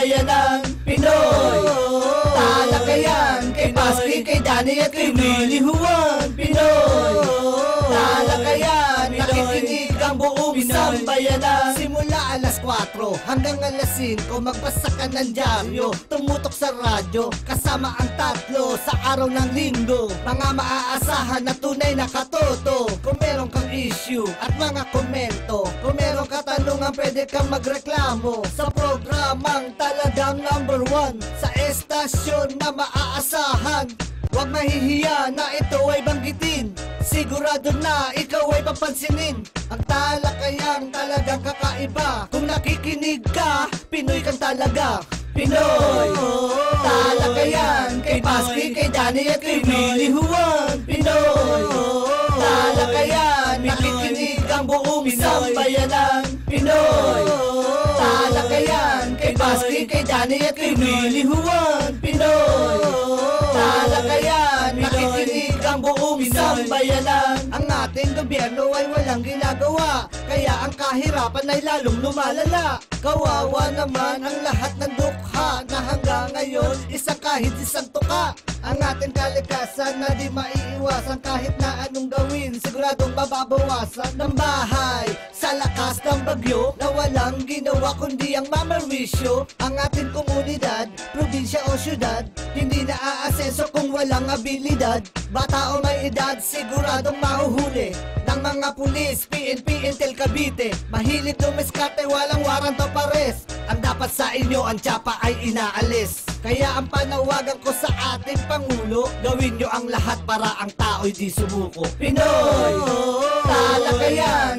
Sambayanang Pinoy. Talakayan kay Paski, kay Danny at kay Willie Juan Pinoy. Talakayan, nakikinig ang buong sambayanan. Simula alas 4 hanggang alas 5, magbasa ka ng dyaryo, tumutok sa radyo, kasama ang tatlo sa araw ng linggo. Mga maaasahan na tunay na katoto. Kung meron kang issue at mga komento, kung meron katanungan pwede kang magreklamo sa programang talagang #1 sa estasyon na maaasahan. Huwag mahihiya na ito ay banggitin, sigurado na ikaw ay papansinin. Ang talakayang talagang kakaiba, kung nakikinig ka, Pinoy kang talaga. Pinoy. Talakayan kay Paski, kay Danny at kay Willie Juan Pinoy. Talakayan, nakikinig ang buong sambayanan. Pinoy. Talakayan kay Paski, kay Danny at kay Willie Juan Pinoy. Talakayan, nakikinig ang buong sambayanan. Ang ating gobyerno ay walang ginagawa, kaya ang kahirapan ay lalong lumalala. Kawawa naman ang lahat ng dukha na hanggang ngayon isang kahit isang tuka. Ang ating kalikasan na di maiiwasan, kahit na anong gawin siguradong mababawasan. Ng bahay sa lakas ng bagyo na walang ginawa kundi ang mamarwisyo. Ang ating komunidad, probinsya o syudad, hindi na aasenso kung walang abilidad. Bata o may edad siguradong mahuhuli ng mga pulis, PNP, Intel, Cavite. Mahilig lumiskarte, walang warrant o pares. Ang dapat sa inyo, ang tsapa ay inaalis. Kaya ang panawagan ko sa ating Pangulo, gawin nyo ang lahat para ang tao'y di sumuko. Pinoy, talakayan.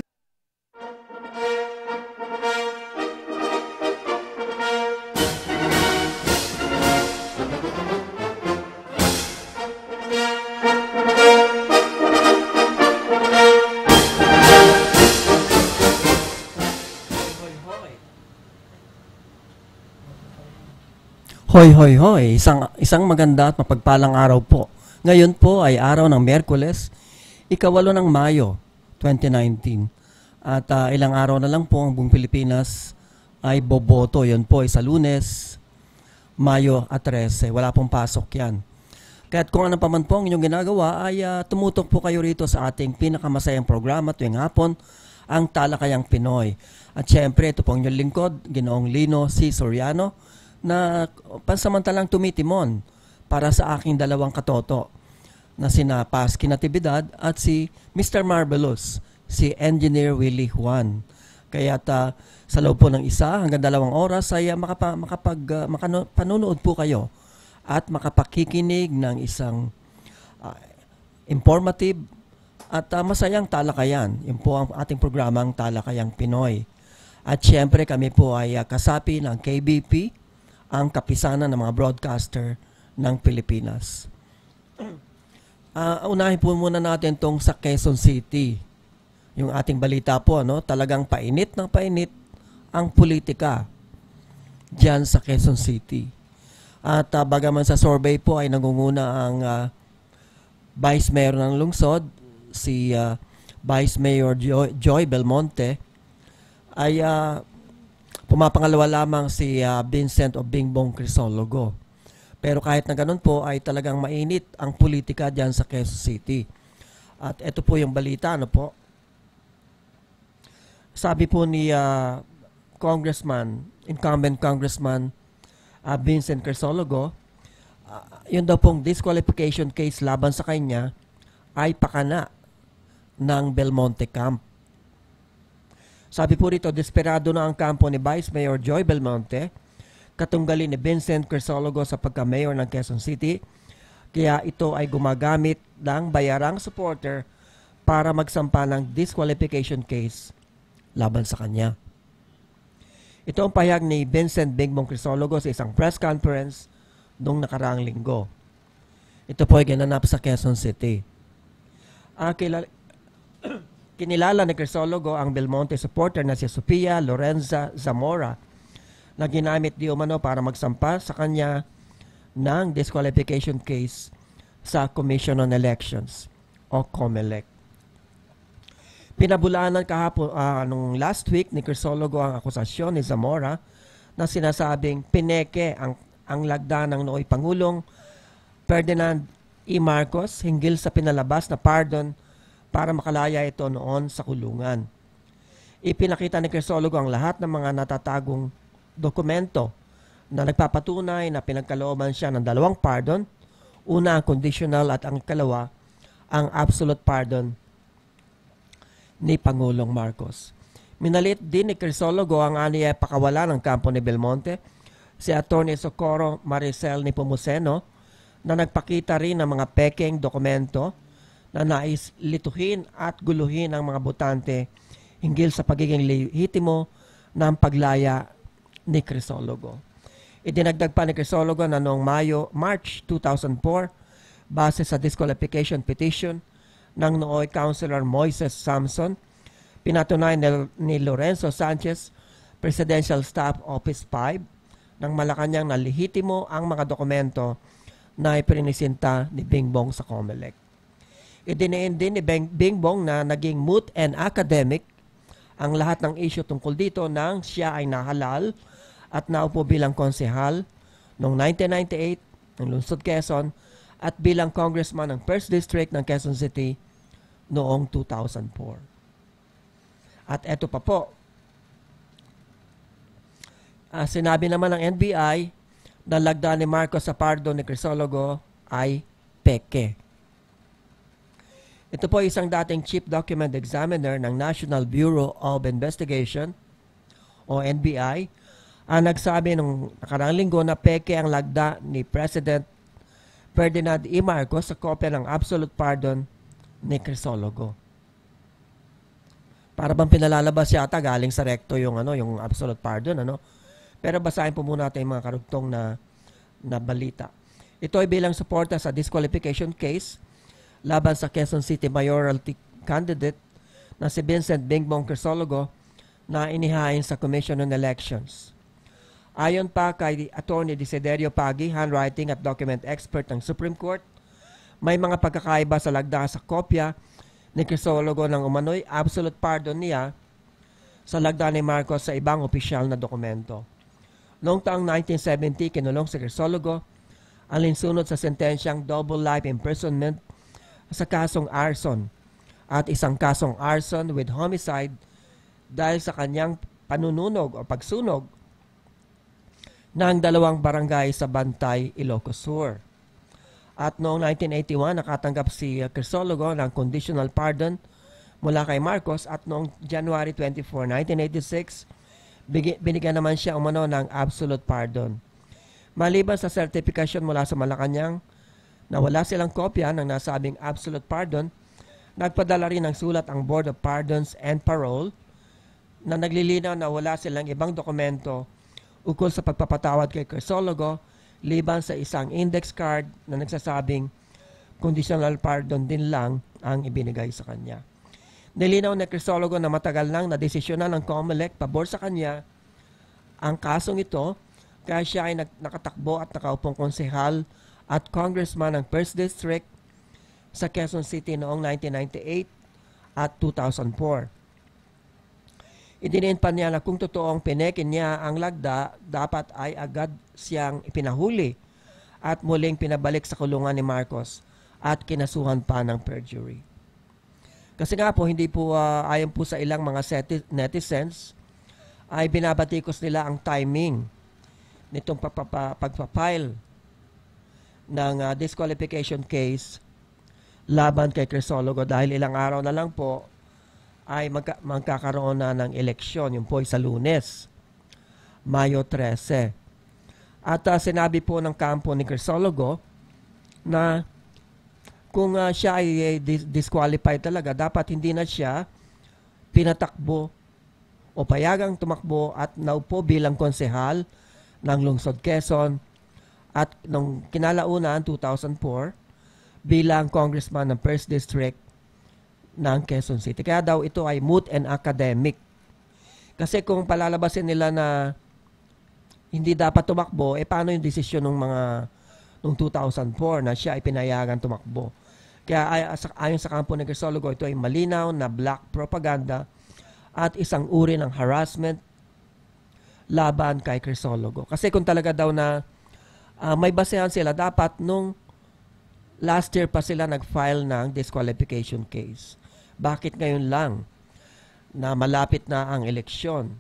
Hoy, hoy, hoy! Isang maganda at mapagpalang araw po. Ngayon po ay araw ng Miyerkules, 8 ng Mayo, 2019. At ilang araw na lang po ang buong Pilipinas ay boboto. Yan po ay sa Lunes, Mayo at 13. Wala pong pasok yan. Kaya't kung ano pa man po ang inyong ginagawa, ay tumutok po kayo rito sa ating pinakamasayang programa tuwing hapon, ang Talakayang Pinoy. At syempre, ito po ang inyong lingkod, Ginoong Lino C. Soriano, na pansamantalang tumitimon para sa aking dalawang katoto na sina Paski Natividad at si Mr. Marvelous, si Engineer Willie Juan. Kaya sa loob po ng 1 hanggang 2 oras ay makapanunood po kayo at makapakikinig ng isang informative at masayang talakayan. Yun po ang ating programang Talakayang Pinoy. At syempre kami po ay kasapi ng KBP, ang kapisanan ng mga broadcaster ng Pilipinas. Unahin po muna natin itong sa Quezon City. Yung ating balita po, talagang painit ng painit ang politika dyan sa Quezon City. At bagaman sa survey po ay nangunguna ang Vice Mayor ng lungsod, si Vice Mayor Joy Belmonte, ay pumapangalawa lamang si Vincent o Bingbong Crisologo. Pero kahit na ganun po ay talagang mainit ang politika dyan sa Quezon City. At ito po yung balita, Sabi po ni incumbent Congressman Vincent Crisologo, yun daw pong disqualification case laban sa kanya ay pakana ng Belmonte Camp. Sabi po rito, desperado na ang kampo ni Vice Mayor Joy Belmonte, katunggali ni Vincent Crisologo sa pagka-mayor ng Quezon City, kaya ito ay gumagamit ng bayarang supporter para magsampa ng disqualification case laban sa kanya. Ito ang pahayag ni Vincent Bingbong Crisologo sa isang press conference noong nakaraang linggo. Ito po ay ginanap sa Quezon City. Kinilala ni Crisologo ang Belmonte supporter na si Sofia Lorenza Zamora na ginamit di umano para magsampa sa kanya ng disqualification case sa Commission on Elections o COMELEC. Pinabulaanan kahapon nung last week ni Crisologo ang akusasyon ni Zamora na sinasabing pineke ang lagda ng nooy Pangulong Ferdinand E. Marcos hinggil sa pinalabas na pardon para makalaya ito noon sa kulungan. Ipinakita ni Crisologo ang lahat ng mga natatagong dokumento na nagpapatunay na pinagkalooban siya ng dalawang pardon, una ang conditional at ang ikalawa ang absolute pardon ni Pangulong Marcos. Minalit din ni Crisologo ang aniya pakawala ng kampo ni Belmonte, si Atty. Socorro Maricel Nepomuceno, na nagpakita rin ng mga pekeng dokumento na nais lituhin at guluhin ang mga botante hinggil sa pagiging lehitimo ng paglaya ni Crisologo. Idinagdag pa ni Crisologo na noong March 2004, base sa disqualification petition ng nooy Councilor Moises Samson, pinatunay ni Lorenzo Sanchez, Presidential Staff Office 5, ng Malacanang na lehitimo ang mga dokumento na ipinisinta ni Bingbong sa COMELEC. Idiniin din ni Bingbong na naging moot and academic ang lahat ng issue tungkol dito nang siya ay nahalal at naupo bilang konsehal noong 1998 ng Lungsod Quezon at bilang congressman ng 1st District ng Quezon City noong 2004. At eto pa po, sinabi naman ng NBI na lagda ni Marcos sa pardon ni Crisologo ay peke. Ito po isang dating Chief Document Examiner ng National Bureau of Investigation o NBI ang nagsabi nung nakaraang linggo na peke ang lagda ni President Ferdinand E. Marcos sa kopya ng absolute pardon ni Crisologo. Para bang pinalalabas yata galing sa recto yung absolute pardon, Pero basahin po muna natin yung mga karugtong na balita. Ito ay bilang suporta sa disqualification case laban sa Quezon City Mayoralty candidate na si Vincent Bingbong Crisologo na inihain sa Commission on Elections. Ayon pa kay Atty. Desiderio Pagi, handwriting at document expert ng Supreme Court, may mga pagkakaiba sa lagda sa kopya ni Crisologo ng umano'y absolute pardon niya sa lagda ni Marcos sa ibang opisyal na dokumento. Noong taong 1970, kinulong si Crisologo alinsunod sa sentensyang double life imprisonment sa kasong arson at isang kasong arson with homicide dahil sa kanyang panununog o pagsunog ng dalawang barangay sa Bantay, Ilocos Sur. At noong 1981, nakatanggap si Crisologo ng conditional pardon mula kay Marcos at noong January 24, 1986, binigyan naman siya umano ng absolute pardon. Maliban sa certification mula sa Malacanang na wala silang kopya ng nasabing absolute pardon, nagpadala rin ng sulat ang Board of Pardons and Parole na naglilinaw na wala silang ibang dokumento ukol sa pagpapatawad kay Crisologo liban sa isang index card na nagsasabing conditional pardon din lang ang ibinigay sa kanya. Nilinaw na Crisologo na matagal nang nadesisyonan ng COMELEC pabor sa kanya ang kasong ito kaya siya ay nakatakbo at nakaupong konsehal at congressman ng 1st District sa Quezon City noong 1998 at 2004. Idiniin pa niya na kung totoong pinekin niya ang lagda, dapat ay agad siyang ipinahuli at muling pinabalik sa kulungan ni Marcos at kinasuhan pa ng perjury. Kasi nga po, hindi po ayon po sa ilang mga netizens, ay binabatikos nila ang timing nitong pagpapile ng disqualification case laban kay Crisologo dahil ilang araw na lang po ay magkakaroon na ng eleksyon. Yung po ay sa Lunes, Mayo 13. At sinabi po ng kampo ni Crisologo na kung siya ay disqualified talaga, dapat hindi na siya pinatakbo o payagang tumakbo at naupo bilang konsehal ng Lungsod Quezon at nung kinalaunan 2004 bilang congressman ng 1st District ng Quezon City. Kaya daw ito ay moot and academic. Kasi kung palalabasin nila na hindi dapat tumakbo, paano yung desisyon ng mga noong 2004 na siya ay pinayagan tumakbo? Kaya ayon sa kampo ni Crisologo, ito ay malinaw na black propaganda at isang uri ng harassment laban kay Crisologo. Kasi kung talaga daw na may basehan sila, dapat nung last year pa sila nag-file ng disqualification case. Bakit ngayon lang na malapit na ang eleksyon?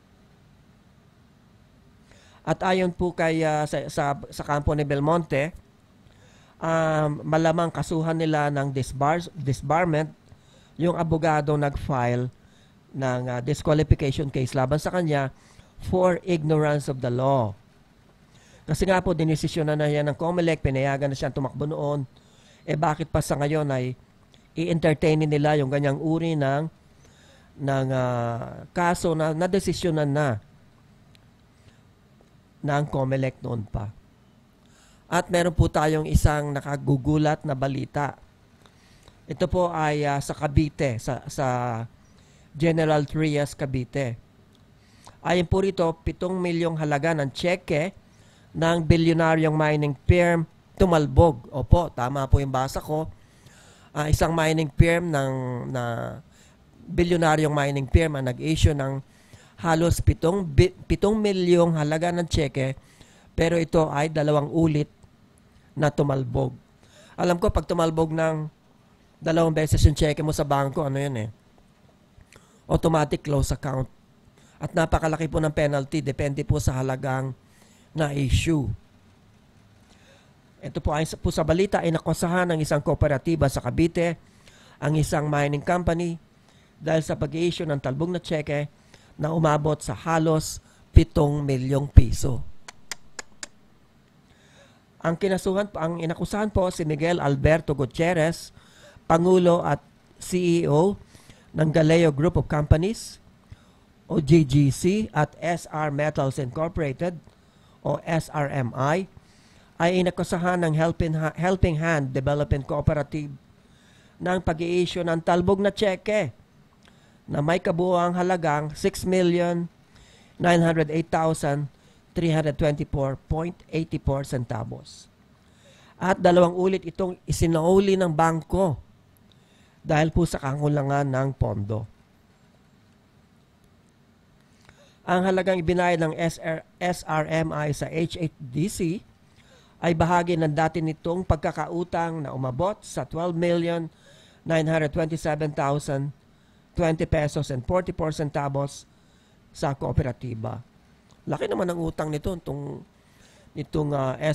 At ayon po kay sa kampo ni Belmonte, malamang kasuhan nila ng disbarment yung abogado nag-file ng disqualification case laban sa kanya for ignorance of the law. Kasi nga po, dinesisyonan na yan ng COMELEC, pinayagan na siyang tumakbo noon. Bakit pa sa ngayon ay i-entertainin nila yung ganyang uri ng kaso na nadesisyonan na ng COMELEC noon pa. At meron po tayong isang nakagugulat na balita. Ito po ay sa Cavite, sa General Trias, Cavite. Ayon po rito, 7 milyong halaga ng tseke ng bilyonaryong mining firm tumalbog. Opo, tama po yung basa ko. Isang mining firm na bilyonaryong mining firm ang nag-issue ng halos 7 milyong halaga ng tseke, pero ito ay 2 ulit na tumalbog. Alam ko, pag tumalbog ng 2 beses yung tseke mo sa bangko, ano yun automatic close account. At napakalaki po ng penalty, depende po sa halagang na issue. Ito po ay po sa balita ay nakusahan ng isang kooperatiba sa Cavite ang isang mining company dahil sa pag-i-issue ng talbog na tseke na umabot sa halos 7 milyong piso. Ang inakusahan po si Miguel Alberto Gutierrez, Pangulo at CEO ng Galeo Group of Companies o GGC at SR Metals Incorporated o SRMI, ay inakusahan ng Helping Hand Development Cooperative ng pag-i-issue ng talbog na tseke na may kabuuang halagang 6,908,324.84 centavos. At 2 ulit itong isinauli ng bangko dahil po sa kakulangan ng pondo. Ang halagang ibinayad ng SRMI sa HHDC ay bahagi ng dati nitong pagkakautang na umabot sa 12,927,020 pesos and 44 centavos sa kooperatiba. Laki naman ang utang nito itong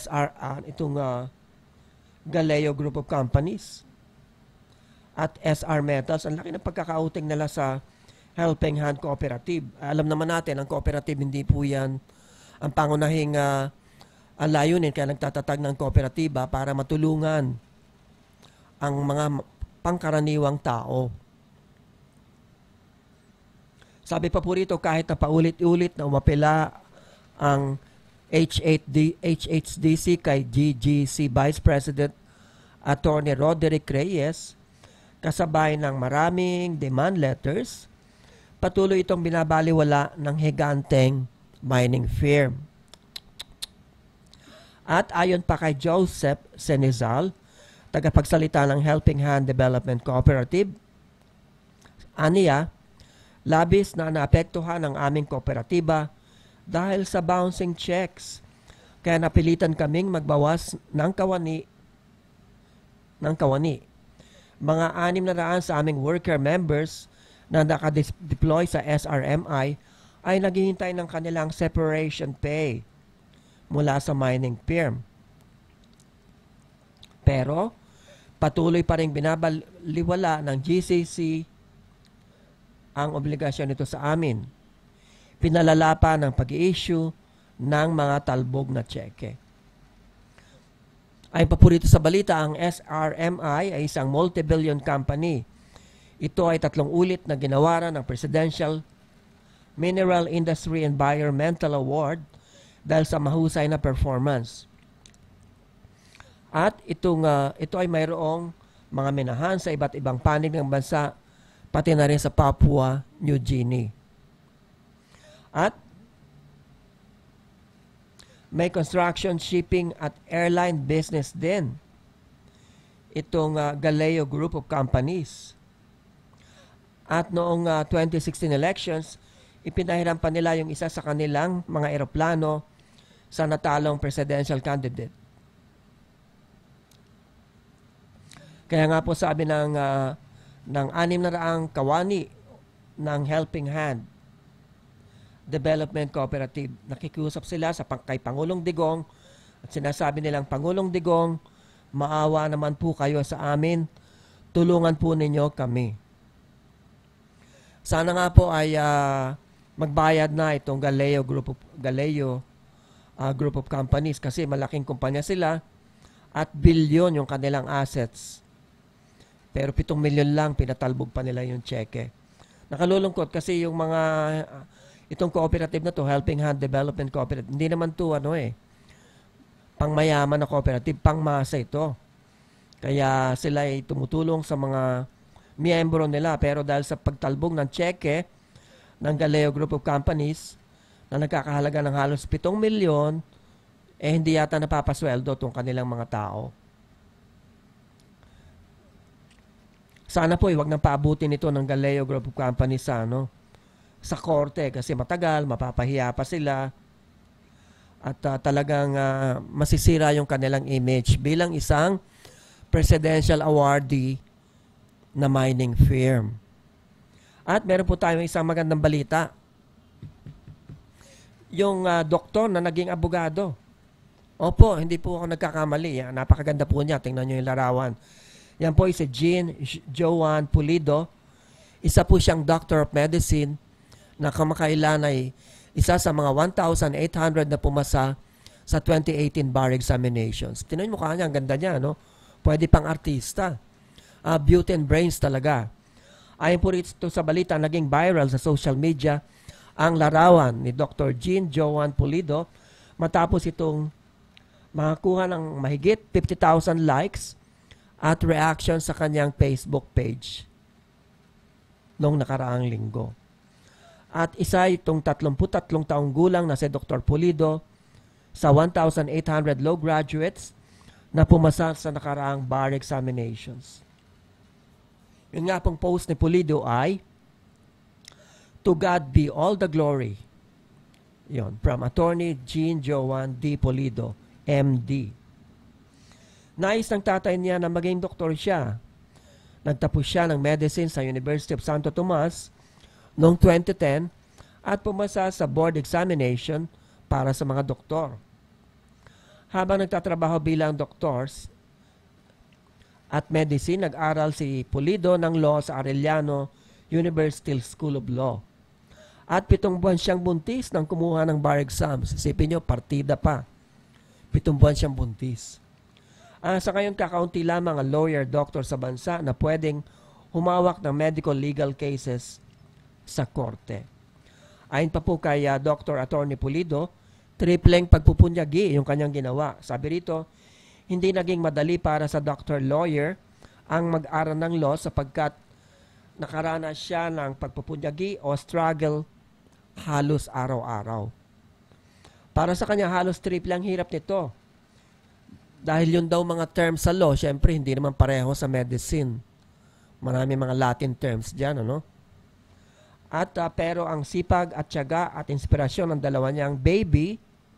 Galeo Group of Companies at SR Metals. Ang laki ng pagkakauting nila sa Helping Hand Cooperative. Alam naman natin, ang cooperative hindi po yan ang pangunahing ang layunin, kaya nagtatatag ng kooperatiba para matulungan ang mga pangkaraniwang tao. Sabi pa po rito, kahit na paulit-ulit na umapela ang HHDC kay GGC Vice President Attorney Roderick Reyes, kasabay ng maraming demand letters, patuloy itong binabaliwala ng higanteng mining firm. At ayon pa kay Joseph Senizal, tagapagsalita ng Helping Hand Development Cooperative, aniya, labis na naapektuhan ang aming kooperatiba dahil sa bouncing checks. Kaya napilitan kaming magbawas ng kawani. Mga 600 sa aming worker members na nakadeploy sa SRMI ay naghihintay ng kanilang separation pay mula sa mining firm. Pero patuloy pa rin binabaliwala ng GCC ang obligasyon nito sa amin. Pinalala pa ng pag-i-issue ng mga talbog na tseke. Ayon pa po rito sa balita, ang SRMI ay isang multi-billion company. Ito ay 3 ulit na ginawaran ng Presidential Mineral Industry Environmental Award dahil sa mahusay na performance. At ito ay mayroong mga minahan sa iba't ibang panig ng bansa, pati na rin sa Papua New Guinea. At may construction, shipping at airline business din itong Galeo Group of Companies. At noong 2016 elections, ipinahiram pa nila yung isa sa kanilang mga eroplano sa natalong presidential candidate. Kaya nga po sabi ng 600 kawani ng Helping Hand Development Cooperative, nakikiusap sila kay Pangulong Digong at sinasabi nilang, Pangulong Digong, maawa naman po kayo sa amin, tulungan po ninyo kami. Sana nga po ay magbayad na itong Galeo Group of Companies kasi malaking kumpanya sila at bilyon yung kanilang assets. Pero 7 milyon lang, pinatalbog pa nila yung cheque. Nakalulungkot kasi yung mga, itong cooperative na to, Helping Hand Development Cooperative, hindi naman to pangmayaman na cooperative, pangmasa ito. Kaya sila ay tumutulong sa mga miyembro nila. Pero dahil sa pagtalbog ng cheque ng Galeo Group of Companies na nagkakahalaga ng halos 7 milyon, hindi yata napapasweldo itong kanilang mga tao. Sana po huwag nang paabutin ito ng Galeo Group of Companies sa korte kasi matagal, mapapahiya pa sila at talagang masisira yung kanilang image bilang isang presidential awardee na mining firm. At meron po tayong isang magandang balita. Yung doktor na naging abogado. Opo, hindi po ako nagkakamali. Napakaganda po niya. Tingnan nyo yung larawan. Yan po si Jean Joan Pulido. Isa po siyang Doctor of Medicine na kamakailan ay isa sa mga 1,800 na pumasa sa 2018 bar examinations. Tingnan mo kanya, ang ganda niya, no? Pwede pang artista. Beauty and brains talaga. Ayon po rito sa balita, naging viral sa social media ang larawan ni Dr. Jean Joan Pulido matapos itong makakuha ng mahigit 50,000 likes at reaction sa kanyang Facebook page noong nakaraang linggo. At isa itong 33 taong gulang na si Dr. Pulido sa 1,800 law graduates na pumasa sa nakaraang bar examinations. Yung nga pong post ni Pulido ay, To God be all the glory. Yon, from Attorney Jean Joan D. Pulido, MD. Nais ng tatay niya na maging doktor siya. Nagtapos siya ng medicine sa University of Santo Tomas noong 2010 at pumasa sa board examination para sa mga doktor. Habang nagtatrabaho bilang doktors at medicine, nag-aral si Pulido ng law sa Arellano University School of Law. At 7 buwan siyang buntis nang kumuha ng bar exams. Isipin nyo, partida pa. 7 buwan siyang buntis. Sa ngayon, kakaunti lamang ang lawyer-doctor sa bansa na pwedeng humawak ng medical legal cases sa korte. Ayon pa po kay Dr. Attorney Pulido, tripleng pagpupunyagi yung kanyang ginawa. Sabi rito, hindi naging madali para sa doctor-lawyer ang mag-aral ng law sapagkat nakaranas siya ng pagpupunyagi o struggle halos araw-araw. Para sa kanya, halos triple ang hirap nito. Dahil yun daw mga terms sa law, syempre hindi naman pareho sa medicine. Marami mga Latin terms dyan, ano? At pero ang sipag at tiyaga at inspirasyon ng dalawa niyang baby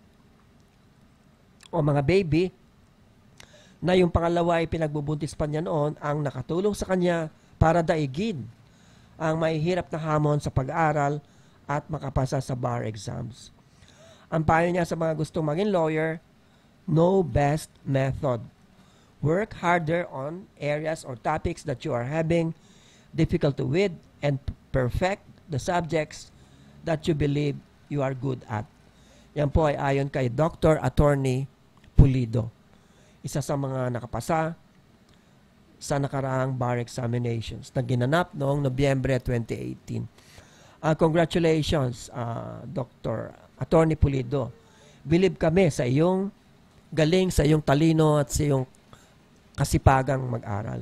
o mga baby na yung pangalawa ay pinagbubuntis pa niya noon ang nakatulong sa kanya para daigin ang mahihirap na hamon sa pag-aaral at makapasa sa bar exams. Ang payo niya sa mga gustong maging lawyer, no best method. Work harder on areas or topics that you are having difficulty with and perfect the subjects that you believe you are good at. Yan po ay ayon kay Dr. Attorney Pulido. Isa sa mga nakapasa sa nakaraang bar examinations na ginanap noong Nobyembre 2018. Congratulations, Dr. Attorney Pulido. Believe kami sa iyong galing, sa iyong talino at sa iyong kasipagang mag-aral.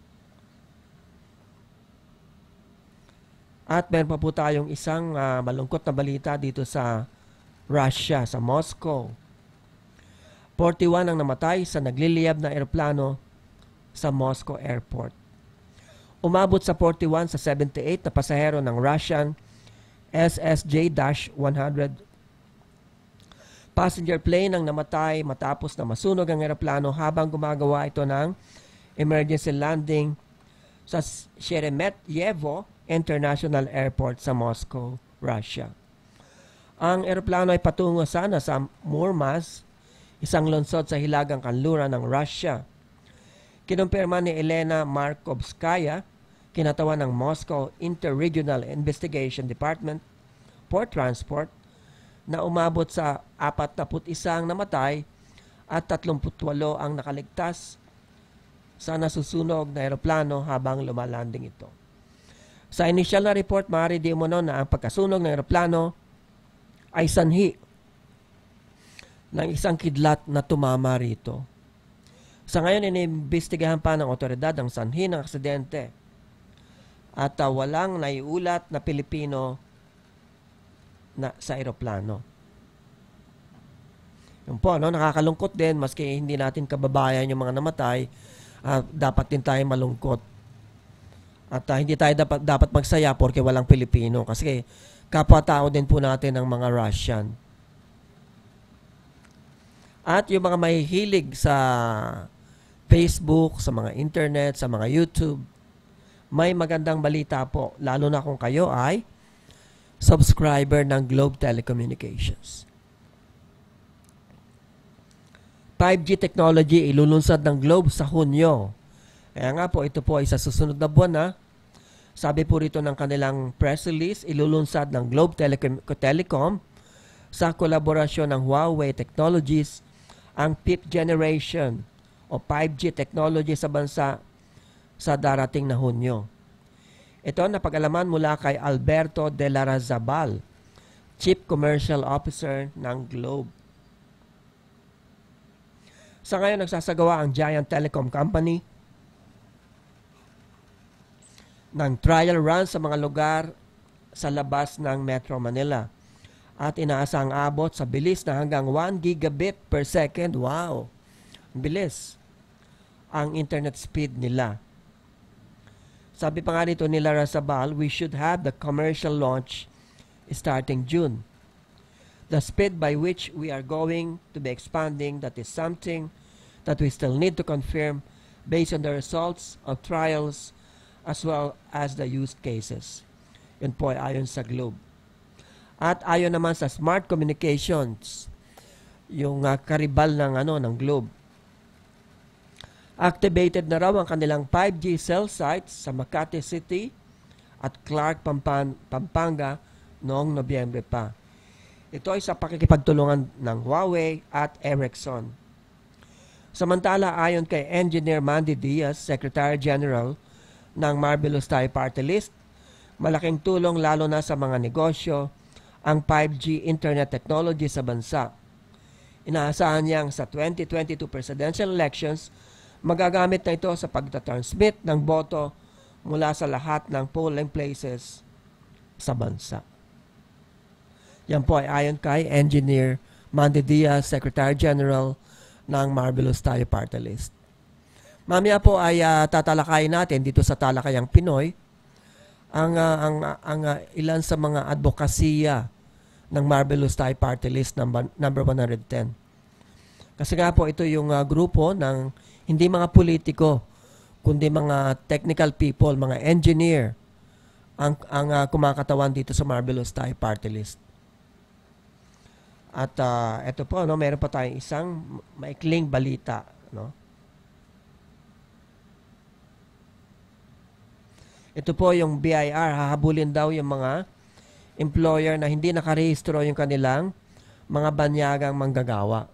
At meron pa po tayong isang malungkot na balita dito sa Russia, sa Moscow. 41 ang namatay sa nagliliyab na eroplano sa Moscow Airport. Umabot sa 41 sa 78 na pasahero ng Russian SSJ-100 passenger plane ang namatay matapos na masunog ang eroplano habang gumagawa ito ng emergency landing sa Sheremetyevo International Airport sa Moscow, Russia. Ang eroplano ay patungo sana sa Murmansk, isang lungsod sa hilagang kanluran ng Russia. Kinumpirma ni Elena Markovskaya, kinatawan ng Moscow Interregional Investigation Department, Port Transport, na umabot sa 41 namatay at 38 ang nakaligtas sa nasusunog na eroplano habang lumalanding ito. Sa initial na report, maaari di umano na ang pagkasunog ng eroplano ay sanhi ng isang kidlat na tumama rito. Sa ngayon, inimbestigahan pa ng otoridad ang sanhi ng aksidente at walang naiulat na Pilipino na sa eroplano. Yun po, no? Nakakalungkot din, maski hindi natin kababayan yung mga namatay, dapat din tayo malungkot. At hindi tayo dapat magsaya porque walang Pilipino. Kasi kapwa-tao din po natin ang mga Russian. At yung mga mahihilig sa Facebook, sa mga internet, sa mga YouTube, may magandang balita po, lalo na kung kayo ay subscriber ng Globe Telecommunications. 5G technology ilulunsad ng Globe sa Hunyo. Kaya nga po, ito po ay sa susunod na buwan na. Sabi po rito ng kanilang press release, ilulunsad ng Globe Telecom sa kolaborasyon ng Huawei Technologies ang 5th generation o 5G technology sa bansa sa darating na Hunyo. Ito napag-alaman mula kay Alberto de Larrazabal, Chief Commercial Officer ng Globe. Sa ngayon, nagsasagawa ang Giant Telecom Company ng trial run sa mga lugar sa labas ng Metro Manila at inaasang abot sa bilis na hanggang 1 gigabit per second. Wow! Bilis ang internet speed nila. Sabi pa nga dito ni Larrazabal, we should have the commercial launch starting June. The speed by which we are going to be expanding, that is something that we still need to confirm based on the results of trials as well as the use cases. Yun po ay ayon sa Globe. At ayon naman sa Smart Communications, yung karibal ng Globe. Activated na raw ang kanilang 5G cell sites sa Makati City at Clark, Pampanga noong Nobyembre pa. Ito ay sa pakikipagtulungan ng Huawei at Ericsson. Samantala, ayon kay Engineer Mandy Diaz, Secretary General ng Marvelous Tayo Party List, malaking tulong lalo na sa mga negosyo ang 5G internet technology sa bansa. Inaasahan niyang sa 2022 presidential elections, magagamit na ito sa pagtatransmit ng boto mula sa lahat ng polling places sa bansa. Yan po ay ayon kay Engineer Mandy Diaz, Secretary General ng Marvelous Tayo Party List. Mamaya po ay tatalakayin natin dito sa Talakayang Pinoy ang ilan sa mga advokasya ng Marvelous Tayo Party List number 110. Kasi nga po ito yung grupo ng hindi mga politiko, kundi mga technical people, mga engineer ang kumakatawan dito sa Marvelous Tayo Party List. At ito po, meron pa tayong isang maikling balita, Ito po yung BIR, hahabulin daw yung mga employer na hindi nakarehistro yung kanilang mga banyagang manggagawa.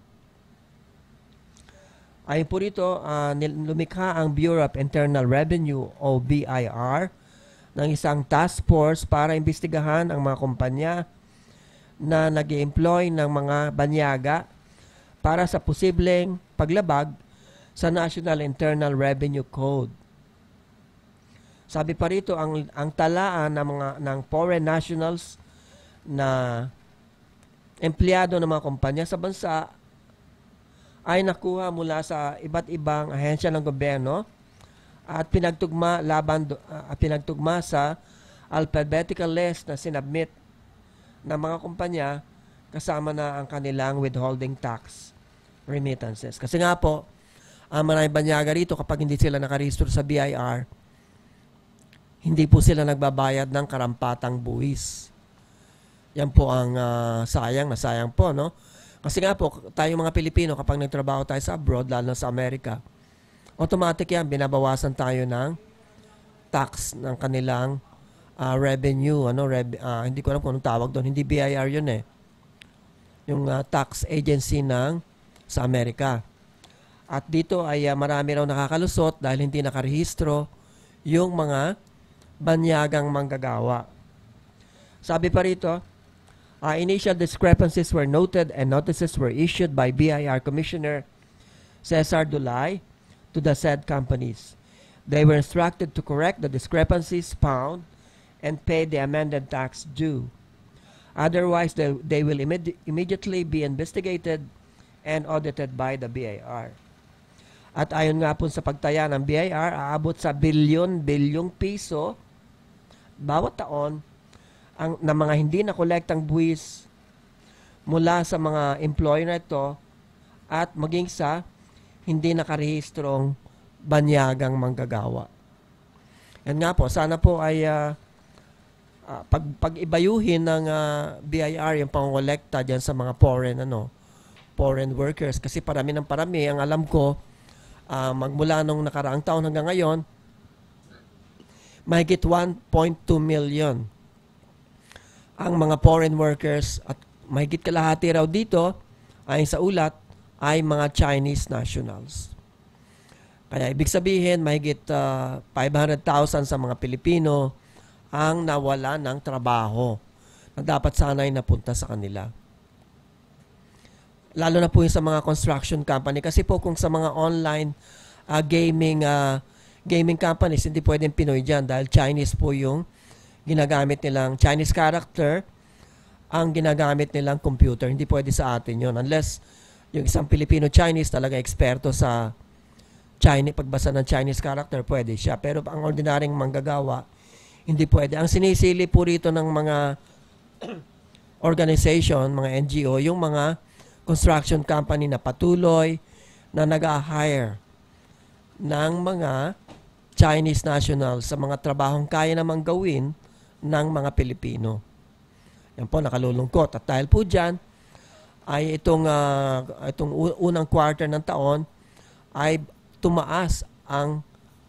Ayon po rito, lumikha ang Bureau of Internal Revenue o BIR ng isang task force para imbestigahan ang mga kumpanya na nag-i-employ ng mga banyaga para sa posibleng paglabag sa National Internal Revenue Code. Sabi pa rito, ang talaan ng foreign nationals na empleyado ng mga kumpanya sa bansa ay nakuha mula sa iba't ibang ahensya ng gobyerno at pinagtugma sa alphabetical list na sinabmit ng mga kumpanya kasama na ang kanilang withholding tax remittances. Kasi nga po, ang maraming banyaga rito kapag hindi sila nakarehistro sa BIR, hindi po sila nagbabayad ng karampatang buwis. Yan po ang sayang na sayang po, no? Kasi nga po, tayong mga Pilipino, kapag nagtrabaho tayo sa abroad, lalo na sa Amerika, automatic yan, binabawasan tayo ng tax ng kanilang revenue, hindi ko alam kung anong tawag doon, hindi BIR yun eh. Yung tax agency sa Amerika. At dito ay marami raw nakakalusot dahil hindi nakarehistro yung mga banyagang manggagawa. Sabi pa rito, initial discrepancies were noted and notices were issued by BIR Commissioner Cesar Dulay to the said companies. They were instructed to correct the discrepancies found and pay the amended tax due. Otherwise, they will immediately be investigated and audited by the BIR. At ayon nga po sa pagtaya ng BIR, aabot sa bilyong piso bawat taon na mga hindi nakolektang buwis mula sa mga employer na ito at maging sa hindi nakarehistrong banyagang manggagawa. Yan nga po, sana po ay pag-ibayuhin ng BIR yung pangolekta dyan sa mga foreign workers. Kasi parami ng parami, ang alam ko, magmula nung nakaraang taon hanggang ngayon, mahigit 1.2 million ang mga foreign workers at mahigit kalahati raw dito ay sa ulat ay mga Chinese nationals. Kaya ibig sabihin mahigit 500,000 sa mga Pilipino ang nawala ng trabaho na dapat sana'y napunta sa kanila. Lalo na po yung sa mga construction company. Kasi po kung sa mga online gaming companies, hindi pwedeng Pinoy dyan dahil Chinese po yung ginagamit nilang, Chinese character ang ginagamit nilang computer. Hindi pwede sa atin yun. Unless yung isang Filipino-Chinese talaga eksperto sa Chinese, pagbasa ng Chinese character, pwede siya. Pero ang ordinaryong manggagawa, hindi pwede. Ang sinisili po rito ng mga organization, mga NGO, yung mga construction company na patuloy na nag-hire ng mga Chinese nationals sa mga trabahong kaya namang gawin ng mga Pilipino. Yan po, nakalulungkot. At dahil po dyan, ay itong unang quarter ng taon ay tumaas ang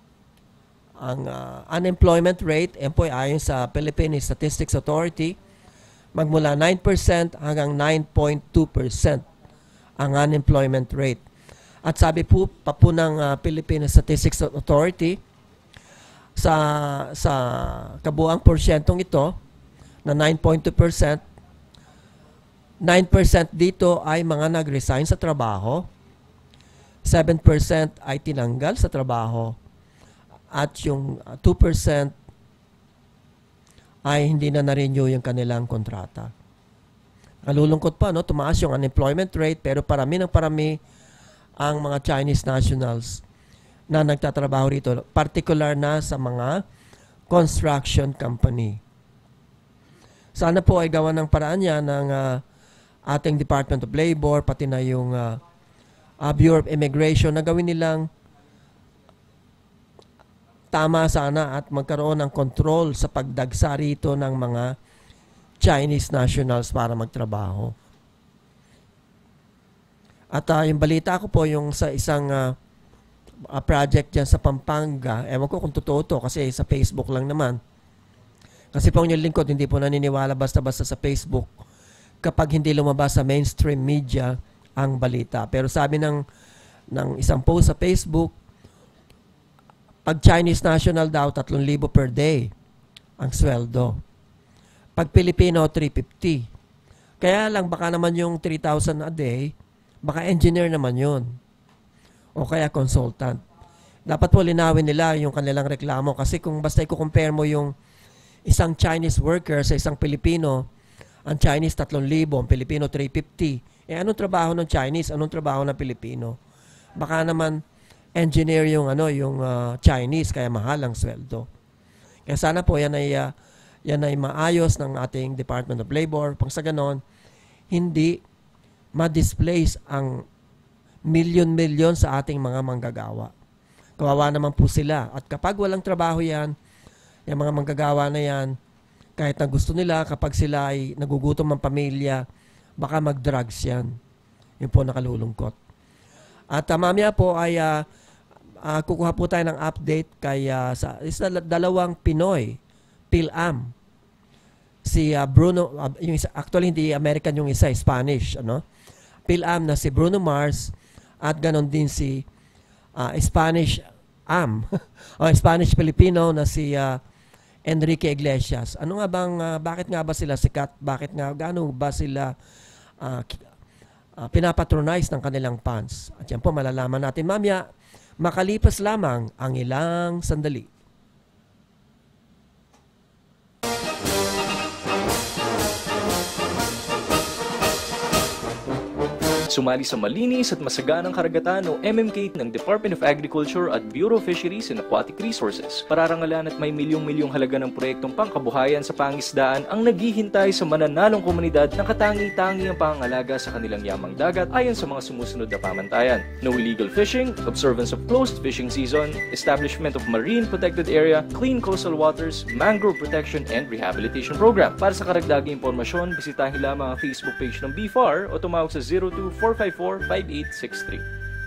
unemployment rate. Yan po ayon sa Philippine Statistics Authority, magmula 9% hanggang 9.2% ang unemployment rate. At sabi po pa po ng Philippine Statistics Authority, sa kabuang porsyentong ito na 9.2%, 9% dito ay mga nag-resign sa trabaho, 7% ay tinanggal sa trabaho, at yung 2% ay hindi na na-renew yung kanilang kontrata. Nalulungkot pa, no? Tumaas yung unemployment rate, pero parami ang mga Chinese nationals na nagtatrabaho rito, particular na sa mga construction company. Sana po ay gawa ng paraan yan ng ating Department of Labor, pati na yung Bureau of Immigration, na gawin nilang tama sana at magkaroon ng control sa pagdagsa rito ng mga Chinese nationals para magtrabaho. At yung balita ko po yung sa isang project dyan sa Pampanga, ewan ko kung totoo to kasi sa Facebook lang naman. Kasi po yung lingkod, hindi po naniniwala basta-basta sa Facebook kapag hindi lumabas sa mainstream media ang balita. Pero sabi ng isang post sa Facebook, pag Chinese national daw, 3,000 per day ang sweldo. Pag Pilipino, 350. Kaya lang, baka naman yung 3,000 a day, baka engineer naman yun. O kaya consultant. Dapat po linawin nila yung kanilang reklamo kasi kung basta i-compare mo yung isang Chinese worker sa isang Pilipino, ang Chinese 3,000, ang Pilipino 350. Anong trabaho ng Chinese? Anong trabaho ng Pilipino? Baka naman engineer yung Chinese kaya mahal ang sweldo. Kaya sana po yan ay yan ay maayos ng ating Department of Labor. Pang sa ganon, hindi ma-displace ang milyon-milyon sa ating mga manggagawa. Kawawa naman po sila. At kapag walang trabaho yan, yung mga manggagawa na yan, kahit na gusto nila, kapag sila ay nagugutom ng pamilya, baka mag-drugs yan. Yun po nakalulungkot. At mamaya po ay kukuha po tayo ng update kay sa dalawang Pinoy, PhilAm. Si Bruno, yung isa, actually hindi American yung isa, Spanish, ano? PhilAm na si Bruno Mars at ganon din si Spanish Am o Spanish-Filipino na si Enrique Iglesias. Ano nga bang, bakit nga ba sila sikat? Bakit nga, gaano ba sila pinapatronize ng kanilang fans? At yan po, malalaman natin mamaya, makalipas lamang ang ilang sandali. Sumali sa malinis at masaganang karagatan o MMK ng Department of Agriculture at Bureau of Fisheries and Aquatic Resources. Pararangalan at may milyong-milyong halaga ng proyektong pangkabuhayan sa pangisdaan ang naghihintay sa mananalong komunidad na katangi-tangi ang pangangalaga sa kanilang yamang dagat ayon sa mga sumusunod na pamantayan. No illegal fishing, observance of closed fishing season, establishment of marine protected area, clean coastal waters, mangrove protection and rehabilitation program. Para sa karagdagang impormasyon, bisitahin lamang ang Facebook page ng BFAR o tumawag sa 02-454-5863.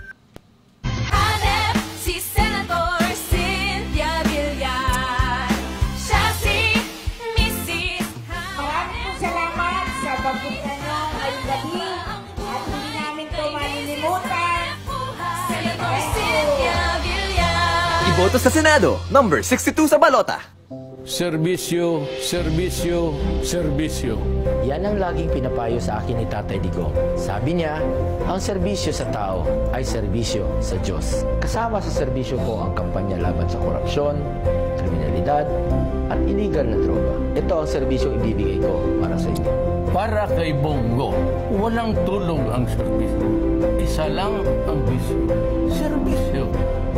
Hanep si Senator Cynthia Villar. Siya si Mrs. Maraming salamat sa pagpunta nyo ngayong gabi at hindi namin ito malilimutan. Senator Cynthia Villar. Iboto sa Senado, number 62 sa balota. Serbisyo, serbisyo, serbisyo. Yan ang laging pinapayo sa akin ni Tatay Digong. Sabi niya, ang serbisyo sa tao ay serbisyo sa Diyos. Kasama sa serbisyo ko ang kampanya laban sa korupsyon, kriminalidad, at illegal na droga. Ito ang serbisyong ibibigay ko para sa inyo. Para kay Bongo, walang tulong ang serbisyo. Isa lang ang bisyo. Serbisyo.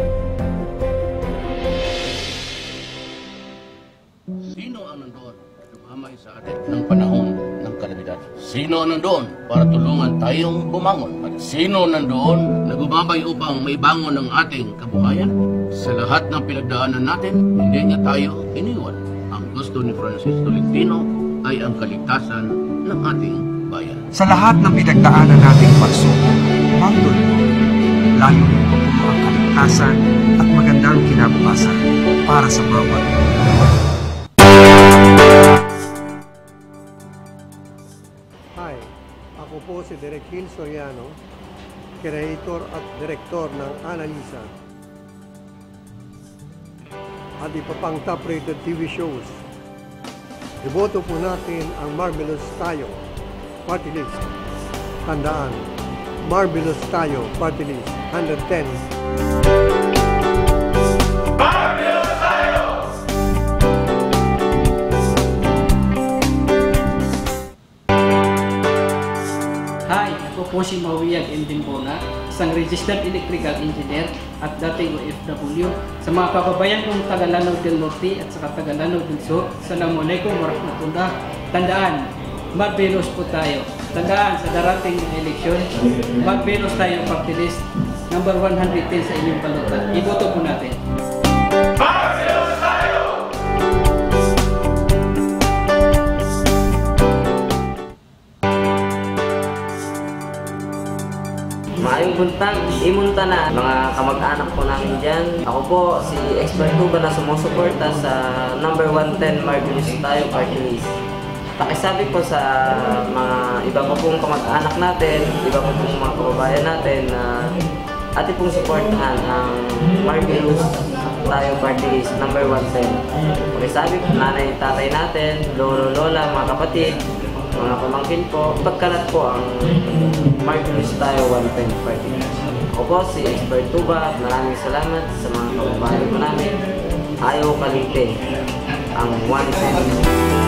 Sino ang nandoon lumamay sa atin ng panahon ng kalamidad? Sino ang nandoon para tulungan tayong bumangon? At sino nandoon nagbabay upang maibangon ang ating kabuhayan? Sa lahat ng pinagdaanan natin, hindi niya tayo iniwan. Ang gusto ni Francis Tolentino ay ang kaligtasan ng ating bayan. Sa lahat ng pinagdaanan nating pagsubok, magtulpo, layunin ko po ang kaligtasan at magandang kinabukasan para sa bawat. Hi, ako po si Direk Gil Soriano, Creator at Direktor ng Analisa at iba pang top-rated TV shows. Iboto po natin ang Marvelous Tayo Party List. Tandaan, Marvelous Tayo Party List 110. Hi, ako po si Mawiyag Endimbona, isang registered electrical engineer at dating OFW. Sa mga kababayan kong Tagalanao del Norte at sa Tagalanao del Sur, Assalamualaikum warahmatullah. Tandaan, Marvelous po tayo. Tandaan sa darating na eleksyon, Marvelous tayo party list, number 110 sa inyong balota. Iboto po natin. Maayong buntag, imunta na mga kamag-anak po namin dyan. Ako po si Expert Tuba na sumusuporta sa number 110 Marvelous tayo party list. Pakisabi po sa mga iba po pong kamag-anak natin, iba po pong mga kababayan natin na atin pong supportahan ang Marvelous tayo party list number 110. Pakisabi po nanay, tatay natin, lolo, lola, mga kapatid, mga pamangkin po, pagkalat po ang Marvelous tayo 110 party list. Ako po si Expert Tuba at maraming salamat sa mga kababayan po namin. Ayaw kalite ang 110.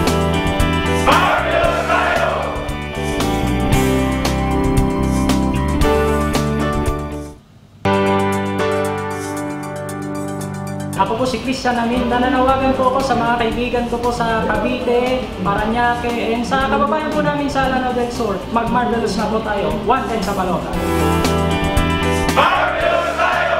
Ako Ako po si Christian Amin. Nananawagan po ako sa mga kaibigan ko po sa Cavite, Parañaque, and sa kababayan po namin sa Lanao del Sur. Mag-Marvelous na po tayo. 110 sa balota. Marvelous tayo!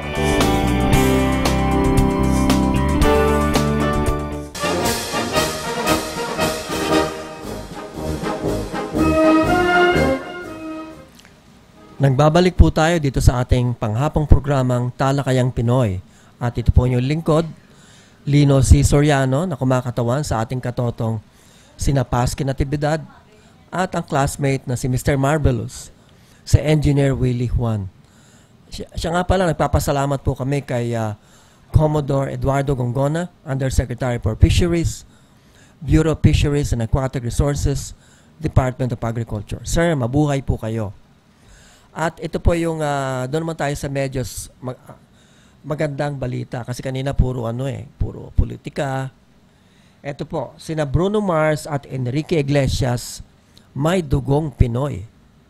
Nagbabalik po tayo dito sa ating panghapong programang Talakayang Pinoy. At ito po yung lingkod, Lino C. Soriano, na kumakatawan sa ating katotong sina Pasky Natividad at ang classmate na si Mr. Marvelous, si Engineer Willie Juan. Siya nga pala, nagpapasalamat po kami kay Commodore Eduardo Gongona, Undersecretary for Fisheries, Bureau of Fisheries and Aquatic Resources, Department of Agriculture. Sir, mabuhay po kayo. At ito po yung, doon naman tayo sa medyo magandang balita. Kasi kanina puro puro politika. Ito po, sina Bruno Mars at Enrique Iglesias, may dugong Pinoy.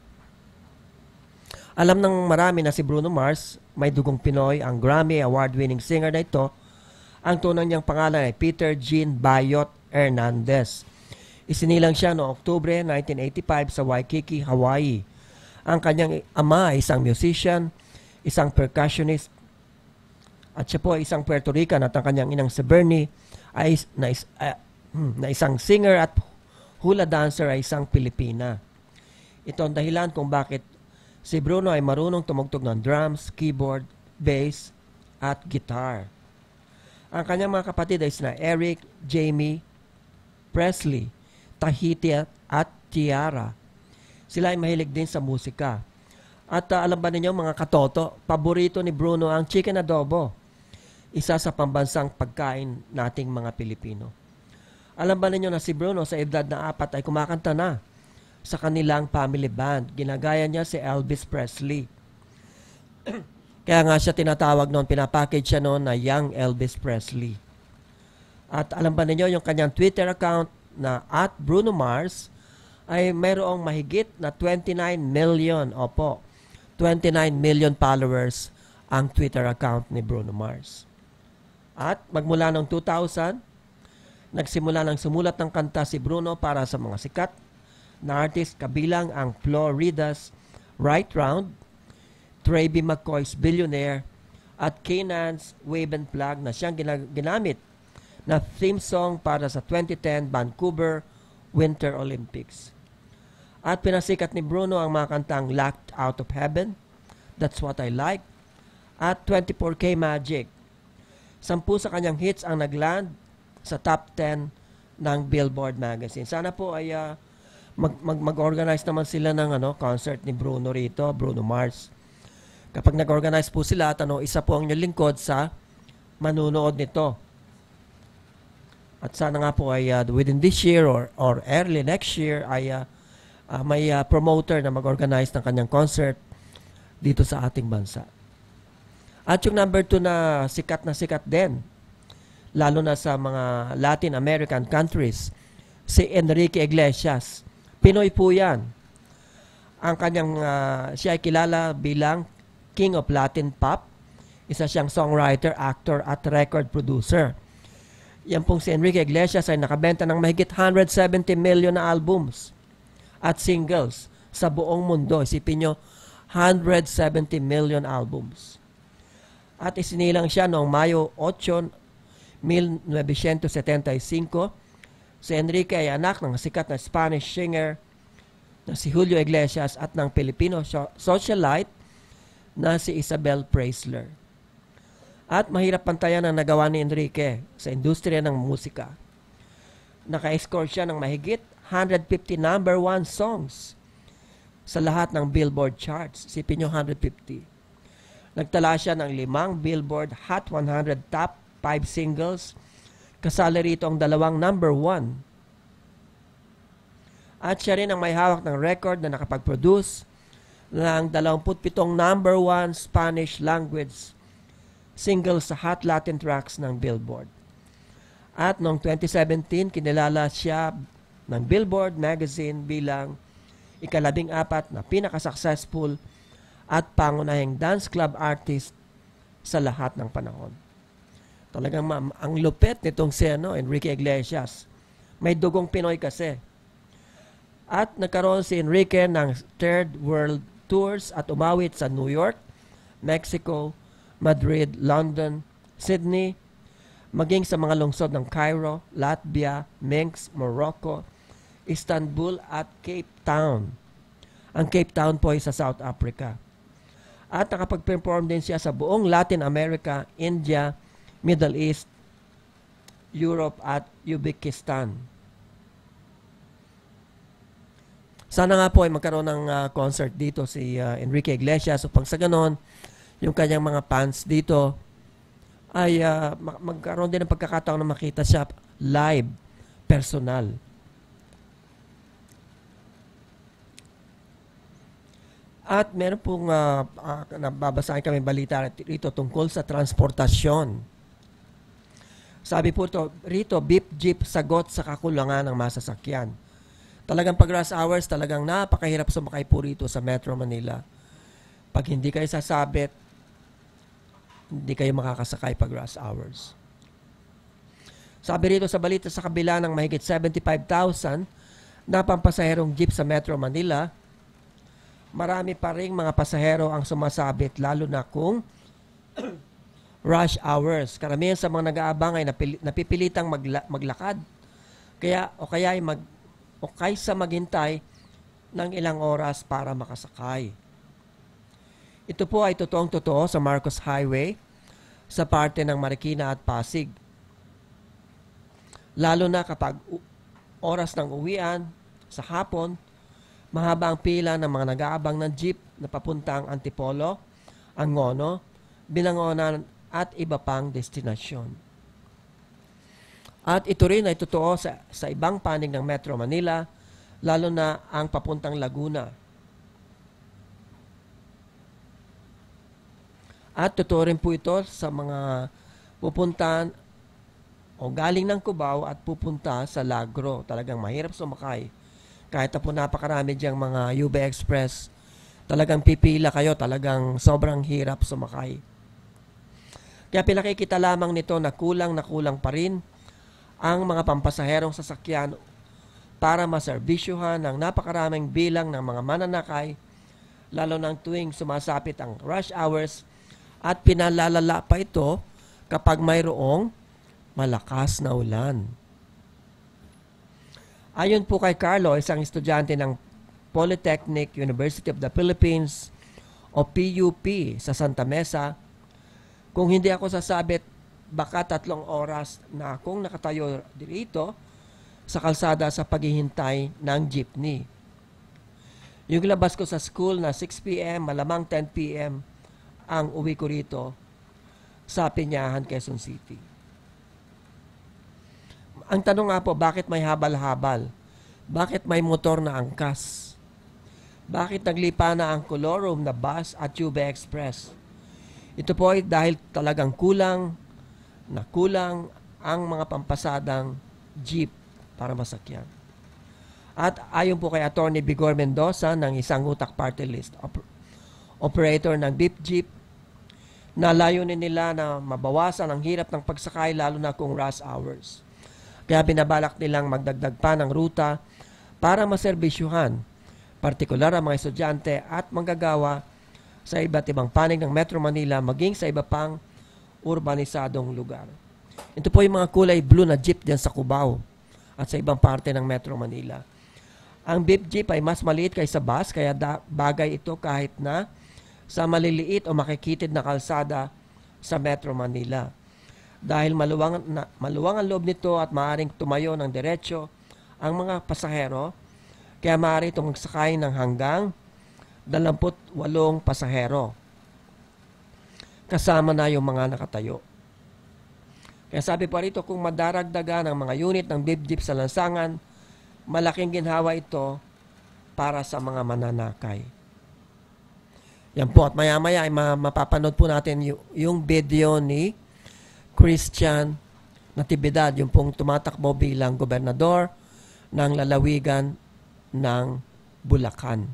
Alam ng marami na si Bruno Mars, may dugong Pinoy, ang Grammy Award-winning singer na ito. Ang tunay niyang pangalan ay Peter Jean Bayot Hernandez. Isinilang siya noong Oktubre 1985 sa Waikiki, Hawaii. Ang kanyang ama ay isang musician, isang percussionist, at siya po ay isang Puerto Rican, at ang kanyang inang si Bernie ay na isang singer at hula dancer ay isang Pilipina. Ito ang dahilan kung bakit si Bruno ay marunong tumugtog ng drums, keyboard, bass, at guitar. Ang kanyang mga kapatid ay sina Eric, Jamie, Presley, Tahiti at Tiara. Sila ay mahilig din sa musika. At alam ba ninyo mga katoto, paborito ni Bruno ang chicken adobo. Isa sa pambansang pagkain nating mga Pilipino. Alam ba ninyo na si Bruno sa edad na 4 ay kumakanta na sa kanilang family band. Ginagaya niya si Elvis Presley. Kaya nga siya tinatawag noon, pinapackage siya noon na Young Elvis Presley. At alam ba ninyo yung kanyang Twitter account na @BrunoMars ay mayroong mahigit na 29 million, 29 million followers ang Twitter account ni Bruno Mars. At magmula noong 2000, nagsimula ng sumulat ng kanta si Bruno para sa mga sikat na artist kabilang ang Florida's Right Round, Traby McCoy's Billionaire, at Kanan's Wave and Flag na siyang ginamit na theme song para sa 2010 Vancouver Winter Olympics. At pinasikat ni Bruno ang mga kantang Locked Out of Heaven, That's What I Like, at 24K Magic. 10 sa kanyang hits ang nagland sa top 10 ng Billboard magazine. Sana po ay mag-organize naman sila ng concert ni Bruno rito, Bruno Mars. Kapag nag-organize po sila, isa po ang inyong lingkod sa manunood nito. At sana nga po ay within this year or early next year ay may promoter na mag-organize ng kanyang concert dito sa ating bansa. At yung number 2 na sikat din, lalo na sa mga Latin American countries, si Enrique Iglesias. Pinoy po yan. Ang kanyang, siya ay kilala bilang King of Latin Pop. Isa siyang songwriter, actor, at record producer. Yan pong si Enrique Iglesias ay nakabenta ng mahigit 170 million na albums at singles sa buong mundo. Isipin nyo, 170 million albums. At isinilang siya noong Mayo 8, 1975. Si Enrique ay anak ng sikat na Spanish singer na si Julio Iglesias at ng Filipino socialite na si Isabel Preisler. At mahirap pantayan ang nagawa ni Enrique sa industriya ng musika. Naka-score siya ng mahigit 150 number 1 songs sa lahat ng Billboard charts. Sipin nyo, 150. Nagtala siya ng 5 Billboard Hot 100 Top 5 singles. Kasali rito ang 2 number 1. At siya rin ang may hawak ng record na nakapag-produce ng 27 number 1 Spanish language singles sa Hot Latin Tracks ng Billboard. At noong 2017, kinilala siya ng Billboard magazine bilang ika-14 na pinaka-successful at pangunahing dance club artist sa lahat ng panahon. Talagang ang lupet nitong si Enrique Iglesias. May dugong Pinoy kasi. At nagkaroon si Enrique ng Third World Tours at umawit sa New York, Mexico, Madrid, London, Sydney, maging sa mga lungsod ng Cairo, Latvia, Minsk, Morocco, Istanbul at Cape Town. Ang Cape Town po ay sa South Africa. At nakapag-perform din siya sa buong Latin America, India, Middle East, Europe at Uzbekistan. Sana nga po ay magkaroon ng concert dito si Enrique Iglesias upang sa ganon, yung kanyang mga fans dito ay magkaroon din ng pagkakataon na makita siya live, personal. At meron pong nababasahin kami balita rito tungkol sa transportasyon. Sabi po rito, beep jeep sagot sa kakulangan ng masasakyan. Talagang pag rush hours, talagang napakahirap sumakay po rito sa Metro Manila. Pag hindi kayo sasabit, hindi kayo makakasakay pag rush hours. Sabi rito sa balita, sa kabila ng mahigit 75,000 na pampasaherong jeep sa Metro Manila, marami pa ring mga pasahero ang sumasabit lalo na kung rush hours. Karamihan sa mga nag-aabang ay napipilitang maglakad. Kaysa maghintay ng ilang oras para makasakay. Ito po ay totoong-totoo sa Marcos Highway sa parte ng Marikina at Pasig. Lalo na kapag oras ng uwian sa hapon, mahaba ang pila ng mga nag-aabang ng jeep na papuntang Antipolo, Angono, Binangonan at iba pang destinasyon. At ito rin ay totoo sa ibang panig ng Metro Manila, lalo na ang papuntang Laguna. At totoo rin po ito sa mga pupuntahan o galing ng Cubao at pupunta sa Lagro. Talagang mahirap sumakay. Kahit na po napakarami diyang mga UB Express, talagang pipila kayo, talagang sobrang hirap sumakay. Kaya pinakikita lamang nito na kulang pa rin ang mga pampasaherong sasakyan para maserbisyuhan ng napakaraming bilang ng mga mananakay, lalo ng tuwing sumasapit ang rush hours at pinalalala pa ito kapag mayroong malakas na ulan. Ayon po kay Carlo, isang estudyante ng Polytechnic University of the Philippines o PUP sa Santa Mesa, kung hindi ako sasabit, baka 3 oras na akong nakatayo dito sa kalsada sa paghihintay ng jeepney. Yung labas ko sa school na 6 p.m., malamang 10 p.m. ang uwi ko rito sa Piñahan, Quezon City. Ang tanong nga po, bakit may habal-habal? Bakit may motor na angkas? Bakit naglipa na ang Colorum na bus at UB Express? Ito po ay dahil talagang kulang ang mga pampasadang jeep para masakyan. At ayon po kay Attorney Bigor Mendoza ng Isang Utak Party List, operator ng beep jeep, na layunin nila na mabawasan ang hirap ng pagsakay lalo na kung rush hours. Kaya binabalak nilang magdagdag pa ng ruta para maserbisyuhan, partikular ang mga estudyante at manggagawa sa iba't ibang panig ng Metro Manila maging sa iba pang urbanisadong lugar. Ito po yung mga kulay blue na jeep diyan sa Cubao at sa ibang parte ng Metro Manila. Ang beep jeep ay mas maliit kaysa bus, kaya bagay ito kahit na sa maliliit o makikitid na kalsada sa Metro Manila. Dahil maluwang ang loob nito at maaaring tumayo ng diretsyo ang mga pasahero, kaya maaari itong magsakay ng hanggang 28 pasahero. Kasama na yung mga nakatayo. Kaya sabi pa rito, kung madaragdagan ang mga unit ng beep jeep sa lansangan, malaking ginhawa ito para sa mga mananakay. Yan po, at maya-maya ay mapapanood po natin yung video ni Christian Natividad, yung pong tumatakbo bilang gobernador ng lalawigan ng Bulacan.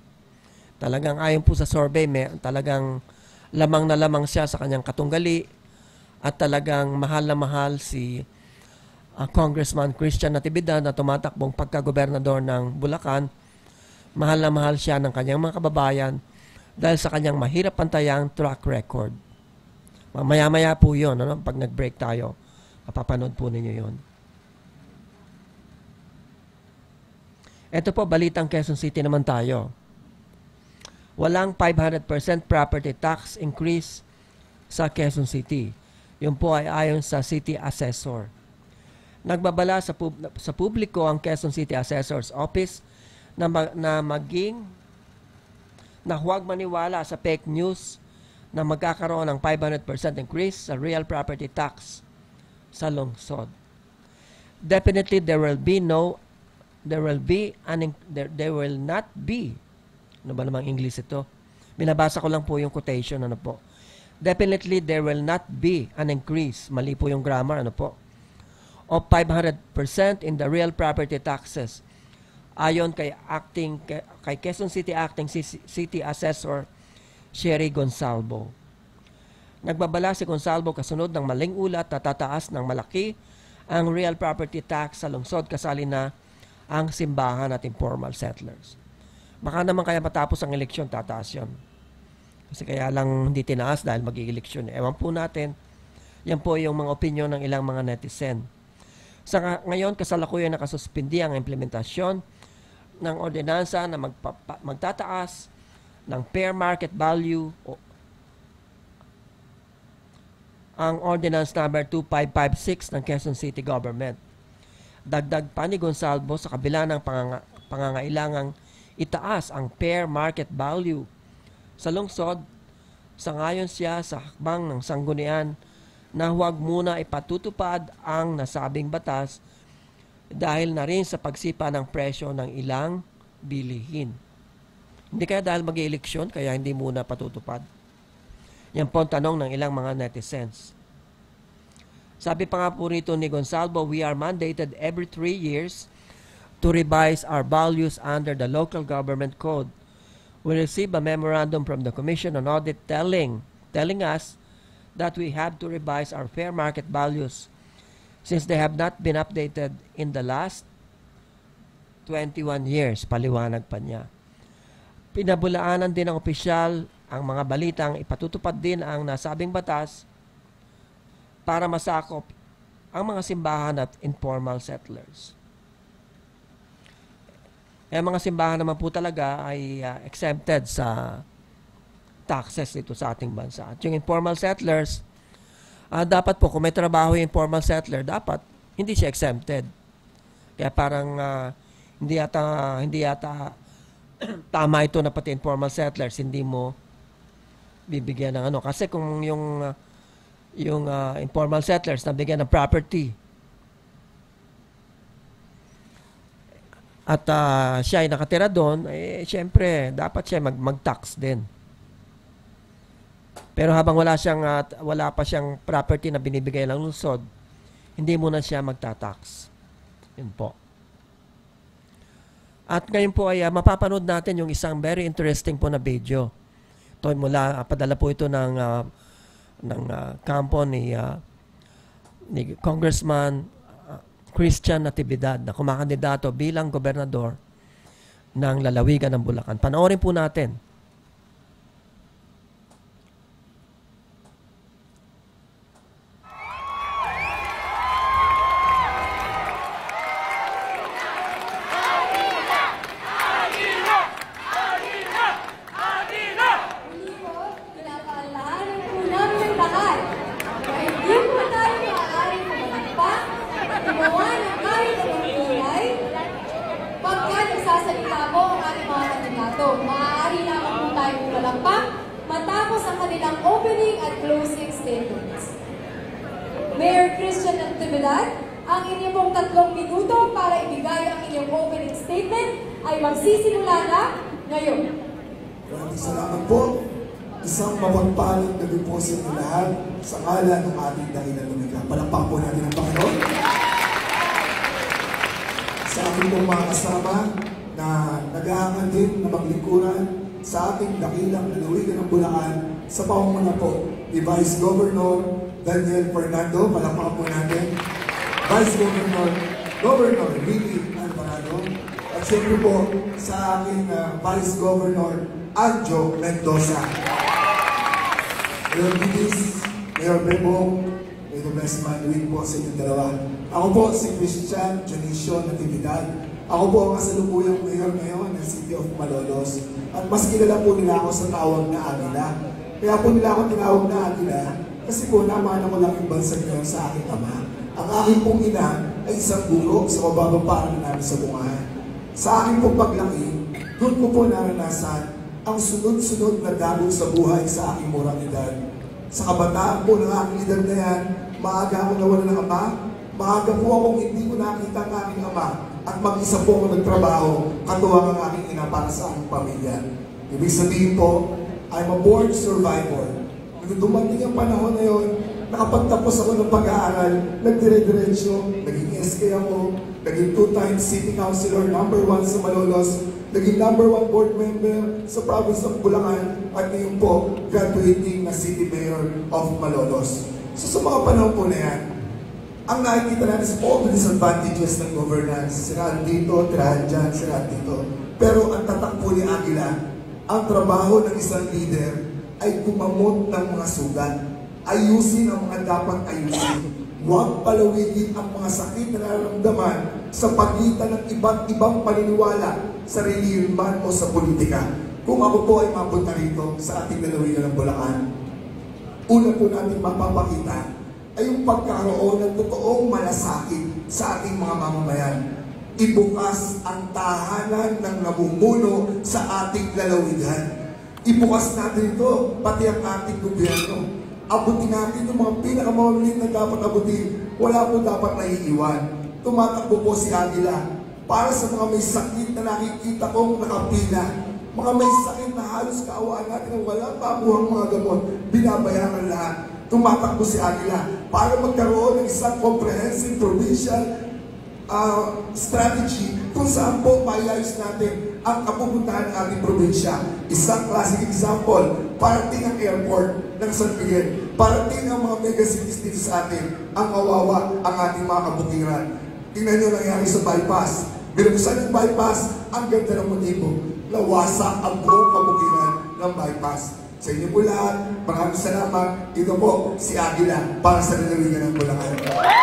Talagang ayon po sa survey, talagang lamang na lamang siya sa kanyang katunggali At talagang mahal na mahal si Congressman Christian Natividad na tumatakbong pagka-gobernador ng Bulacan. Mahal na mahal siya ng kanyang mga kababayan dahil sa kanyang mahirap pantayang track record. Maya-maya po yun. Ano? Pag nag-break tayo, mapapanood po ninyo yun. Ito po, balitang Quezon City naman tayo. Walang 500% property tax increase sa Quezon City. Yun po ay ayon sa City Assessor. Nagbabala sa publiko ang Quezon City Assessor's Office na huwag maniwala sa fake news na magkakaroon ng 500% increase sa real property tax sa lungsod. Definitely there will not be. Ano ba namang English ito? Binabasa ko lang po yung quotation, ano po. Definitely there will not be an increase, mali po yung grammar, ano po, of 500% in the real property taxes. Ayon kay Quezon City Acting City Assessor Sherry Gonsalvo. Nagbabala si Gonsalvo kasunod ng maling ulat na tataas ng malaki ang real property tax sa lungsod kasali na ang simbahan at informal settlers. Baka naman kaya matapos ang eleksyon, tataas yun. Kasi kaya lang hindi tinaas dahil mag-i-eleksyon. Ewan po natin, yan po yung mga opinion ng ilang mga netizen. Ngayon, kasalukuyan nakasuspindi ang implementasyon ng ordinansa na magtataas ng fair market value ang Ordinance Number 2556 ng Quezon City Government. Dagdag pa ni Gonsalvo sa kabila ng pangangailangang itaas ang fair market value sa lungsod, sangayon siya sa hakbang ng sanggunian na huwag muna ipatutupad ang nasabing batas dahil na rin sa pagsipa ng presyo ng ilang bilihin. Hindi kaya dahil mag-eleksyon kaya hindi muna patutupad? Yan po ang tanong ng ilang mga netizens. Sabi pa nga po rito ni Gonsalvo, we are mandated every 3 years to revise our values under the local government code. We received a memorandum from the Commission on Audit telling us that we have to revise our fair market values since they have not been updated in the last 21 years. Paliwanag pa niya. Pinabulaanan din ng opisyal ang mga balitang ipatutupad din ang nasabing batas para masakop ang mga simbahan at informal settlers. Mga simbahan naman po talaga ay exempted sa taxes dito sa ating bansa. At yung informal settlers, dapat po kung may trabaho yung informal settler, dapat hindi siya exempted. Kaya parang hindi yata tama ito na pati informal settlers hindi mo bibigyan ng ano. Kasi kung yung informal settlers nabigyan ng property at siya ay nakatira doon, siyempre dapat siya mag-tax din. Pero habang wala pa siyang property na binibigay ng lungsod, hindi muna siya magtatax. Yun po. At ngayon po ay mapapanood natin yung isang very interesting po na video. Ito padala po ito ng kampo ni Congressman Christian Natividad na kumakandidato bilang gobernador ng lalawigan ng Bulacan. Panoorin po natin. Maaari lamang po tayong walampak matapos ang kanilang opening at closing statements. Mayor Christian Natividad, ang inyong pong 3 minuto para ibigay ang inyong opening statement ay magsisimula na ngayon. Maraming salamat po. Isang mapagpalang gabi po sa inyo lahat sa ngalan ng ating dakilang lumikha. Palakpak po natin ang Panginoon. Sa aking pong mga kasama na nag-aangan din na maglingkuran sa ating dakilang lalawigan ng Bulacan sa pamumuno po ni Vice Governor Daniel Fernando, palakpakan po natin. Vice Governor Willie Alvarado. At siyempre po sa aking Vice Governor Anjo Mendoza. Mayor Bidis, Mayor Bebong, may the best man with po sa inyong dalawa. Ako po si Christian Junicio Natividad. Ako po ang kasalukuyang mayor ngayon ng City of Malolos. At mas kilala po nila ako sa tawag na Agila. Kaya po nila ako tinawag na Agila kasi po namana ko lang yung bansag ngayon sa aking ama. Ang aking pong ina ay isang guro sa mababang paaralan namin sa Bungahan. Sa aking pong paglaki, doon ko po naranasan ang sunod-sunod na dagong sa buhay sa aking murang edad. Sa kabataan po ng aking edad na yan, maaga akong nawala ng ama, maaga po akong hindi ko nakita ang aking ama, at mag-isa po ako nagtrabaho, katuwang ang aking ina para sa aking pamilya. Ibig sabihin po, I'm a born survivor. Nung dumating ang panahon na yun, nakapagtapos ako ng pag-aaral, nagdire-diretsyo, naging SK ako, naging 2-time City Councilor, #1 sa Malolos, naging #1 board member sa province of Bulacan, at ngayon po, graduating na City Mayor of Malolos. So sa mga panahon po na yan, ang nakikita natin is all the disadvantages ng governance. Siraan dito, tirahan dyan, siraan dito. Pero ang tatak po ni Agila, ang trabaho ng isang leader ay kumamot ng mga sugat. Ayusin ang mga dapat ayusin. Huwag palawigin ang mga sakit na nararamdaman sa pagitan ng iba't ibang paniniwala sa relihiyon man o sa politika. Kung ako po ay mapunta rito sa ating lalawigan ng Bulacan, una po natin mapapakita ay yung pagkakaroon ng totoong malasakit sa ating mga mamamayan. Ibukas ang tahanan ng namumuno sa ating lalawigan. Ibukas natin ito, pati ang ating gobyerno. Abutin natin yung mga pinakamamalit na dapat abutin. Wala po dapat naiiwan. Tumatakbo po si Agila para sa mga may sakit na nakikita kong nakapila. Mga may sakit na halos kaawaan natin ang wala pa buhang mga gamot. Binabayaran lahat. Tumatakbo si Agila para magkaroon ng isang comprehensive provincial strategy kung saan po maiayos natin ang kapupuntahan ng ating probinsya. Isang classic example, parating ang airport ng San Miguel, parating ang mga megacities dito sa atin, ang kawawa ang ating mga kabutiran. Tingnan nyo nangyari sa bypass. Binuksan yung bypass, ang ganda ng motibo. Nawasak ang buong kabutiran ng bypass. Sa inyo po lahat, maraming salamat. Ito po si Agila para sa lalawigan ng Bulacan.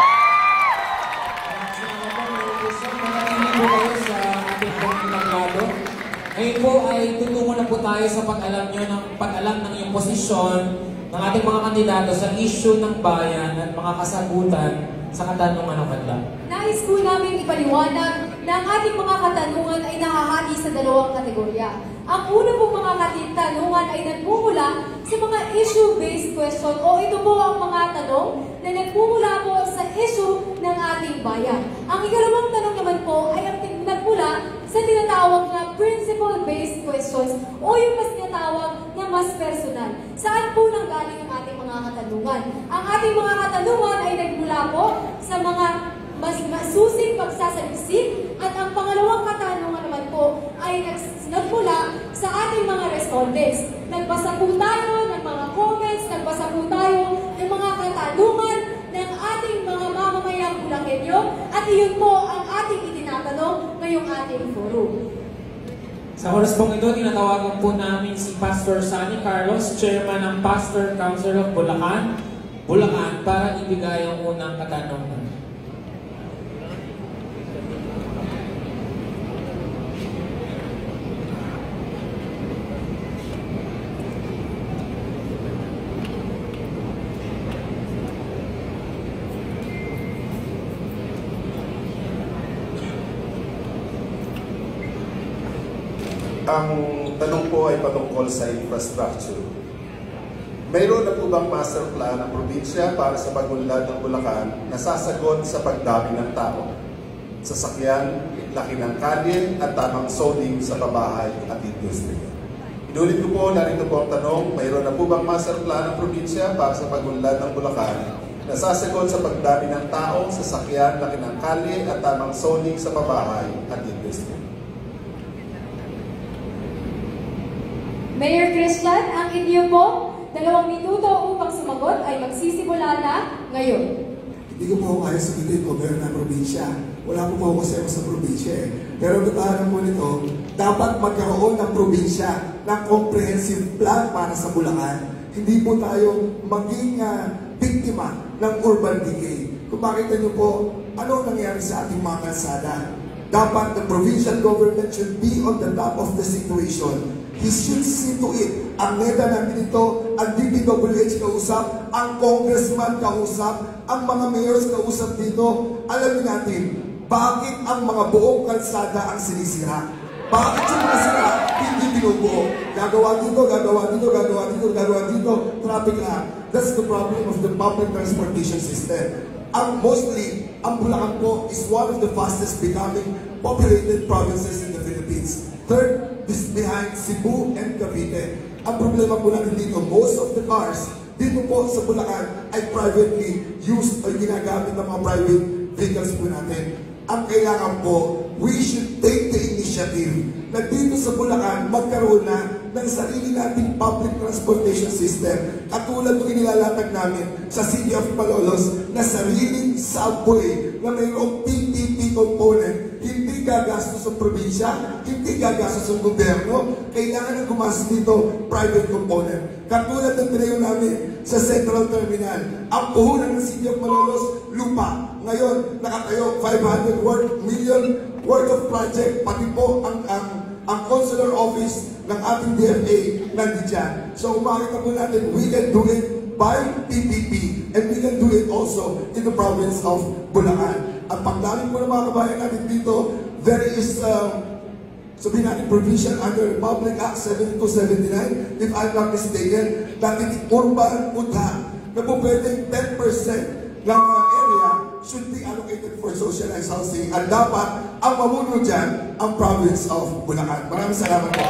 Ngayon po ay tutungo na po tayo sa pag-alam ng iyong posisyon ng ating mga kandidato sa issue ng bayan at mga kasagutan sa katanungan ng kanila. Nais po namin ipaliwanag na ang ating mga katanungan ay nahahati sa dalawang kategorya. Ang una pong mga katanungan ay nagmumula sa mga issue-based question o ito po ang mga tanong na nagmumula po sa issue ng ating bayan. Ang ikalawang tanong naman po ay ang nagmula sa tinatawag na principle-based questions o yung mas tinatawag na mas personal. Saan po nanggaling ang ating mga katanungan? Ang ating mga katanungan ay nagmula po sa mga mas masusing pagsasaliksik at ang pangalawang katanungan naman po ay nagmula sa ating mga respondents. Nagbasa po tayo ng mga comments, nagbasa po tayo ng mga katanungan ng ating mga mamamayang Bulakenyo at iyon po ang ating itinatanong ngayong ating forum. Sa oras pong ito, tinatawagan po namin si Pastor Sunny Carlos, Chairman ng Pastor Council of Bulacan, para ibigay ang unang katanungan. Ang tanong po ay patungkol sa infrastructure. Mayroon na po bang master plan ng probinsya para sa pagunlad ng Bulacan na sasagot sa pagdami ng tao, sasakyan, laki ng kalye at tamang zoning sa pabahay at industriya? Inulit ko po, narito po ang tanong, mayroon na po bang master plan ng probinsya para sa pagunlad ng Bulacan na sasagot sa pagdami ng tao, sasakyan, laki ng kalye at tamang zoning sa pabahay at industriya? Mayor Christian, ang inyo po 2 minuto upang sumagot ay magsisimula na ngayon. Hindi ko po ako kaya sagutin kung meron ng probinsya. Wala po ako kasi ako sa probinsya eh. Pero tatahanan po nito, dapat magkaroon ng probinsya ng comprehensive plan para sa Bulacan. Hindi po tayo maging biktima ng urban decay. Kung makita niyo po, ano nangyari sa ating mga kalsada? Dapat the provincial government should be on the top of the situation. He should see to it. Ang NEDA natin ito, ang DPWH kausap, ang congressman kausap, ang mga mayors kausap dito. Alamin natin, bakit ang mga buong kalsada ang sinisira? Bakit yung mga sira hindi binubuo? Gagawa dito, gagawa dito, gagawa dito, gagawa dito, traffic lang. That's the problem of the public transportation system. Mostly, ang Bulacan po is one of the fastest becoming populated provinces in the Philippines. Third is behind Cebu and Cavite. Ang problema po natin dito, most of the cars dito po sa Bulacan ay privately used o ginagamit ng mga private vehicles po natin. Ang kailangan po, we should take the initiative na dito sa Bulacan magkaroon na ng sarili nating public transportation system. Katulad ng inilalatag namin sa City of Malolos na sariling subway na mayroong PPP component. Hindi gagastos sa probinsya, hindi gagastos sa gobyerno. Kailangan na gumastos dito private component. Katulad ng tinayo namin sa Central Terminal. Ang puhunan ng City of Malolos, lupa. Ngayon, nakatayo 500 million worth of project. Pati po ang consular office ng ating DFA nandiyan. So makita po natin, we can do it by PPP and we can do it also in the province of Bulacan. At pagdating po ng mga kabayan natin dito, there is sabihin natin provision under Republic Act 7279, if I'm not mistaken, that in urban Budha, na po pwedeng 10% ng area should be allocated for socialized housing. At dapat ang mamuno dyan ang province of Bulacan. Maraming salamat po.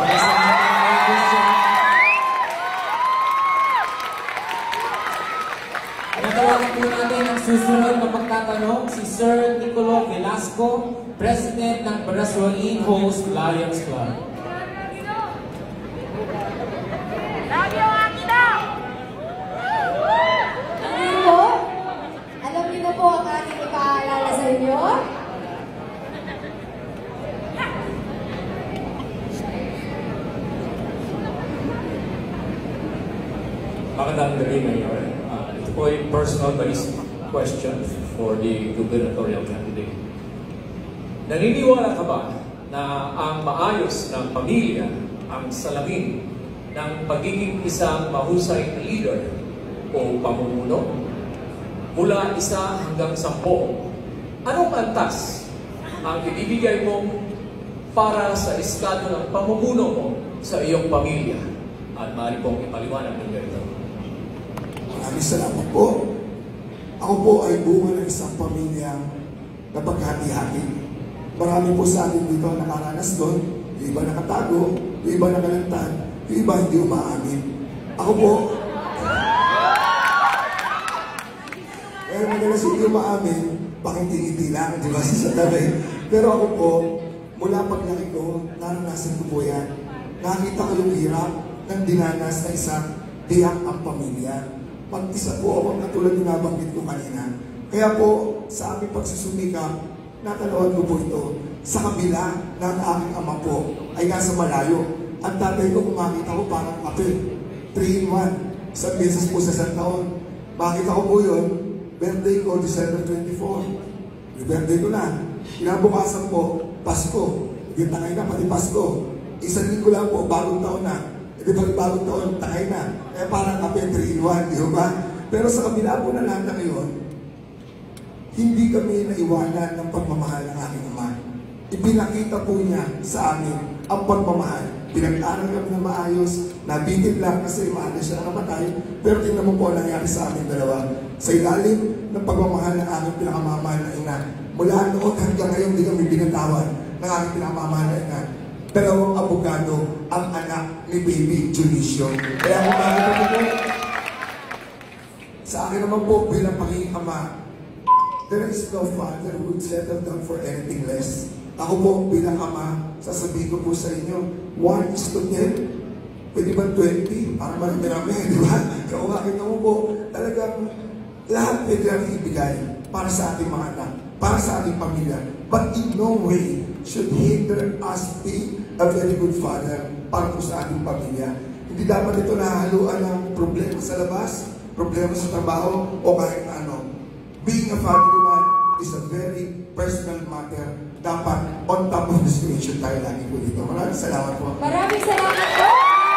Natawagan po natin ang susunod na pagtatanong, si Sir Nicolo Velasco, President ng Barasualin Host Lions Club. Alam niyo na po ang ating ipaalala sa inyo. Magandang gabi, Mayor. Ito po ay personal based question for the gubernatorial candidate. Naniniwala ka ba na ang maayos ng pamilya ang salamin ng pagiging isang mahusay na leader o pamumuno? Mula 1 hanggang 10, anong antas ang ibibigay mo para sa estado ng pamumuno mo sa iyong pamilya? At maaari pong ipaliwanag ng ganito. Maraming salamat po. Ako po ay bunga ng isang pamilyang napaghati-hati. Marami po sa atin dito nakaranas doon. Yung iba nakatago, yung iba nakalantad, yung iba hindi umaamin. Ako po, kaya madalas hindi umaamin, pakingiti lang, di ba, sa tabi. Pero ako po, mula paglaki ko, naranasan ko po yan. Nakita ko yung hirap ng dinanas na isang tiyak ang pamilya. Pag-isa po ako katulad yung nabanggit ko kanina. Kaya po, sa aming pagsusumikap, natalawad ko po ito. Sa kabila ng aking ama po ay nasa malayo. Ang tatay ko kumakita ko parang kapil. 3-in-1. Isang beses po sa isang taon. Makita ko po yun, birthday ko, December 24. Yung birthday ko na. Kinabukasan po, Pasko. Yung takay na, pati Pasko. Isang linggo lang po, bagong taon na. Hindi pa bagong taon, takay na. Kaya parang kapil 3-in-1, di ba? Pero sa kabila po na lahat na ngayon, hindi kami naiwanan ng pagmamahal ng aking ama. Ipinakita po niya sa amin ang pagmamahal. Pinag-aral kami na maayos, nabitin lang kasi maalis siya namatay, pero tingnan mo po ang nangyari sa amin dalawa. Sa ilalim ng pagmamahal ng aking pinakamamahal na ina, mula noon hanggang ngayon hindi kami binatawan ng aking pinakamamahal na ina. 2 abogado ang anak ni Baby Junicio. Kaya kung makita ko po, sa akin naman po bilang pagiging ama, there is no father who would settle down for anything less. Ako po bilang ama, sasabihin ko po sa inyo, 1:10. Pwede ba 20? Para marami-rami, di ba? Lahat pwede natin ibigay para sa ating mga anak, para sa ating pamilya. But in no way should hinder us be a very good father para po sa ating pamilya. Hindi dapat ito nahahaluan ng problema sa labas, problema sa trabaho, o kahit ano. Being a family man is a very personal matter. Dapat on top of the situation tayo lagi po dito. Maraming salamat po. Maraming salamat po.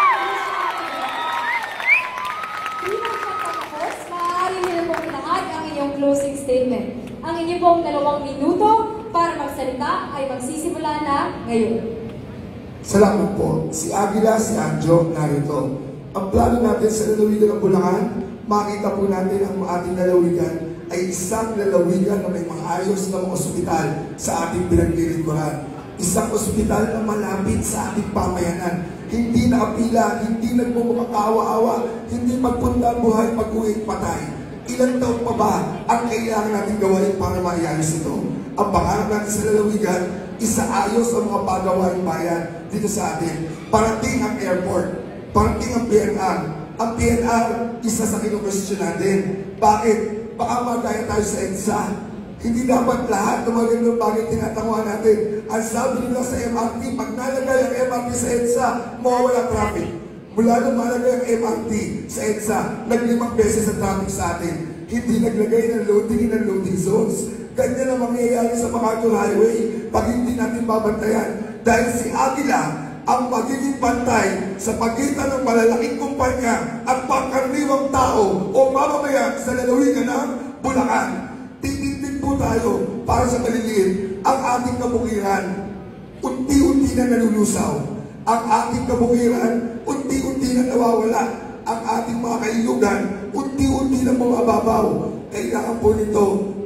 Bilang pagkatapos, maaari nila pong ilahat ang inyong closing statement. Ang inyong pong 2 minuto para magsalita ay magsisimula na ngayon. Salamat po. Si Aguila, si Anjo, narito. Ang plano natin sa lalawigan ng Bulacan, makita po natin ang ating lalawigan ay isang lalawigan na may maayos na mga ospital sa ating pinaglilingkuran. Isang ospital na malapit sa ating pamayanan. Hindi nakapila, hindi nagmumakawa-awa, hindi magpunta buhay, pag-uwi, patay. Ilang taon pa ba ang kailangan natin gawain para maayos ito? Ang pangarap natin sa lalawigan, isaayos ang mga pagawaing bayan dito sa atin. Parating ang airport, parating ang PNR. Ang PNR, isa sa kinukwestiyon natin. Bakit? Baka magaya tayo sa EDSA. Hindi dapat lahat ng magandang bagay tinatanguhan natin. Ang sabi nila sa MRT, pag nalagay ang MRT sa EDSA, mawawala traffic. Mula nung malagay ang MRT sa EDSA, nag-5 beses ang traffic sa atin. Hindi naglagay ng loading zones. Ganyan ang mangyayari sa MacArthur Highway pag hindi natin babantayan. Dahil si Aguila ang magiging bantay sa pagitan ng malalaking kumpanya at pangkaraniwang tao o mamamayan sa lalawigan ng Bulacan. Titindig po tayo para sa maliliit ang ating kabukiran. Unti-unti na nalulusaw. Ang ating kabukiran, unti-unti na nawawala. Ang ating mga kailugan, unti-unti na bumababaw. Kailangan po nito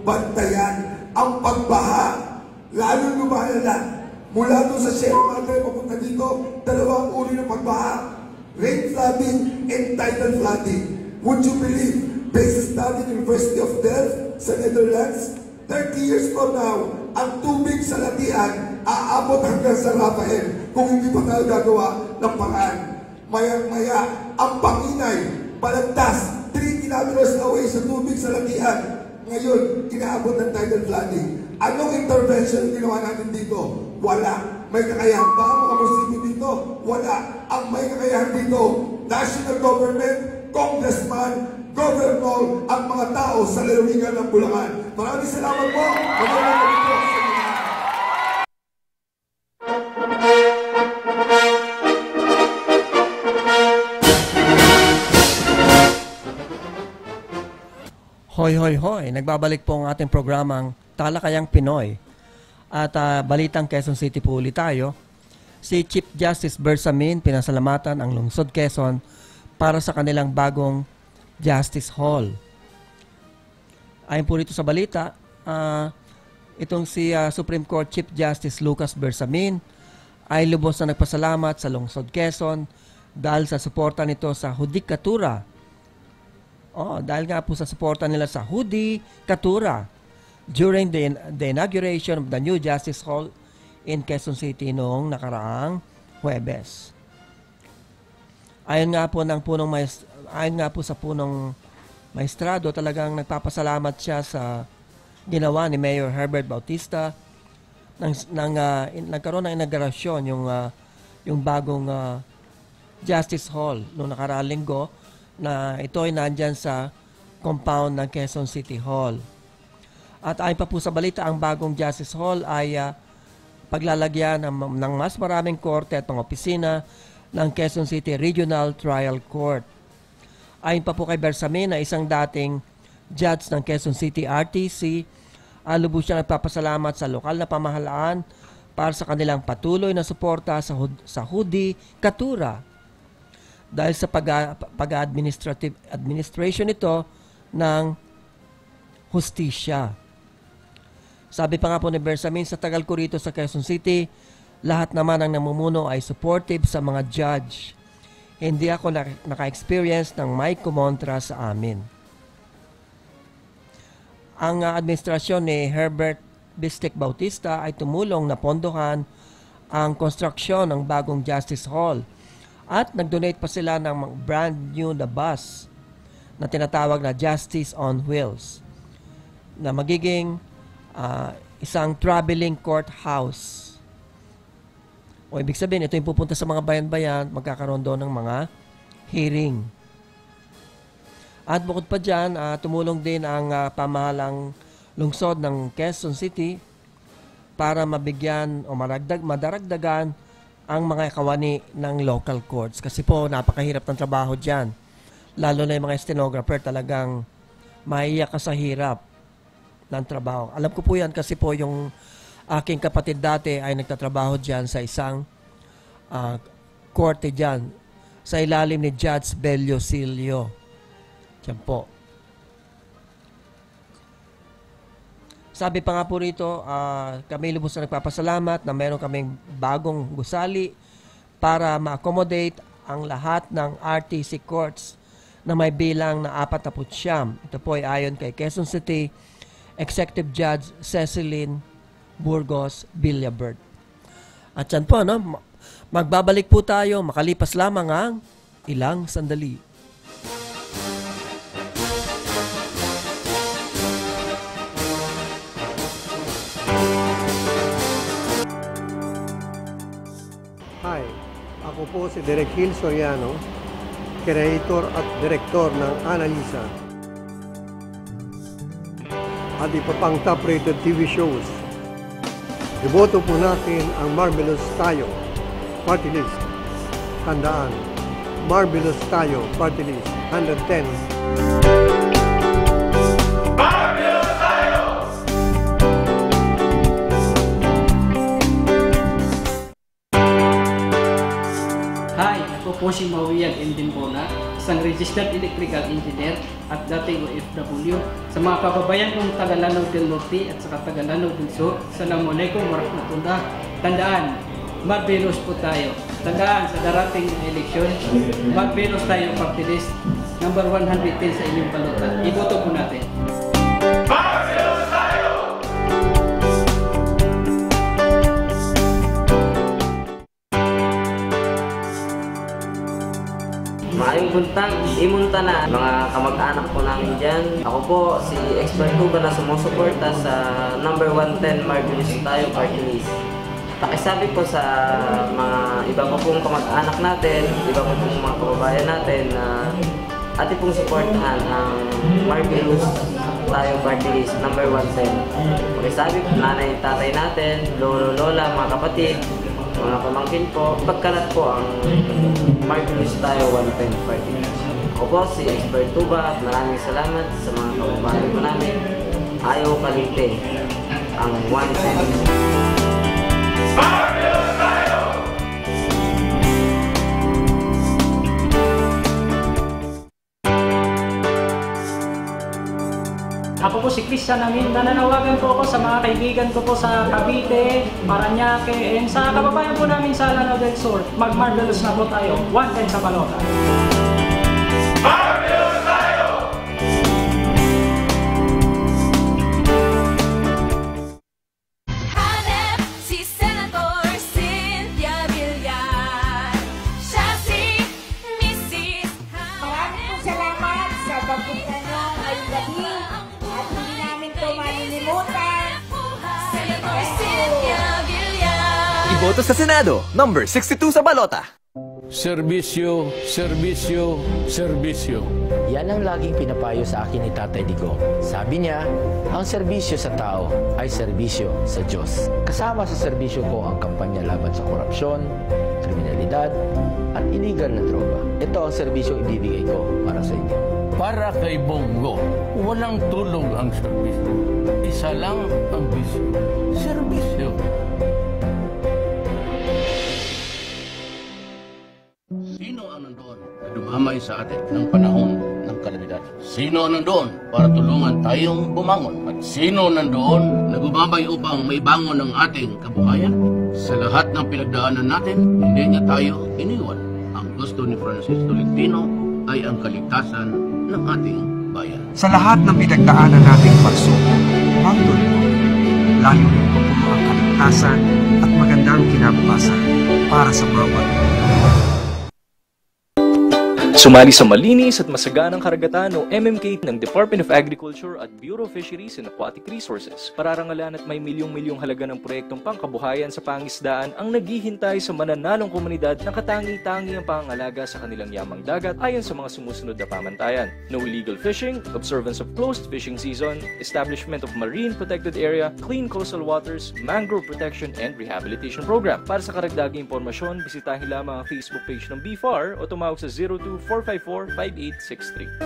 bantayan ang pagbaha. Lalo lumalala. Mula doon sa Sierra Madre, papunta dito, 2 uri ng pagbaha. Rain flooding and tidal flooding. Would you believe, based study in University of Delft sa Netherlands, 30 years from now, ang tubig sa Latian aabot hanggang sa Rafael kung hindi pa tayo gagawa ng paraan. Mayang-maya, ang Panginay, Balagtas, 3 kilometers away sa tubig sa Latian. Ngayon, inaabot ng tidal flooding. Anong intervention ginawa natin dito? Wala. May kakayahan ba ang mga munisipyo dito? Wala. Ang may kakayahan dito, national government, congressman, governor, ang mga tao sa lalawigan ng Bulacan. Maraming salamat po. Magandang gabi po sa inyo. Hoy, hoy, hoy. Nagbabalik po ang ating programang Talakayang Pinoy. At balitang Quezon City po ulit tayo. Si Chief Justice Bersamin pinasalamatan ang Lungsod Quezon para sa kanilang bagong Justice Hall. Ayon po rito sa balita, itong si Supreme Court Chief Justice Lucas Bersamin ay lubos na nagpasalamat sa Lungsod Quezon dahil sa suporta nito sa Judikatura. Dahil nga po sa suporta nila sa Judikatura during the inauguration of the new Justice Hall in Quezon City noong nakaraang Huwebes. Ayon nga po sa punong maestrado, talagang nagpapasalamat siya sa ginawa ni Mayor Herbert Bautista nagkaroon ng inaugurasyon yung bagong Justice Hall noong nakaraang linggo, na ito ay nandyan sa compound ng Quezon City Hall. At ayon pa po sa balita, ang bagong Justice Hall ay paglalagyan ng mas maraming korte at mga opisina ng Quezon City Regional Trial Court. Ayon pa po kay Bersamin na isang dating judge ng Quezon City RTC, lubos siya nagpapasalamat sa lokal na pamahalaan para sa kanilang patuloy na suporta sa Judikatura dahil sa administration ito ng hustisya. Sabi pa nga po ni Bersamin, sa tagal ko rito sa Quezon City, lahat naman ang namumuno ay supportive sa mga judge. Hindi ako naka-experience ng may kumontra sa amin. Ang administrasyon ni Herbert Bistek Bautista ay tumulong na pondohan ang konstruksyon ng bagong Justice Hall at nag-donate pa sila ng brand new na bus na tinatawag na Justice on Wheels, na magiging isang traveling courthouse. O ibig sabihin, ito yung pupunta sa mga bayan-bayan, magkakaroon doon ng mga hearing. At bukod pa dyan, tumulong din ang pamahalang lungsod ng Quezon City para mabigyan o madaragdagan ang mga kawani ng local courts. Kasi po, napakahirap ng trabaho dyan. Lalo na yung mga stenographer, talagang maiyak ka sa hirap ng trabaho. Alam ko po yan kasi po yung aking kapatid dati ay nagtatrabaho dyan sa isang korte dyan, sa ilalim ni Judge Belio Silio. Diyan po. Sabi pa nga po rito, kami lubos na nagpapasalamat na meron kaming bagong gusali para ma-accommodate ang lahat ng RTC courts na may bilang na 49. Ito po ay ayon kay Quezon City Executive Judge Cecilyn Burgos Villabert. At yan po, no? Magbabalik po tayo makalipas lamang ang ilang sandali. Hi, ako po si Direk Gil Soriano, Creator at Direktor ng Analisa at iba pang top-rated TV shows. Iboto po natin ang Marvelous Tayo Party List. Tandaan, Marvelous Tayo Party List 110. Hi, ako po si Mawiyag Indimbona, isang registered electrical engineer at dating OFW. Sa mga kababayan kong taga Lanao del Norte at saka taga Lanao del Sur, Assalamualaikum warahmatullah. Tandaan, Marvelous po tayo. Tandaan, sa darating eleksyon, Marvelous tayo party list. Number 110 sa inyong balota. Iboto po natin. Marvelous tayo! Maayong buntag, imunta na mga kamag-anak po namin dyan. Ako po, si Expert Tuba na sumusuporta sa number 110 Marvelous tayo party list. Pakisabi po sa mga iba po pong kamag-anak natin, iba po pong mga kababayan natin na ating pong supportahan ang Marvelous tayo party list number 110. Pakisabi po nanay, tatay natin, lolo, lola, mga kapatid, mga pamangkin po, pagkalat po ang Marvelous tayo 110 party list. Ako po si Expert Tuba at maraming salamat sa mga kababayan po namin. Ayaw kalite ang 110. Ako po si Christian Amin. Nananawagan po ako sa mga kaibigan ko po sa Cavite, Parañaque, and sa kababayan po namin sa Lanao del Sur. Mag-Marvelous na po tayo. 110 sa balota. Marvelous tayo! Hanep si Senator Cynthia Villar. Siya si Mrs. Maraming po salamat sa pagpunta nyo ngayong gabi. At hindi namin ito malilimutan. Senator Cynthia Villar. Iboto sa Senado, number 62 sa balota. Serbisyo, serbisyo, serbisyo. Yan ang laging pinapayo sa akin ni Tatay Digong. Sabi niya, ang serbisyo sa tao ay serbisyo sa Diyos. Kasama sa serbisyo ko ang kampanya laban sa korupsyon, kriminalidad, at illegal na droga. Ito ang serbisyo ibibigay ko para sa inyo. Para kay Bongo, walang tulong ang serbisyo. Isa lang ang bisyo. Serbisyo. Sino ang nandoon na dumamay sa atin ng panahon ng kalamidad? Sino ang nandoon para tulungan tayong bumangon? At sino nandoon na gumabay upang maibangon ang ating kabuhayan? Sa lahat ng pinagdaanan natin, hindi niya tayo iniwan. Ang gusto ni Francis Tolentino ay ang kaligtasan ng ating bayan. Sa lahat ng pinagdaanan nating pagsubok, handol mo, lalo yung pagpulang kaligtasan at magandang kinabukasan para sa bawat Sumali sa malinis at masaganang karagatan o MMK ng Department of Agriculture at Bureau of Fisheries and Aquatic Resources. Pararangalan at may milyong-milyong halaga ng proyektong pangkabuhayan sa pangisdaan ang naghihintay sa mananalong komunidad na katangi-tangi ang pangangalaga sa kanilang yamang dagat ayon sa mga sumusunod na pamantayan. No illegal fishing, observance of closed fishing season, establishment of marine protected area, clean coastal waters, mangrove protection and rehabilitation program. Para sa karagdagang impormasyon, bisitahin lamang ang Facebook page ng BFAR o tumawag sa 02-454-5863.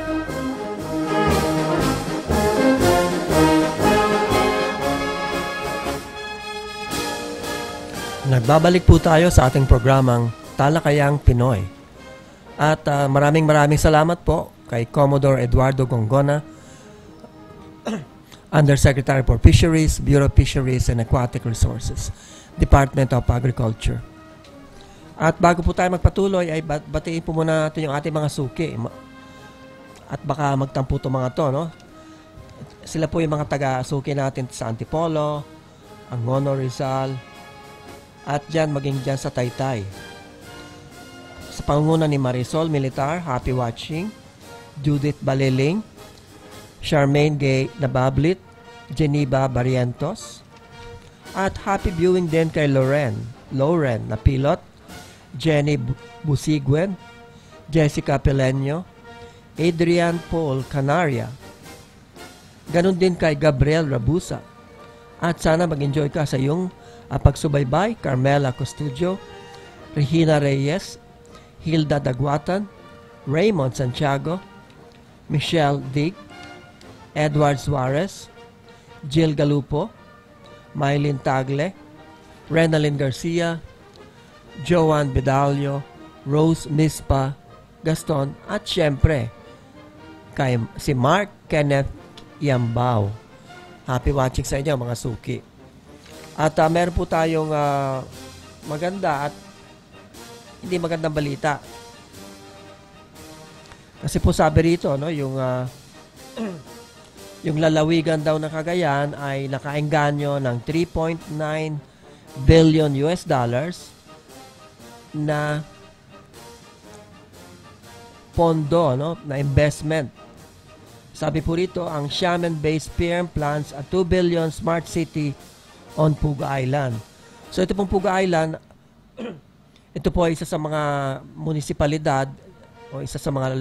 Nagbabalik po tayo sa ating programang Talakayang Pinoy. At maraming salamat po kay Commodore Eduardo Gongona, Undersecretary for Fisheries, Bureau of Fisheries and Aquatic Resources, Department of Agriculture. At bago po tayo magpatuloy, ay batiin po muna natin yung ating mga suki. At baka magtampo itong mga to, no? Sila po yung mga taga-suki natin sa Antipolo, Angono, Rizal, at dyan, maging dyan sa Taytay. Sa pangunguna ni Marisol Militar, happy watching. Judith Baliling, Charmaine Gay Nabablit, Geneva Barrientos, at happy viewing din kay Lauren na pilot, Jenny Busiguen, Jessica Pelenyo, Adrian Paul Canaria, ganun din kay Gabriel Rabusa. At sana mag-enjoy ka sa iyong pagsubaybay, Carmela Custodio, Regina Reyes, Hilda Dagwatan, Raymond Santiago, Michelle Dig, Edward Suarez, Jill Galupo, Mylene Tagle, Renalyn Garcia, Joan Bedalio, Rose Mispa, Gaston, at syempre kay si Mark Kenneth Yambao. Happy watching sa inyo mga suki. At meron po tayong maganda at hindi magandang balita. Kasi po sabi rito, no, yung lalawigan daw ng Cagayan ay nakaengganyo ng 3.9 billion US dollars na pondo, no, na investment. Sabi po rito, ang Xiamen-based firm plans a 2 billion smart city on Puga Island. So ito pong Puga Island, ito po ay isa sa mga munisipalidad o isa sa mga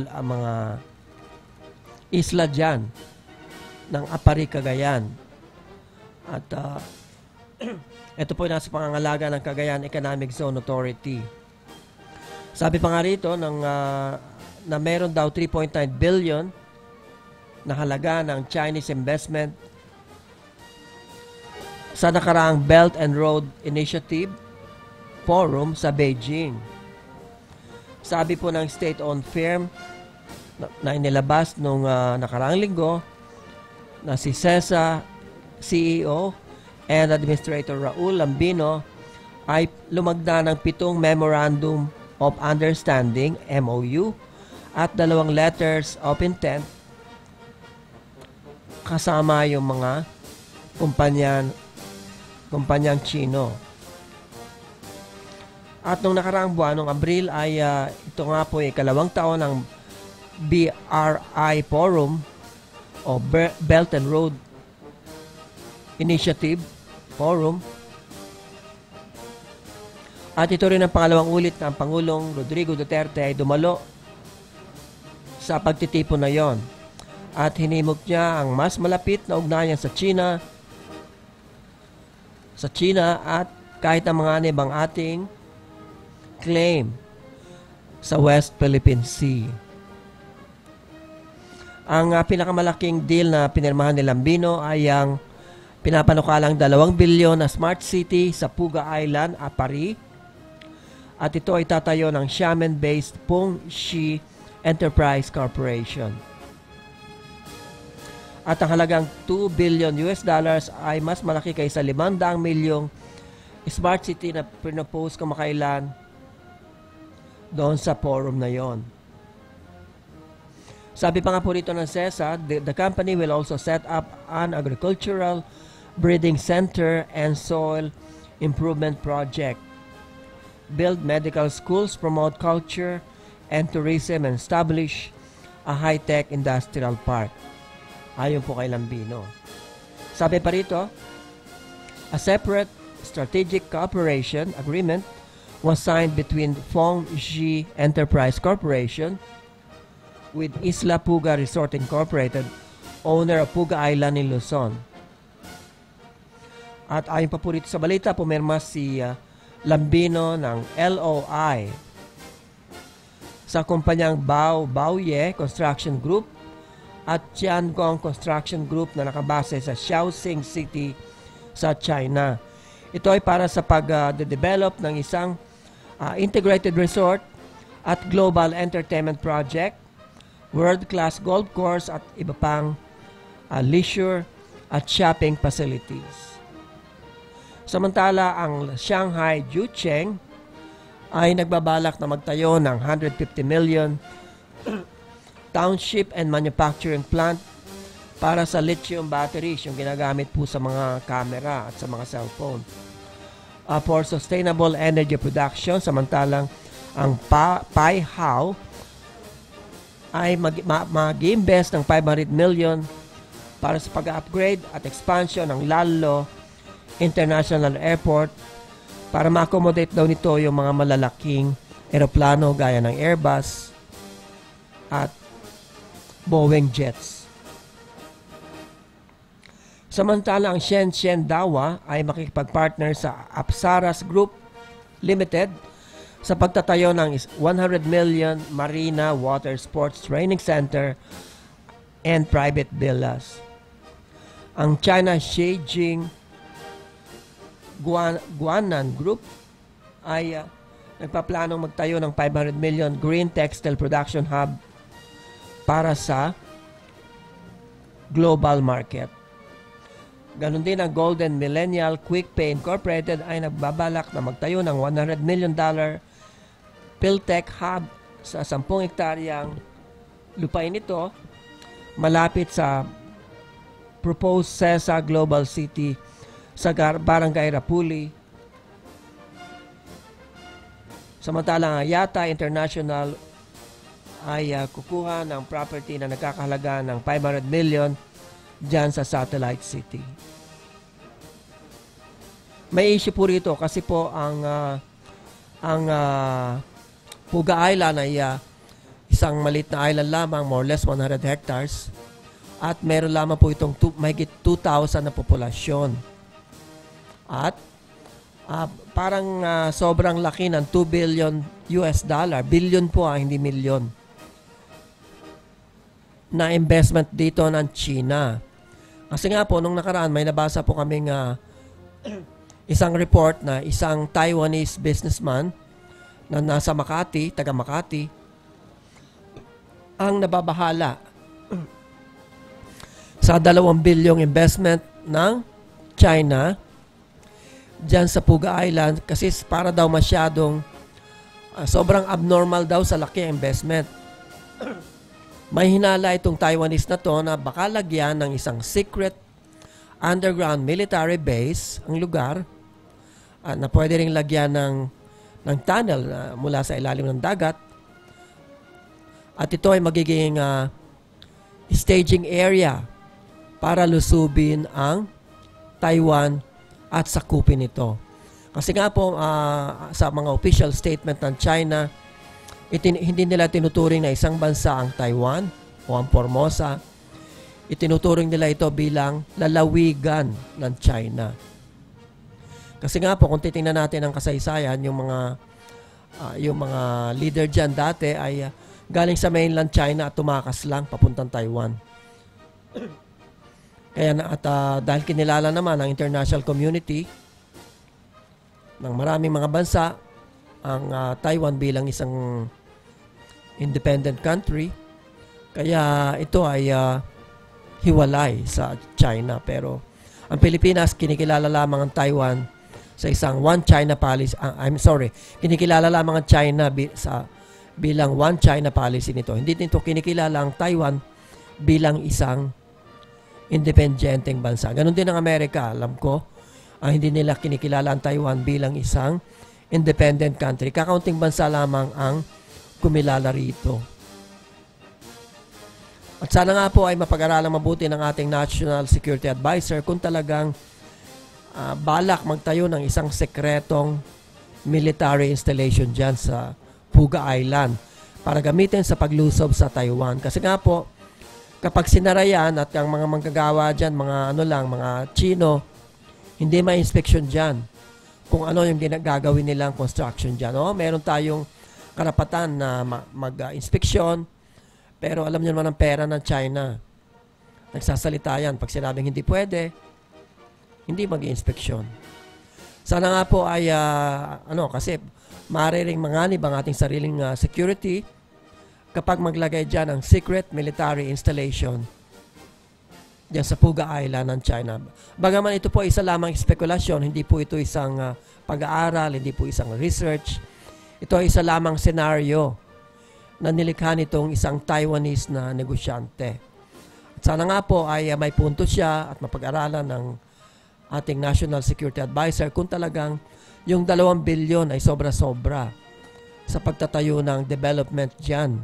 isla dyan ng Apari, Cagayan. At ito po ay nasa pangangalaga ng Cagayan Economic Zone Authority. Sabi pa nga rito na meron daw 3.9 billion na halaga ng Chinese investment sa nakaraang Belt and Road Initiative Forum sa Beijing. Sabi po ng state-owned firm na inilabas nung nakaraang linggo na si CESA CEO and Administrator Raul Lambino ay lumagda ng 7 Memorandum of Understanding, MOU, at 2 Letters of Intent kasama yung mga kumpanyang Chino. At nung nakaraang buwan, nung Abril, ay ito nga po ay ikalawang taon ng BRI Forum o Belt and Road Initiative Forum. At ito rin ang pangalawang ulit na ang Pangulong Rodrigo Duterte ay dumalo sa pagtitipon na yon. At hinimok niya ang mas malapit na ugnayan sa China at kahit ang mga anibang ating claim sa West Philippine Sea. Ang pinakamalaking deal na pinirmahan ni Lambino ay ang pinapanukalang 2 bilyon na smart city sa Puga Island, Apari. At ito ay tatayo ng Xiamen-based Peng Shi Enterprise Corporation. At ang halagang 2 billion US dollars ay mas malaki kaysa 500 milyong smart city na pinopose kamakailan doon sa forum na yon. Sabi pa nga po rito ng CESA, the company will also set up an agricultural breeding center and soil improvement project, build medical schools, promote culture and Tourism and establish a high-tech industrial park. Ayon po kay Lambino. Sabi pa rito, a separate strategic cooperation agreement was signed between Fengxi Enterprise Corporation with Isla Puga Resort Incorporated, owner of Puga Island in Luzon. At ayon pa po rito sa balita, pumirma si Lambino ng LOI sa kumpanyang Baoye Construction Group at Tiangong Construction Group na nakabase sa Shaoxing City sa China. Ito ay para sa pag-develop ng isang integrated resort at global entertainment project, world-class golf course at iba pang leisure at shopping facilities. Samantala, ang Shanghai Jiucheng ay nagbabalak na magtayo ng 150 million township and manufacturing plant para sa lithium batteries, yung ginagamit po sa mga camera at sa mga cellphone. For sustainable energy production, samantalang ang Paihao ay mag-invest ng 500 million para sa pag-upgrade at expansion ng Lalo International Airport para ma-accommodate daw nito yung mga malalaking eroplano gaya ng Airbus at Boeing jets. Samantala, ang Shenzhen Dawa ay makikipag-partner sa Apsaras Group Limited sa pagtatayo ng 100 million Marina Water Sports Training Center and private villas. Ang China Beijing Guanan Group ay nagpaplanong magtayo ng 500 million green textile production hub para sa global market. Ganon din ang Golden Millennial Quick Pay Incorporated ay nagbabalak na magtayo ng $100 million PhilTech Hub sa 10 hektaryang lupain nito malapit sa proposed CESA Global City sa Barangay Rapuli. Samantalang Yata International ay kukuha ng property na nagkakahalaga ng 500 million dyan sa Satellite City. May issue po rito kasi po ang Puga Island ay isang maliit na island lamang, more or less 100 hectares, at meron lamang po itong mahigit 2,000 na populasyon. At parang sobrang laki ng $2 billion. Billion po, hindi milyon. Na investment dito ng China. Kasi nga po, nung nakaraan, may nabasa po kaming isang report na isang Taiwanese businessman na nasa Makati, taga Makati, ang nababahala sa 2 bilyong investment ng China dyan sa Puga Island kasi para daw masyadong sobrang abnormal daw sa laki ang investment. May hinala itong Taiwanese na to na baka lagyan ng isang secret underground military base ang lugar na pwede ring lagyan ng tunnel mula sa ilalim ng dagat. At ito ay magiging staging area para lusubin ang Taiwan at sakupin ito. Kasi nga po sa mga official statement ng China, hindi nila tinuturing na isang bansa ang Taiwan o ang Formosa. Itinuturing nila ito bilang lalawigan ng China. Kasi nga po kung titingnan natin ang kasaysayan, yung mga leader diyan dati ay galing sa mainland China at tumakas lang papuntang Taiwan. Kaya dahil kinilala naman ng international community ng maraming mga bansa ang Taiwan bilang isang independent country, kaya ito ay hiwalay sa China. Pero ang Pilipinas, kinikilala lamang ang Taiwan sa isang One China policy. Kinikilala lamang ang China bilang One China policy nito. Hindi nito kinikilala ang Taiwan bilang isang independenteng bansa. Ganon din ang Amerika. Alam ko, hindi nila kinikilala ang Taiwan bilang isang independent country. Kakaunting bansa lamang ang kumilala rito. At sana nga po ay mapag-aralang mabuti ng ating National Security Advisor kung talagang balak magtayo ng isang sekretong military installation dyan sa Puga Island para gamitin sa paglusob sa Taiwan. Kasi nga po, kapag sinara yan at ang mga manggagawa dyan, mga Chino, hindi ma-inspection dyan kung ano yung gagawin nilang construction dyan. Meron tayong karapatan na mag-inspeksyon, pero alam niyo naman ang pera ng China. Nagsasalita yan. Pag sinabing hindi pwede, hindi mag-inspeksyon. Sana nga po ay, kasi maaaring manganib ang ating sariling security kapag maglagay dyan ang secret military installation dyan sa Puga Island ng China. Bagaman ito po isa lamang spekulasyon, hindi po ito isang pag-aaral, hindi po isang research. Ito ay isa lamang senaryo na nilikha nitong isang Taiwanese na negosyante. At sana nga po ay may punto siya at mapag-aralan ng ating National Security Advisor kung talagang yung 2 bilyon ay sobra-sobra sa pagtatayo ng development dyan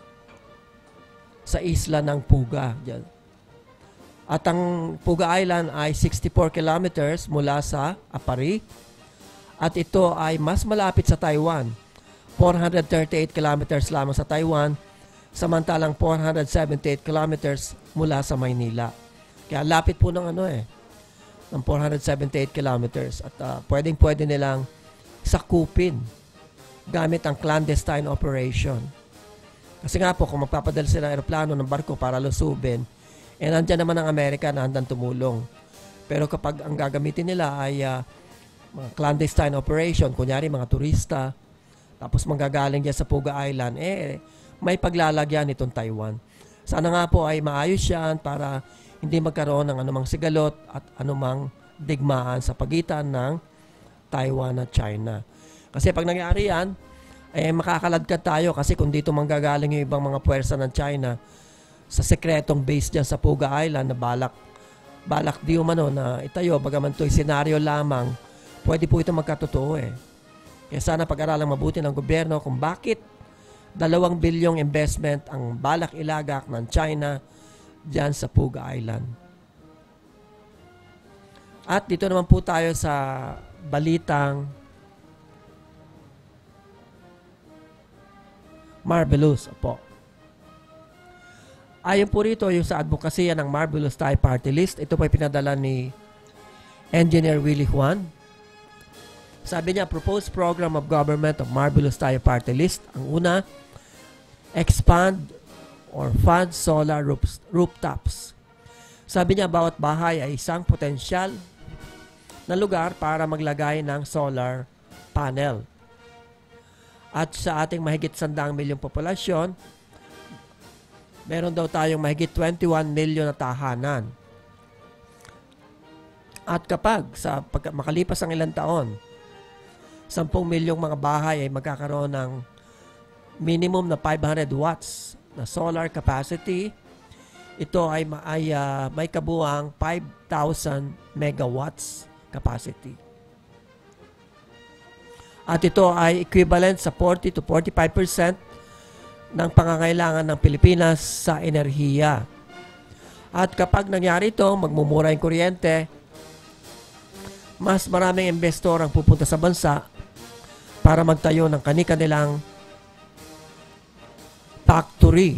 sa isla ng Puga. Dyan. At ang Puga Island ay 64 kilometers mula sa Apari at ito ay mas malapit sa Taiwan. 438 kilometers lamang sa Taiwan, samantalang 478 kilometers mula sa Maynila. Kaya lapit po ng ng 478 kilometers at pwedeng-pwede nilang sakupin gamit ang clandestine operation. Kasi nga po, kung magpapadala sila ng aeroplano ng barko para lusubin, nandyan naman ang Amerika na handang tumulong. Pero kapag ang gagamitin nila ay mga clandestine operation, kunyari mga turista, tapos manggagaling dyan sa Puga Island, may paglalagyan itong Taiwan. Sana nga po ay maayos yan para hindi magkaroon ng anumang sigalot at anumang digmaan sa pagitan ng Taiwan at China. Kasi pag nangyari yan, makakaladkad tayo kasi kung dito manggagaling yung ibang mga puwersa ng China sa sekretong base dyan sa Puga Island na balak di umano na itayo, bagaman ito'y senaryo lamang, pwede po ito magkatotoo Kaya sana pag-aralang mabuti ng gobyerno kung bakit 2 bilyong investment ang balak ilagak ng China dyan sa Puga Island. At dito naman po tayo sa balitang Marvelous po. Ayon po rito yung sa advokasya ng Marvelous Thai Party List, ito po ay pinadala ni Engineer Willie Juan. Sabi niya, proposed program of government of Marvelous Thai Party List. Ang una, expand or fund solar rooftops. Sabi niya, bawat bahay ay isang potensyal na lugar para maglagay ng solar panel. At sa ating mahigit 100 milyong populasyon, meron daw tayong mahigit 21 milyon na tahanan. At kapag makalipas ang ilang taon, 10 milyong mga bahay ay magkakaroon ng minimum na 500 watts na solar capacity. Ito ay may kabuuang 5,000 megawatts capacity. At ito ay equivalent sa 40 to 45% ng pangangailangan ng Pilipinas sa enerhiya. At kapag nangyari ito, magmumura yung kuryente, mas maraming investor ang pupunta sa bansa para magtayo ng kani-kanilang factory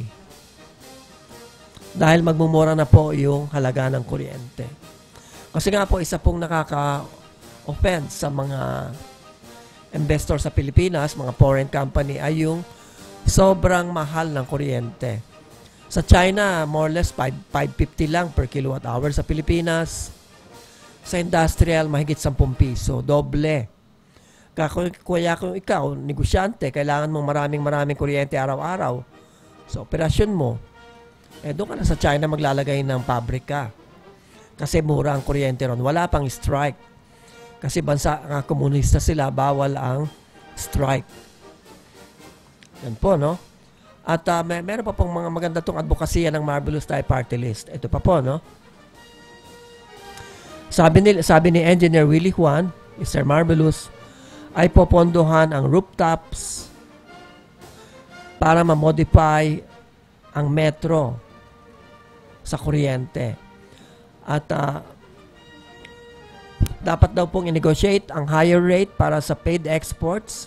dahil magmumura na po yung halaga ng kuryente. Kasi nga po, isa pong nakaka-offense sa mga investor sa Pilipinas, mga foreign company, ay yung sobrang mahal ng kuryente. Sa China, more or less 550 lang per kilowatt hour. Sa Pilipinas, sa industrial, mahigit 10 piso. Doble. Kaya kung ikaw, negosyante, kailangan mong maraming kuryente araw-araw sa operasyon mo, doon ka na sa China maglalagay ng pabrika. Kasi mura ang kuryente ron. Wala pang strike. Kasi bansa nga komunista sila, bawal ang strike. Yan po, no? At meron pa pong mga maganda tong advokasya ng Marvelous Thai Party List. Ito pa po, no? Sabi ni Engineer Willie Juan, Mr. Marvelous, ay popondohan ang rooftops para ma-modify ang metro sa kuryente. At dapat daw pong i-negotiate ang higher rate para sa paid exports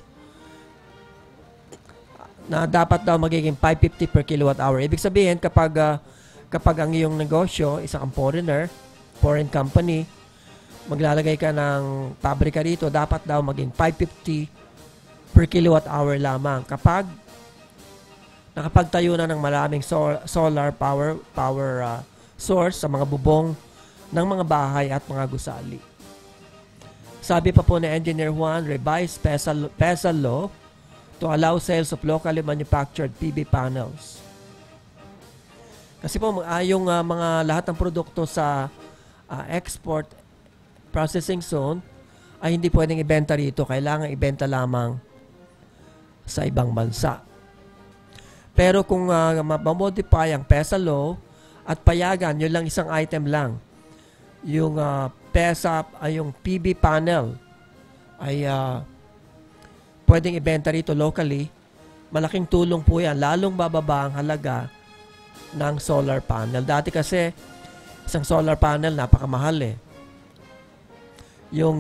na dapat daw magiging 550 per kilowatt hour. Ibig sabihin, kapag ang iyong negosyo, isa kang foreigner, foreign company, maglalagay ka ng pabrika dito, dapat daw maging 550 per kilowatt hour lamang. Kapag nakapagtayo na ng maraming solar power source sa mga bubong ng mga bahay at mga gusali. Sabi pa po ni Engineer Juan, revised PESA law to allow sales of locally manufactured PV panels. Kasi po yung mga lahat ng produkto sa export processing zone ay hindi pwedeng ibenta rito. Kailangan ibenta lamang sa ibang bansa. Pero kung ma-modify ang PESA law at payagan, yun lang isang item lang. Yung PESA ay yung PV panel ay pwedeng ibenta rito locally. Malaking tulong po yan. Lalong bababa ang halaga ng solar panel. Dati kasi isang solar panel napakamahal eh. Yung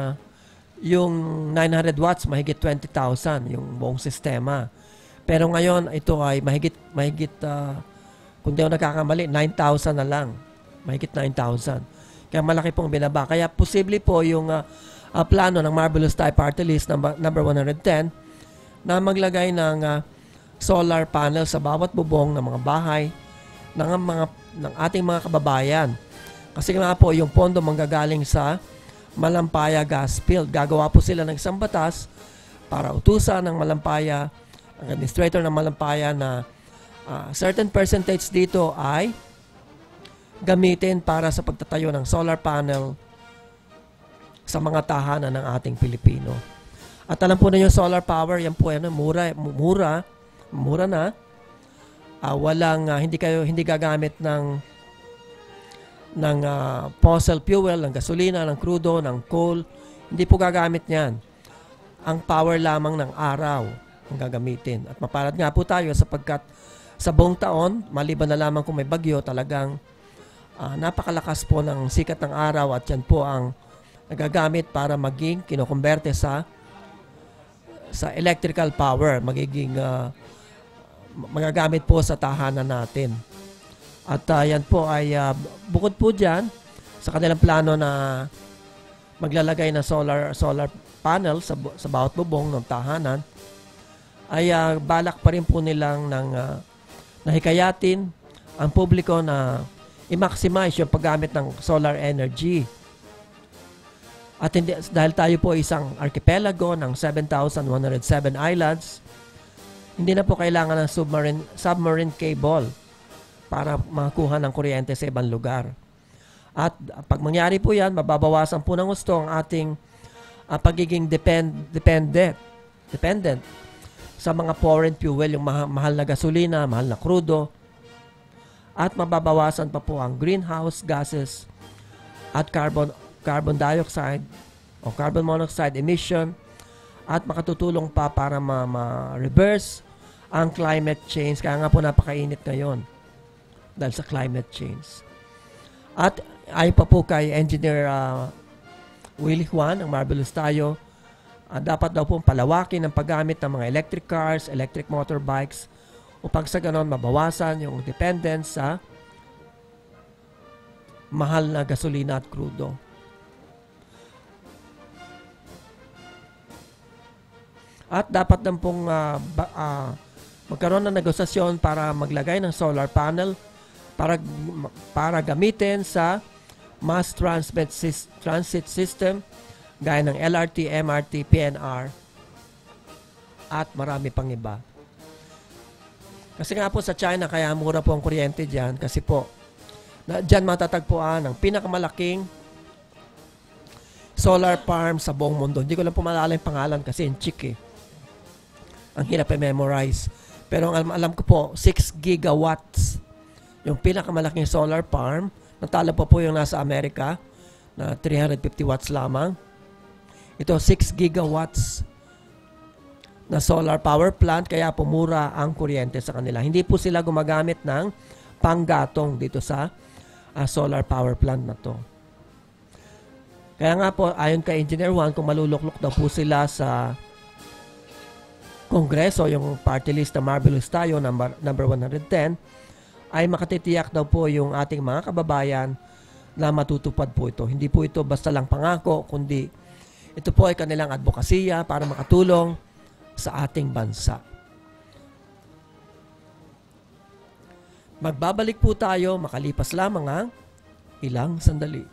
900 watts mahigit 20,000 yung buong sistema. Pero ngayon ito ay mahigit kung di ako nagkakamali 9,000 na lang. Mahigit 9,000. Kaya malaki pong binaba. Kaya posible po yung plano ng Marvelous Tayo Party List number 110 na maglagay ng solar panel sa bawat bubong ng mga bahay ng ating mga kababayan. Kasi nga po yung pondo manggagaling sa Malampaya gas field. Gagawa po sila ng isang batas para utusan ng Malampaya, ang administrator ng Malampaya na certain percentage dito ay gamitin para sa pagtatayo ng solar panel sa mga tahanan ng ating Pilipino. At alam po na yung solar power, yan po yan, mura na. Hindi gagamit ng fossil fuel, ng gasolina, ng crudo, ng coal. Hindi po gagamit niyan. Ang power lamang ng araw ang gagamitin. At mapalad nga po tayo sapagkat sa buong taon, maliban na lamang kung may bagyo, talagang napakalakas po ng sikat ng araw at yan po ang nagagamit para maging kinokonverte sa electrical power. Magagamit po sa tahanan natin. At yan po ay bukod po dyan sa kanilang plano na maglalagay ng solar panel sa bawat bubong ng tahanan, ay balak pa rin po nilang nahikayatin ang publiko na i-maximize yung paggamit ng solar energy. At dahil tayo po isang archipelago ng 7,107 islands, hindi na po kailangan ng submarine cable para makakuha ng kuryente sa ibang lugar. At pag mangyari po yan, mababawasan po ng gusto ang ating pagiging dependent sa mga foreign fuel, yung mahal na gasolina, mahal na crudo, at mababawasan pa po ang greenhouse gases at carbon dioxide o carbon monoxide emission, at makatutulong pa para ma-reverse ang climate change. Kaya nga po napakainit ngayon dahil sa climate change. At ayon pa po kay Engineer Willie Juan ng Marvelous Tayo, dapat daw po palawakin ang paggamit ng mga electric cars, electric motorbikes, upang sa ganon mabawasan yung dependence sa mahal na gasolina at crudo. At dapat din pong magkaroon ng negosasyon para maglagay ng solar panel para gamitin sa mass transit system gaya ng LRT, MRT, PNR at marami pang iba. Kasi nga po sa China, kaya mura po ang kuryente dyan kasi po dyan matatagpuan ang pinakamalaking solar farm sa buong mundo. Hindi ko lang po maalala yung pangalan kasi in chick eh. Ang hirap i-memorize. Pero ang alam ko po, 6 gigawatts yung pinakamalaking solar farm. Natalo po yung nasa Amerika na 350 watts lamang. Ito 6 gigawatts na solar power plant, kaya pumura ang kuryente sa kanila. Hindi po sila gumagamit ng panggatong dito sa solar power plant na to. Kaya nga po, ayon kay Engineer Juan, kung maluluklok daw po sila sa Kongreso, yung party list na Marvelous Tayo, number 110, ay makatitiyak daw po yung ating mga kababayan na matutupad po ito. Hindi po ito basta lang pangako, kundi ito po ay kanilang advokasya para makatulong sa ating bansa. Magbabalik po tayo makalipas lamang ang ilang sandali.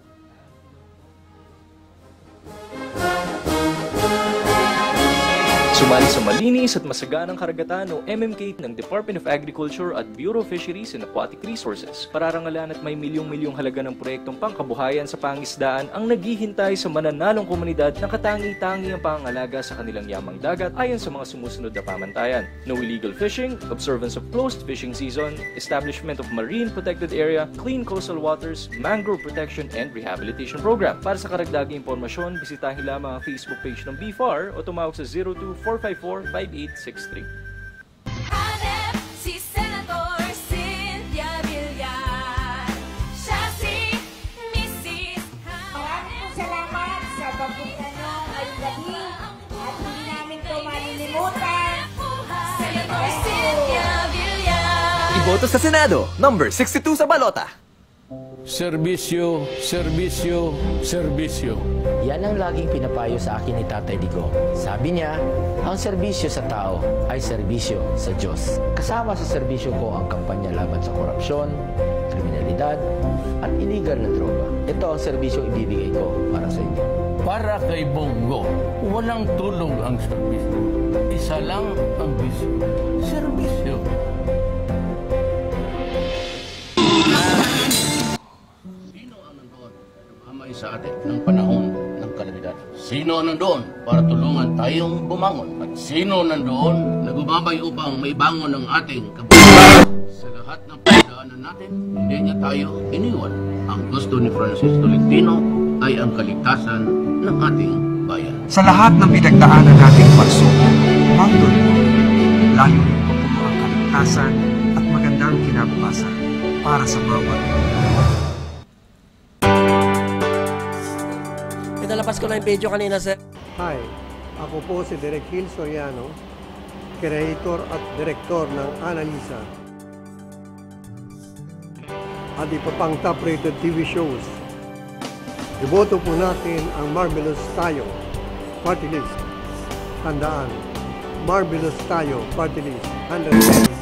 Sumali sa malinis at masaganang karagatan o MMK ng Department of Agriculture at Bureau of Fisheries and Aquatic Resources. Pararangalan at may milyong-milyong halaga ng proyektong pangkabuhayan sa pangisdaan ang naghihintay sa mananalong komunidad na katangi-tangi ang pangangalaga sa kanilang yamang dagat ayon sa mga sumusunod na pamantayan. No illegal fishing, observance of closed fishing season, establishment of marine protected area, clean coastal waters, mangrove protection and rehabilitation program. Para sa karagdagang impormasyon, bisitahin lamang ang Facebook page ng BFAR o tumawag sa 02-454-5863. Hanep si Senator Cynthia Villar. Siya si Mrs. Maraming salamat sa pagpunta nyo ngayong gabi at hindi namin ito malilimutan. Senator Cynthia Villar. Iboto sa Senado, number 62 sa balota. Serbisyo, serbisyo, serbisyo. Yan ang laging pinapayo sa akin ni Tatay Digong. Sabi niya, ang serbisyo sa tao ay serbisyo sa Diyos. Kasama sa serbisyo ko ang kampanya laban sa korupsyon, kriminalidad, at illegal na droga. Ito ang serbisyo ibibigay ko para sa inyo. Para kay Bongo, walang tulong ang serbisyo. Isa lang ang bisyo. Serbisyo. Sa atin ng panahon ng kalamidad. Sino nandoon para tulungan tayong bumangon? At sino nandoon na gumabay upang maibangon ang ating kabuhayan? Sa lahat ng pagdaanan natin, hindi niya tayo iniwan. Ang gusto ni Francis Tolentino ay ang kaligtasan ng ating bayan. Sa lahat ng pinagdaanan nating pagsubok, Mangdol mo, lalo mo po ang kaligtasan at magandang kinabukasan para sa bawat Nalabas ko na yung video kanina, sir. Hi, ako po si Direk Gil Soriano, creator at director ng Analisa at iba pang top-rated TV shows. Iboto po natin ang Marvelous Tayo Party List. Tandaan, Marvelous Tayo Party List 110.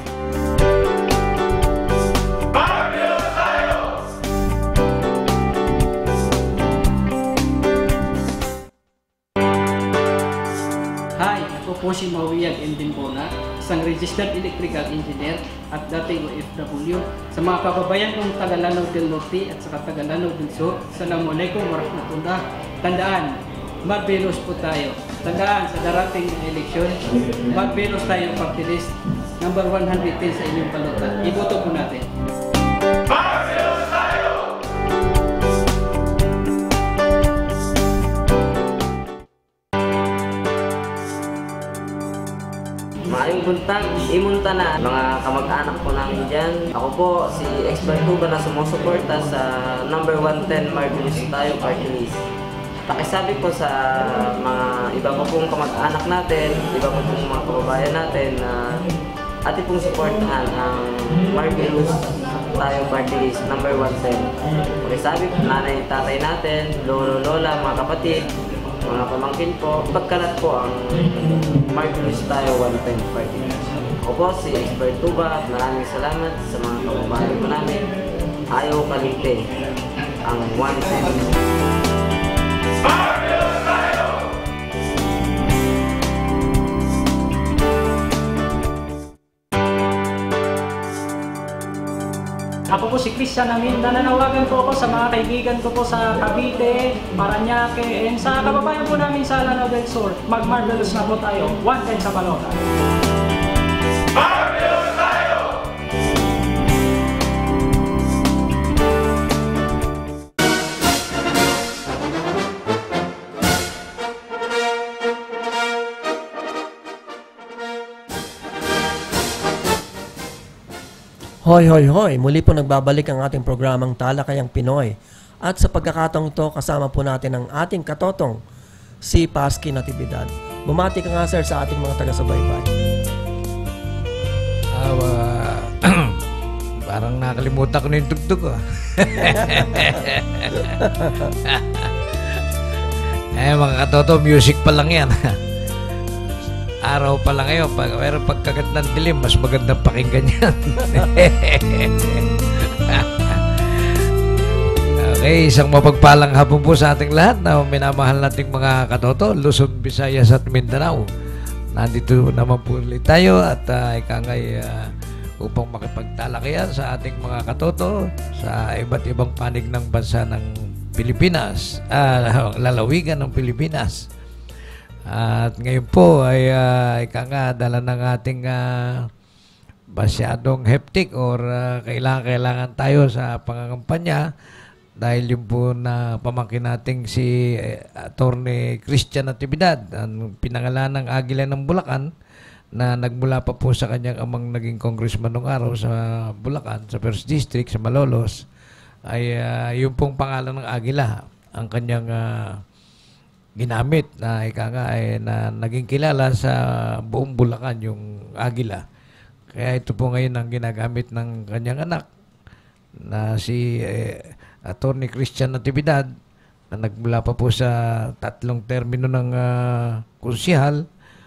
Po si Mawiyag Endimbona, isang registered electrical engineer at dating OFW. Sa mga kababayan kong taga Lanao del Norte at saka taga Lanao del Sur, Assalamualaikum warahmatullah. Tandaan, Marvelous po tayo. Tandaan sa darating na eleksyon, Marvelous tayo party list, number 110 sa inyong balota. Iboto po natin. Marvelous tayo! Maayong buntag, imunta na mga kamag-anak po namin dyan. Ako po si Expert Tuba na sumusuporta sa number 110 Marvelous Tayo Party List. Pakisabi po sa mga iba po pong kamag-anak natin, iba po pong mga kababayan natin na atin pong supportahan ang Marvelous Tayo Party List number 110. Pakisabi po nanay, tatay natin, lolo, lola, mga kapatid, mga pamangkin po, pagkalat po ang Marvelous Tayo 110 Party. Ako po si Expert Tuba at maraming salamat sa mga kababayan po namin. Ayaw kalite ang 110. Marvelous Tayo! Ako po si Christian Amin. Nananawagan po ako sa mga kaibigan ko po sa Cavite, Parañaque, and sa kababayan po namin sa Lanao del Sur. Mag-Marvelous na po tayo. 110 sa balota. Marvelous tayo! Hoy, hoy, hoy! Muli po nagbabalik ang ating programang Talakayang Pinoy. At sa pagkakataong ito, kasama po natin ang ating katotong, si Pasky Natividad. Bumati ka nga, sir, sa ating mga taga-subaybay. Parang nakalimutan ko na yung tugtog ko. Mga katoto, music pa lang yan. Araw pa lang ngayon, pero pagkagat ng dilim, mas magandang pakinggan yan. Okay, isang mapagpalang hapon po sa ating lahat na minamahal nating mga katoto, Luzon, Visayas at Mindanao. Nandito naman po ulit tayo at ikangay upang makipagtalakayan sa ating mga katoto sa iba't ibang panig ng bansa ng Pilipinas, lalawigan ng Pilipinas. At ngayon po ay dala ng ating masyadong hectic or kailangan tayo sa pangangampanya dahil yung po na pamangkin nating si Atty. Christian Natividad, ang pinangalan ng Agila ng Bulacan, na nagmula pa po sa kanyang amang naging congressman nung araw sa Bulacan, sa 1st District, sa Malolos, ay yung pong pangalan ng Agila ang kanyang ginamit na na naging kilala sa buong Bulacan, yung Agila. Kaya ito po ngayon ang ginagamit ng kanyang anak na si Atty. Christian Natividad, na nagmula pa po sa 3 termino ng konsihal,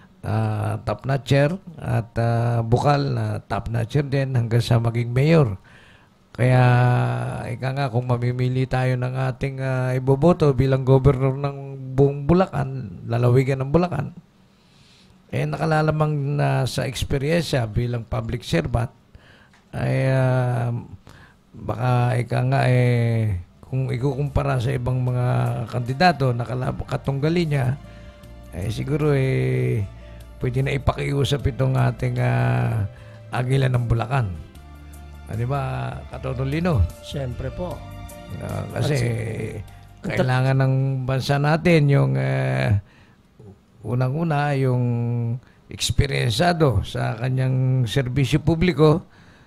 top notcher at bukal na top notcher din hanggang sa maging mayor. Kaya kung mamimili tayo ng ating iboboto bilang governor ng buong Bulacan, lalawigan ng Bulacan, nakalalamang na sa eksperyensya bilang public servant ay baka kung ikukumpara sa ibang mga kandidato na katunggali niya, siguro pwede na ipakiusap itong ating Agila ng Bulacan. Di ba, Katotolino? Siyempre po. Kasi kailangan ng bansa natin yung unang-una, yung eksperyensado sa kanyang serbisyo publiko.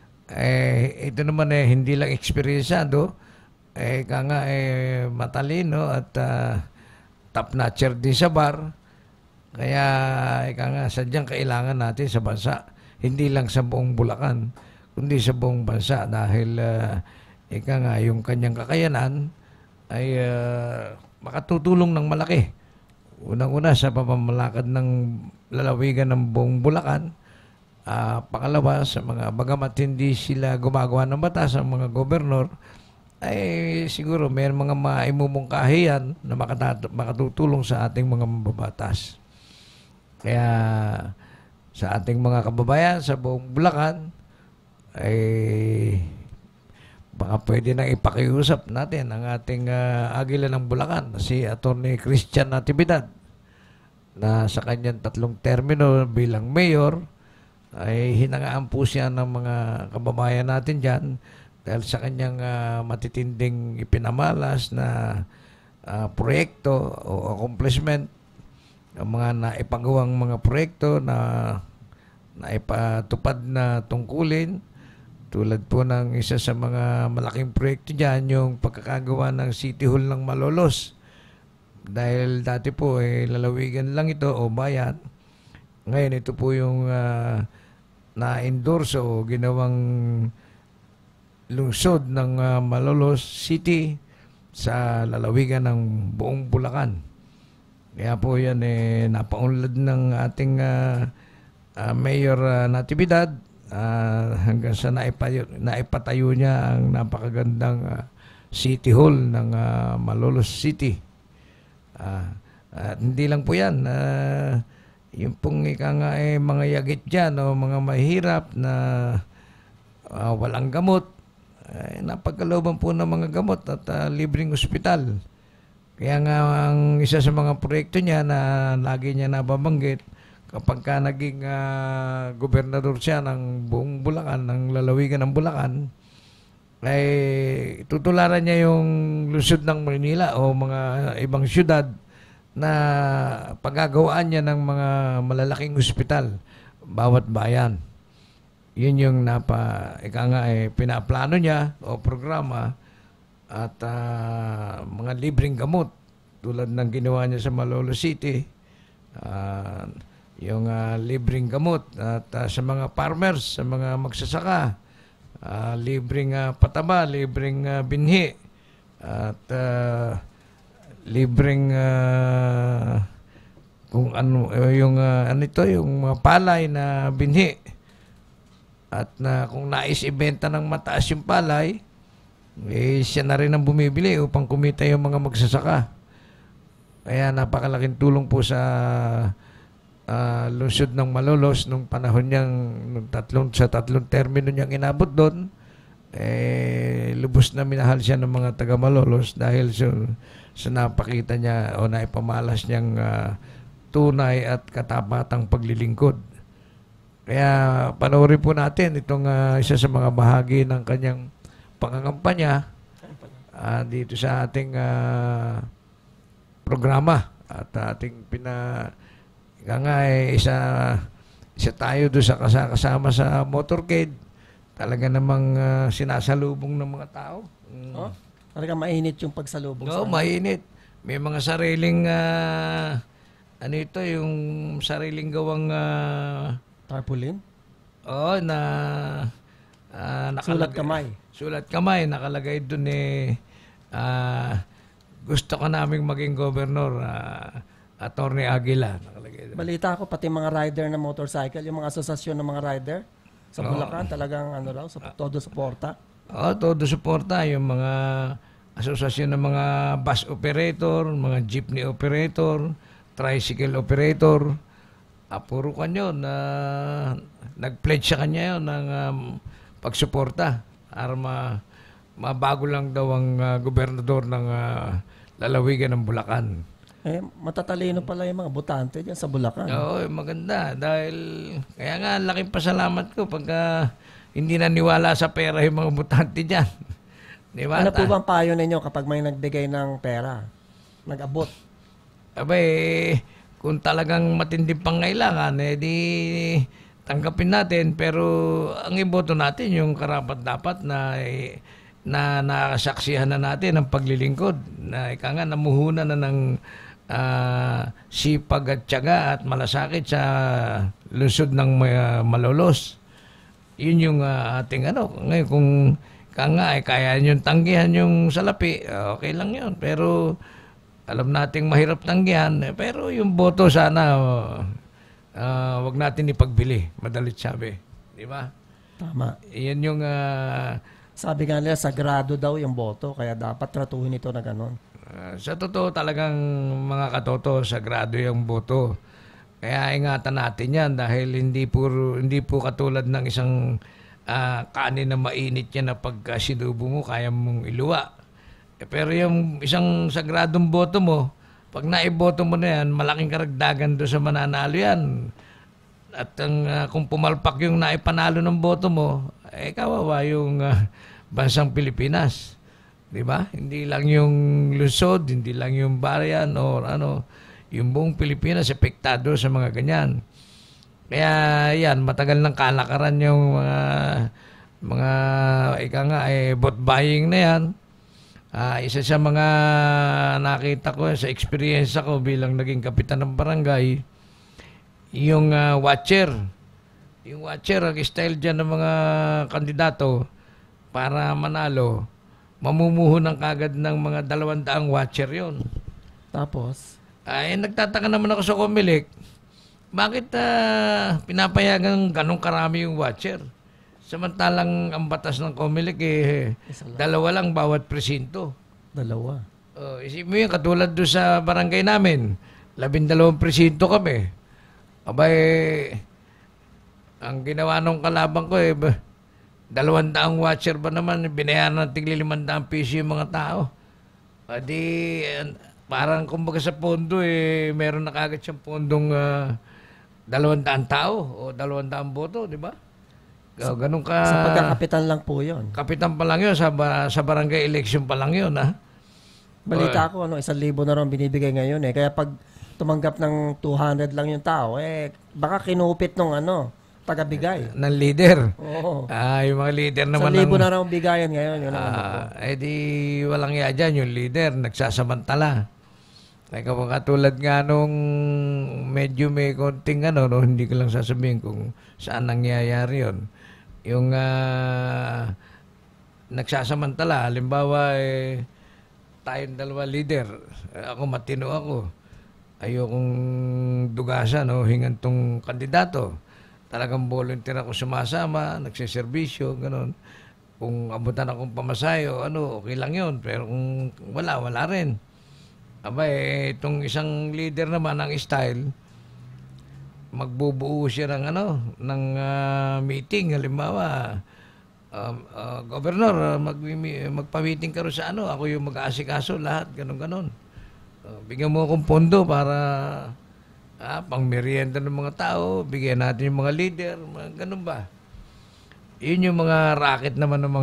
Ito naman hindi lang eksperyensado, matalino at top-notcher din sa bar. Kaya sadyang kailangan natin sa bansa, hindi lang sa buong Bulacan, kundi sa buong bansa, dahil yung kanyang kakayanan ay makatutulong ng malaki. Unang-una sa pamamalakad ng lalawigan ng buong Bulacan. Pangalawa, sa mga bagamat hindi sila gumagawa ng batas, ang mga gobernur, ay siguro may mga maimumungkahiyan na makatutulong sa ating mga mababatas. Kaya sa ating mga kababayan sa buong Bulacan, ay baka pwede nang ipakiusap natin ang ating Agila ng Bulacan, si Atty. Christian Natividad, na sa kanyang 3 termino bilang mayor ay hinangaan po siya ng mga kababayan natin dyan dahil sa kanyang matitinding ipinamalas na proyekto o accomplishment, ang mga naipagawang mga proyekto na naipatupad na tungkulin, tulad po ng isa sa mga malaking proyekto dyan, yung pagkakagawa ng City Hall ng Malolos. Dahil dati po lalawigan lang ito o bayan. Ngayon ito po yung na-endorse o ginawang lungsod ng Malolos City sa lalawigan ng buong Bulacan. Kaya po yan napaunlad ng ating Mayor Natividad hanggang sa naipatayo niya ang napakagandang City Hall ng Malolos City. At hindi lang po yan. Yung pong mga yagit dyan o mga mahirap na walang gamot, napagkalooban po ng mga gamot at libreng ospital. Kaya nga ang isa sa mga proyekto niya na lagi niya nababanggit, kapag ka naging gobernador siya ng buong Bulacan, ng lalawigan ng Bulacan, ay tutularan niya yung lungsod ng Maynila o mga ibang syudad na paggagawaan niya ng mga malalaking ospital bawat bayan. Yun yung pinaplano niya o programa at mga libreng gamot tulad ng ginawa niya sa Malolos City. Yung libreng gamot at sa mga farmers, sa mga magsasaka, libreng pataba, libreng binhi at libreng kung ano yung yung mga palay na binhi. At kung nais ibenta ng mataas yung palay, siya na rin ang bumibili upang kumita yung mga magsasaka. Kaya napakalaking tulong po sa lungsod ng Malolos nung panahon niyang sa tatlong termino niyang inabot doon. Lubos na minahal siya ng mga taga Malolos dahil sa napakita niya o naipamalas niyang tunay at katapatang paglilingkod. Kaya panoorin po natin itong isa sa mga bahagi ng kanyang pangangampanya dito sa ating programa at ating isa tayo doon sa kasama sa motorcade. Talaga namang sinasalubong ng mga tao. Talaga mainit yung pagsalubong. Oo, mainit. May mga sariling yung sariling gawang tarpaulin? Oo, sulat kamay. Sulat kamay. Nakalagay doon gusto ko naming maging gobernador, Atty. Aguila. Nakalagay doon. Balita ko, pati mga rider na motorcycle, yung mga asosasyon ng mga rider sa Bulacan, talagang todo suporta. Oo, todo suporta. Yung mga asosasyon ng mga bus operator, mga jeepney operator, tricycle operator, puro kanyo na nag-pledge sa kanya yun ng pagsuporta para mabago lang daw ang gobernador ng lalawigan ng Bulacan. Matatalino pala yung mga botante dyan sa Bulacan. Oo, maganda. Dahil, kaya nga, laking pasalamat ko pagka hindi naniwala sa pera yung mga botante dyan. Diba? Ano po bang payo ninyo kapag may nagbigay ng pera? Nag-abot? Kung talagang matinding pangailangan, di tanggapin natin. Pero ang iboto natin yung karapat-dapat na nakasaksihan na natin ang paglilingkod. Na namuhunan na ng sipag at tiyaga at malasakit sa lungsod ng Malolos. Yun yung ating Ngayon kung kaya nyo tanggihan yung salapi, okay lang yun. Pero alam nating mahirap tanggihan, pero yung boto sana wag natin ipagbili, madalit sabi. Di ba? Tama. Yan yung sabi nga nila, sagrado daw yung boto, kaya dapat tratuhin ito na gano'n. Sa totoo talagang mga katoto, sagrado yung boto. Kaya ingatan natin yan dahil hindi po katulad ng isang kanin na mainit yan na pagka sinubo mo, kaya mong iluwa. Pero yung isang sagradong boto mo, pag naiboto mo na yan, malaking karagdagan doon sa mananalo yan. At kung pumalpak yung naipanalo ng boto mo, kawawa yung bansang Pilipinas. Diba? Hindi lang yung lungsod, hindi lang yung bayan o yung buong Pilipinas epektado sa mga ganyan. Kaya yan, matagal ng kalakaran yung mga vote buying na yan. Isa sa mga nakita ko sa experience ko bilang naging kapitan ng barangay, yung watcher. Yung watcher, ang style dyan ng mga kandidato para manalo, mamumuho ng kagad ng mga 200 watcher yon. Tapos? Nagtataka naman ako sa Comelec, bakit pinapayagan ganong karami yung watcher? Samantalang ang batas ng Comelec dalawa lang bawat presinto. Dalawa? Isipin mo yun, katulad doon sa barangay namin, 12 presinto kami. Abay, ang ginawa nung kalabang ko 200 watcher ba naman, binayaran ng tigli 500 piso yung mga tao. Parang kumbaga sa pondo meron na kagad siyang pondong 200 tao o 200 boto, di ba? Ganun ka. Sa pagkakapitan lang po yun. Kapitan pa lang yun, sa barangay election pa lang yun, ha? Balita ko, 1,000 na rin binibigay ngayon Kaya pag tumanggap ng 200 lang yung tao, baka kinupit nung Tagabigay. Ng leader. Oo. Yung mga leader naman 1,000 na raw bigayan ngayon. Yun ang ano ko. Di walang iya dyan, yung leader, nagsasamantala. Kaya kapag katulad nga nung medyo may konting no, hindi ko lang sasabihin kung saan nangyayari yun. Yung nagsasamantala, halimbawa tayong dalawa leader, ako matino ako, ayokong dugasan o hingantong kandidato. Talagang volunteer ako sumasama, nagsiservisyo, gano'n. Kung abutan akong pamasayo, okay lang yun. Pero kung wala rin. Aba, itong isang leader naman ng style, magbubuo siya ng meeting. Halimbawa, Governor, magpa-meeting ka rin sa ako yung mag-aasikaso, lahat, gano'n. Bigyan mo akong pondo para pang merienda ng mga tao, bigyan natin yung mga leader, ganun ba? Yun yung mga racket naman ng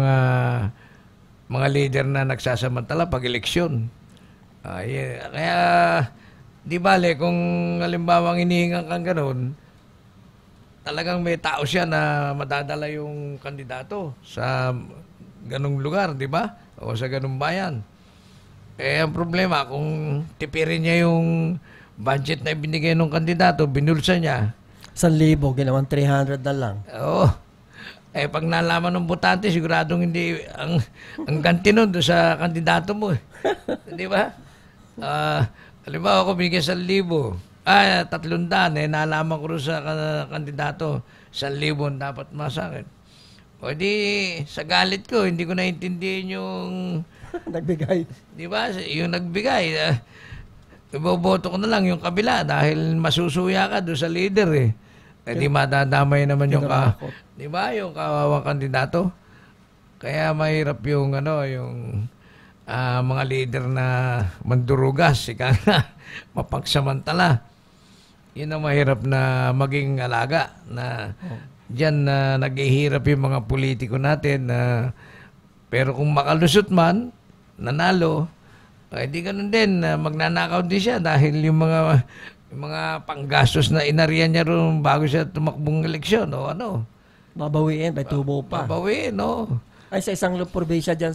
mga leader na nagsasamantala pag eleksyon. Kaya, di bale, kung halimbawa inihingan kang ganun, talagang may tao siya na madadala yung kandidato sa ganung lugar, di ba? O sa ganung bayan. Ang problema, kung tipirin niya yung budget na ibinigay ng kandidato, binulsa niya. 1,000, ginawang 300 na lang. Oo. Pag nalaman ng botante, siguradong hindi ang ganti nun sa kandidato mo. Di ba? Halimbawa ako binigay 1,000. 300. Nalaman ko rin sa kandidato, 1,000 dapat masakin. O di, sa galit ko, hindi ko naintindihan yung nagbigay. Di ba? Yung nagbigay. Iboboto ko na lang yung kabila dahil masusuya ka doon sa leader di madadamay naman yung di ba? Yung kawawang kandidato. Kaya mahirap yung yung mga leader na mandurugas, mapagsamantala. Yun ang mahirap na maging alaga na diyan naghihirap yung mga politiko natin pero kung makalusot man, nanalo, di ganun din, magnanakaw din siya dahil yung mga panggastos na inariyan niya rin bago siya tumakbong eleksyon o Babawiin, may tubo pa. Babawiin, Ay, sa isang probinsya dyan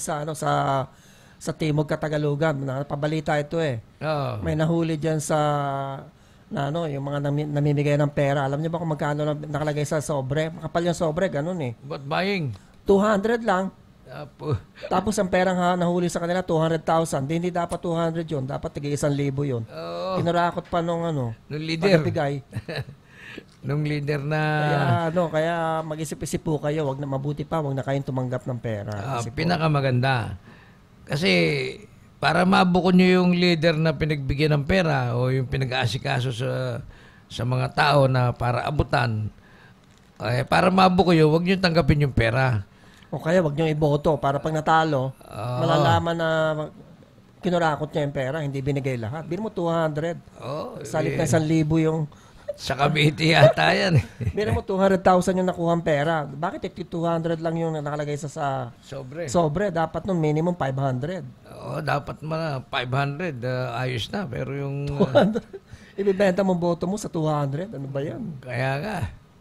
sa Timog Katagalugan, pabalita ito May nahuli dyan sa yung mga namimigay ng pera. Alam niyo ba kung magkano lang nakalagay sa sobre? Makapal yung sobre, ganun What buying? 200 lang. Tapos ang perang nahuli sa kanila 200,000. Hindi dapat 200 yun, dapat tigil 1,000 yun. Kinurakot pa nung leader. Pagbigay. Nung leader na kaya mag-isip-isip po kayo, wag na mabuti pa, wag na kayong tumanggap ng pera. Pinakamaganda. Kasi para mabuko nyo yung leader na pinagbigyan ng pera o yung pinag-aasikaso sa mga tao na para abutan, para mabuko yun, huwag nyo tanggapin yung pera. O kaya wag nyo iboto para pag natalo, malalaman na kinurakot niya yung pera, hindi binigay lahat. Biro mo 200. Salit na 1,000 yung... Sa Cavite yata yan. Biro mo 200,000 yung nakuhang pera. Bakit 200 lang yung nakalagay sa sobre? Dapat nun minimum 500. Dapat 500. Ayos na. Pero yung... 200. Ibibenta mo boto mo sa 200. Ano ba yan? Kaya nga.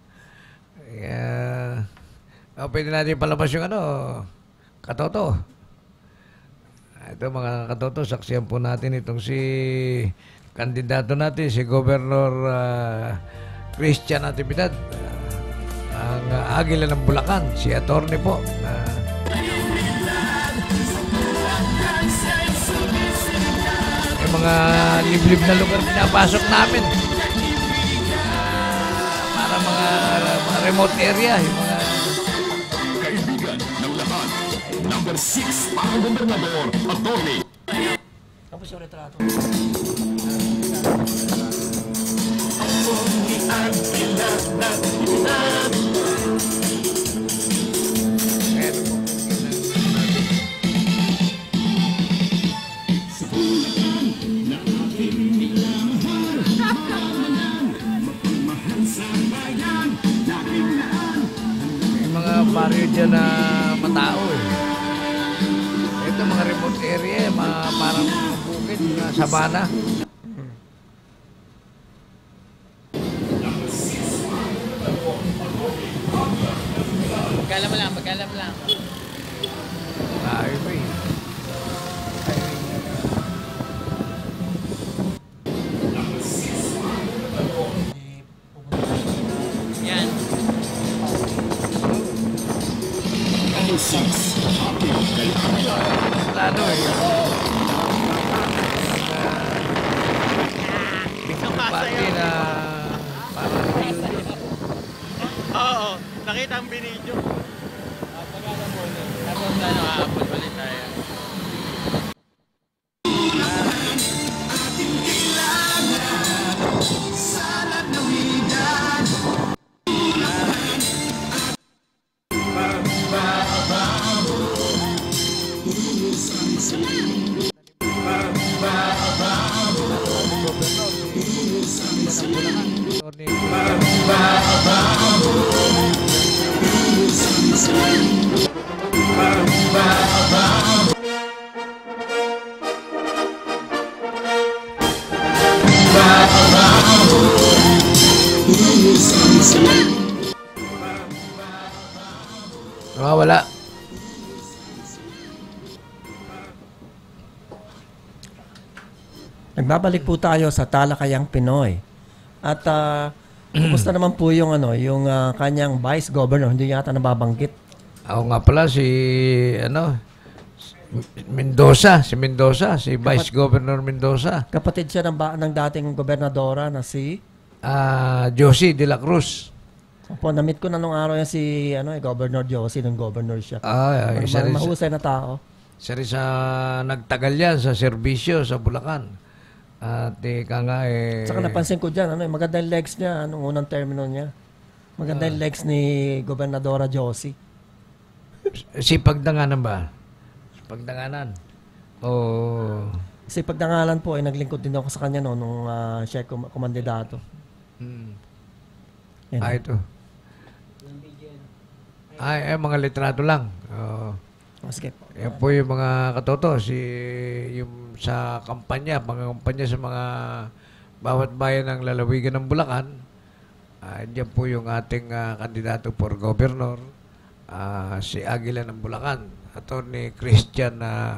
Pwede natin palabas yung katoto. Ito mga katoto, saksiyan po natin itong si kandidato natin, si Governor Christian Natividad, ang Agila ng Bulacan, si Atty. po. Yung mga liblib na lugar pinapasok namin. Para mga remote area, yung mga Number 6, Pang-Gobernador, Atty. Tapos yung retrato. May mga barrio dyan na matao Ito mga remote area, parang bukid, sabana. Lalo eh. Party na parang reunion. Oo, nakita ang binidyo. Pagkakala mo, tapos aapon ulit tayo. Wala. Nagbabalik po tayo sa Talakayang Pinoy. At kumusta naman po yung yung kanyang vice governor, hindi yata nababanggit. Ako nga pala si Mendoza, si Vice Governor Mendoza. Kapatid siya ng dating gobernadora na si Josie de la Cruz. Opo, na-meet ko na nung araw yan si Governor Josie, nung governor siya. Mahusay na tao. Isa rin sa nagtagal yan sa serbisyo sa Bulacan. At Saka napansin ko dyan, maganda yung legs niya, nung unang termino niya. Maganda yung legs ni Gobernadora Josie. Sipagdanganan ba? Sipagdanganan? Sipagdanganan po, naglingkod din ako sa kanya nung siya kumandidato. Ito. Mga litrato lang. Sige. Yan po yung mga katoto. Yung sa kampanya, sa mga bawat bayan ng lalawigan ng Bulacan. Diyan po yung ating kandidato for governor. Si Aguila ng Bulacan. Attorney Christian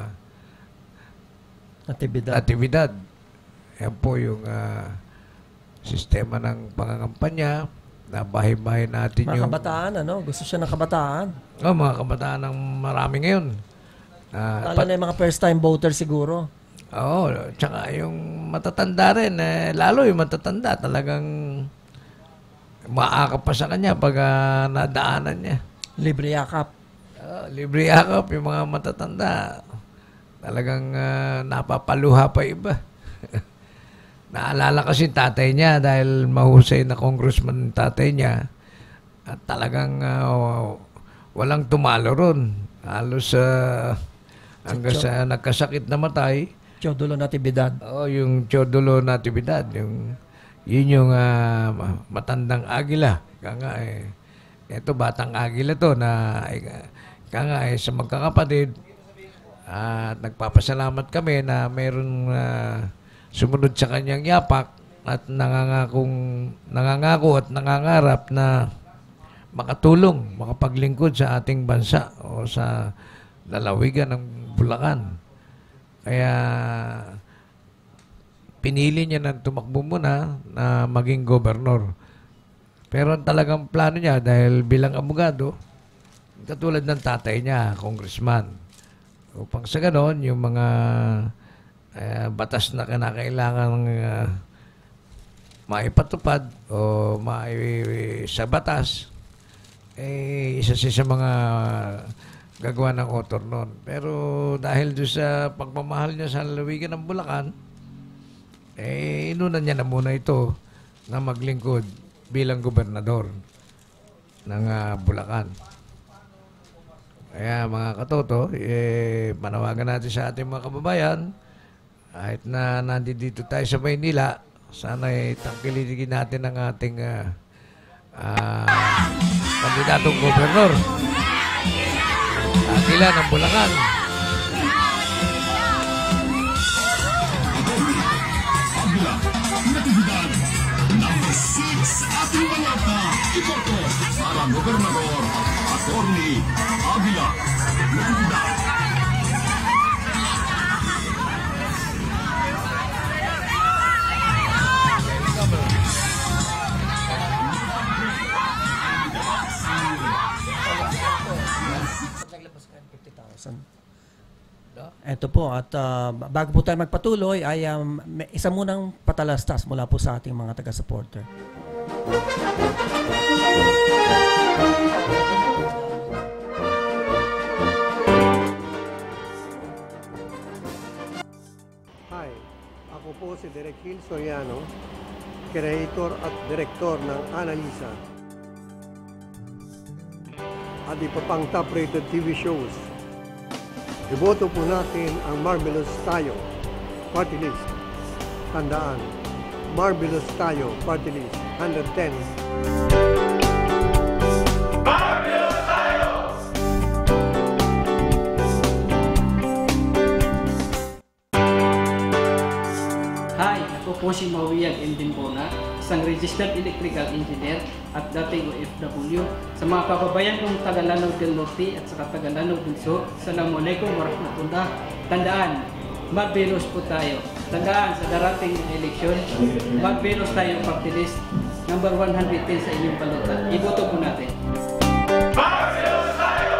Natividad. Yan po yung sistema ng pangangampanya. Na bahay-bahay natin mga kabataan, gusto siya ng kabataan. Mga kabataan ng marami ngayon. Lalo na yung mga first-time voter siguro. Oo, tsaka yung matatanda rin, lalo yung matatanda, talagang maakap pa sa kanya pag nadaanan niya. Libre yakap. Libre yakap, yung mga matatanda. Talagang napapaluha pa iba. Naalala kasi tatay niya dahil mahusay na congressman tatay niya at talagang walang tumalo ron. Halos hanggang sa nagkasakit na matay. Teodulo Natividad. Yung Teodulo Natividad. Yun yung matandang Aguila. Ito batang Aguila to na sa magkakapatid at nagpapasalamat kami na mayroon sumunod sa kanyang yapak at nangangako at nangangarap na makatulong, makapaglingkod sa ating bansa o sa lalawigan ng Bulacan. Kaya pinili niya na tumakbo muna na maging gobernur. Pero ang talagang plano niya dahil bilang abogado, katulad ng tatay niya, congressman, upang sa ganon, yung mga batas na kinakailangan maipatupad o sa batas, isa siya sa mga gagawa ng author noon. Pero dahil doon sa pagmamahal niya sa lalawigan ng Bulacan, inunan niya na muna ito na maglingkod bilang gobernador ng Bulacan. Kaya mga katoto, manawagan natin sa ating mga kababayan. Kahit na nandito tayo sa Maynila, sana tangkilikin natin ang ating kandidatong gobernador. Aguila ng Bulacan. Aguila, Natividad, number 6 ating balota. Iboto para gobernador, Attorney Aguila, Natividad. Naglabas ka ng 50,000. Ito po, at bago po tayo magpatuloy, ay may isa munang patalastas mula po sa ating mga taga-supporter. Hi, ako po si Direk Gil Soriano, creator at director ng Analisa at iba pang top-rated TV shows. Iboto po natin ang Marvelous Tayo Party List. Tandaan, Marvelous Tayo Party List 110. Marvelous tayo! Hi, ako po si Mawiyag Endimbona, isang registered electrical engineer at dating OFW. Sa mga kababayan kong taga Lanao del Norte at saka taga Lanao del Sur, Assalamualaikum warahmatullah. Tandaan, Marvelous po tayo. Tandaan sa darating eleksyon, Marvelous tayo party list, number 110 sa inyong balota. Iboto po natin. Marvelous tayo!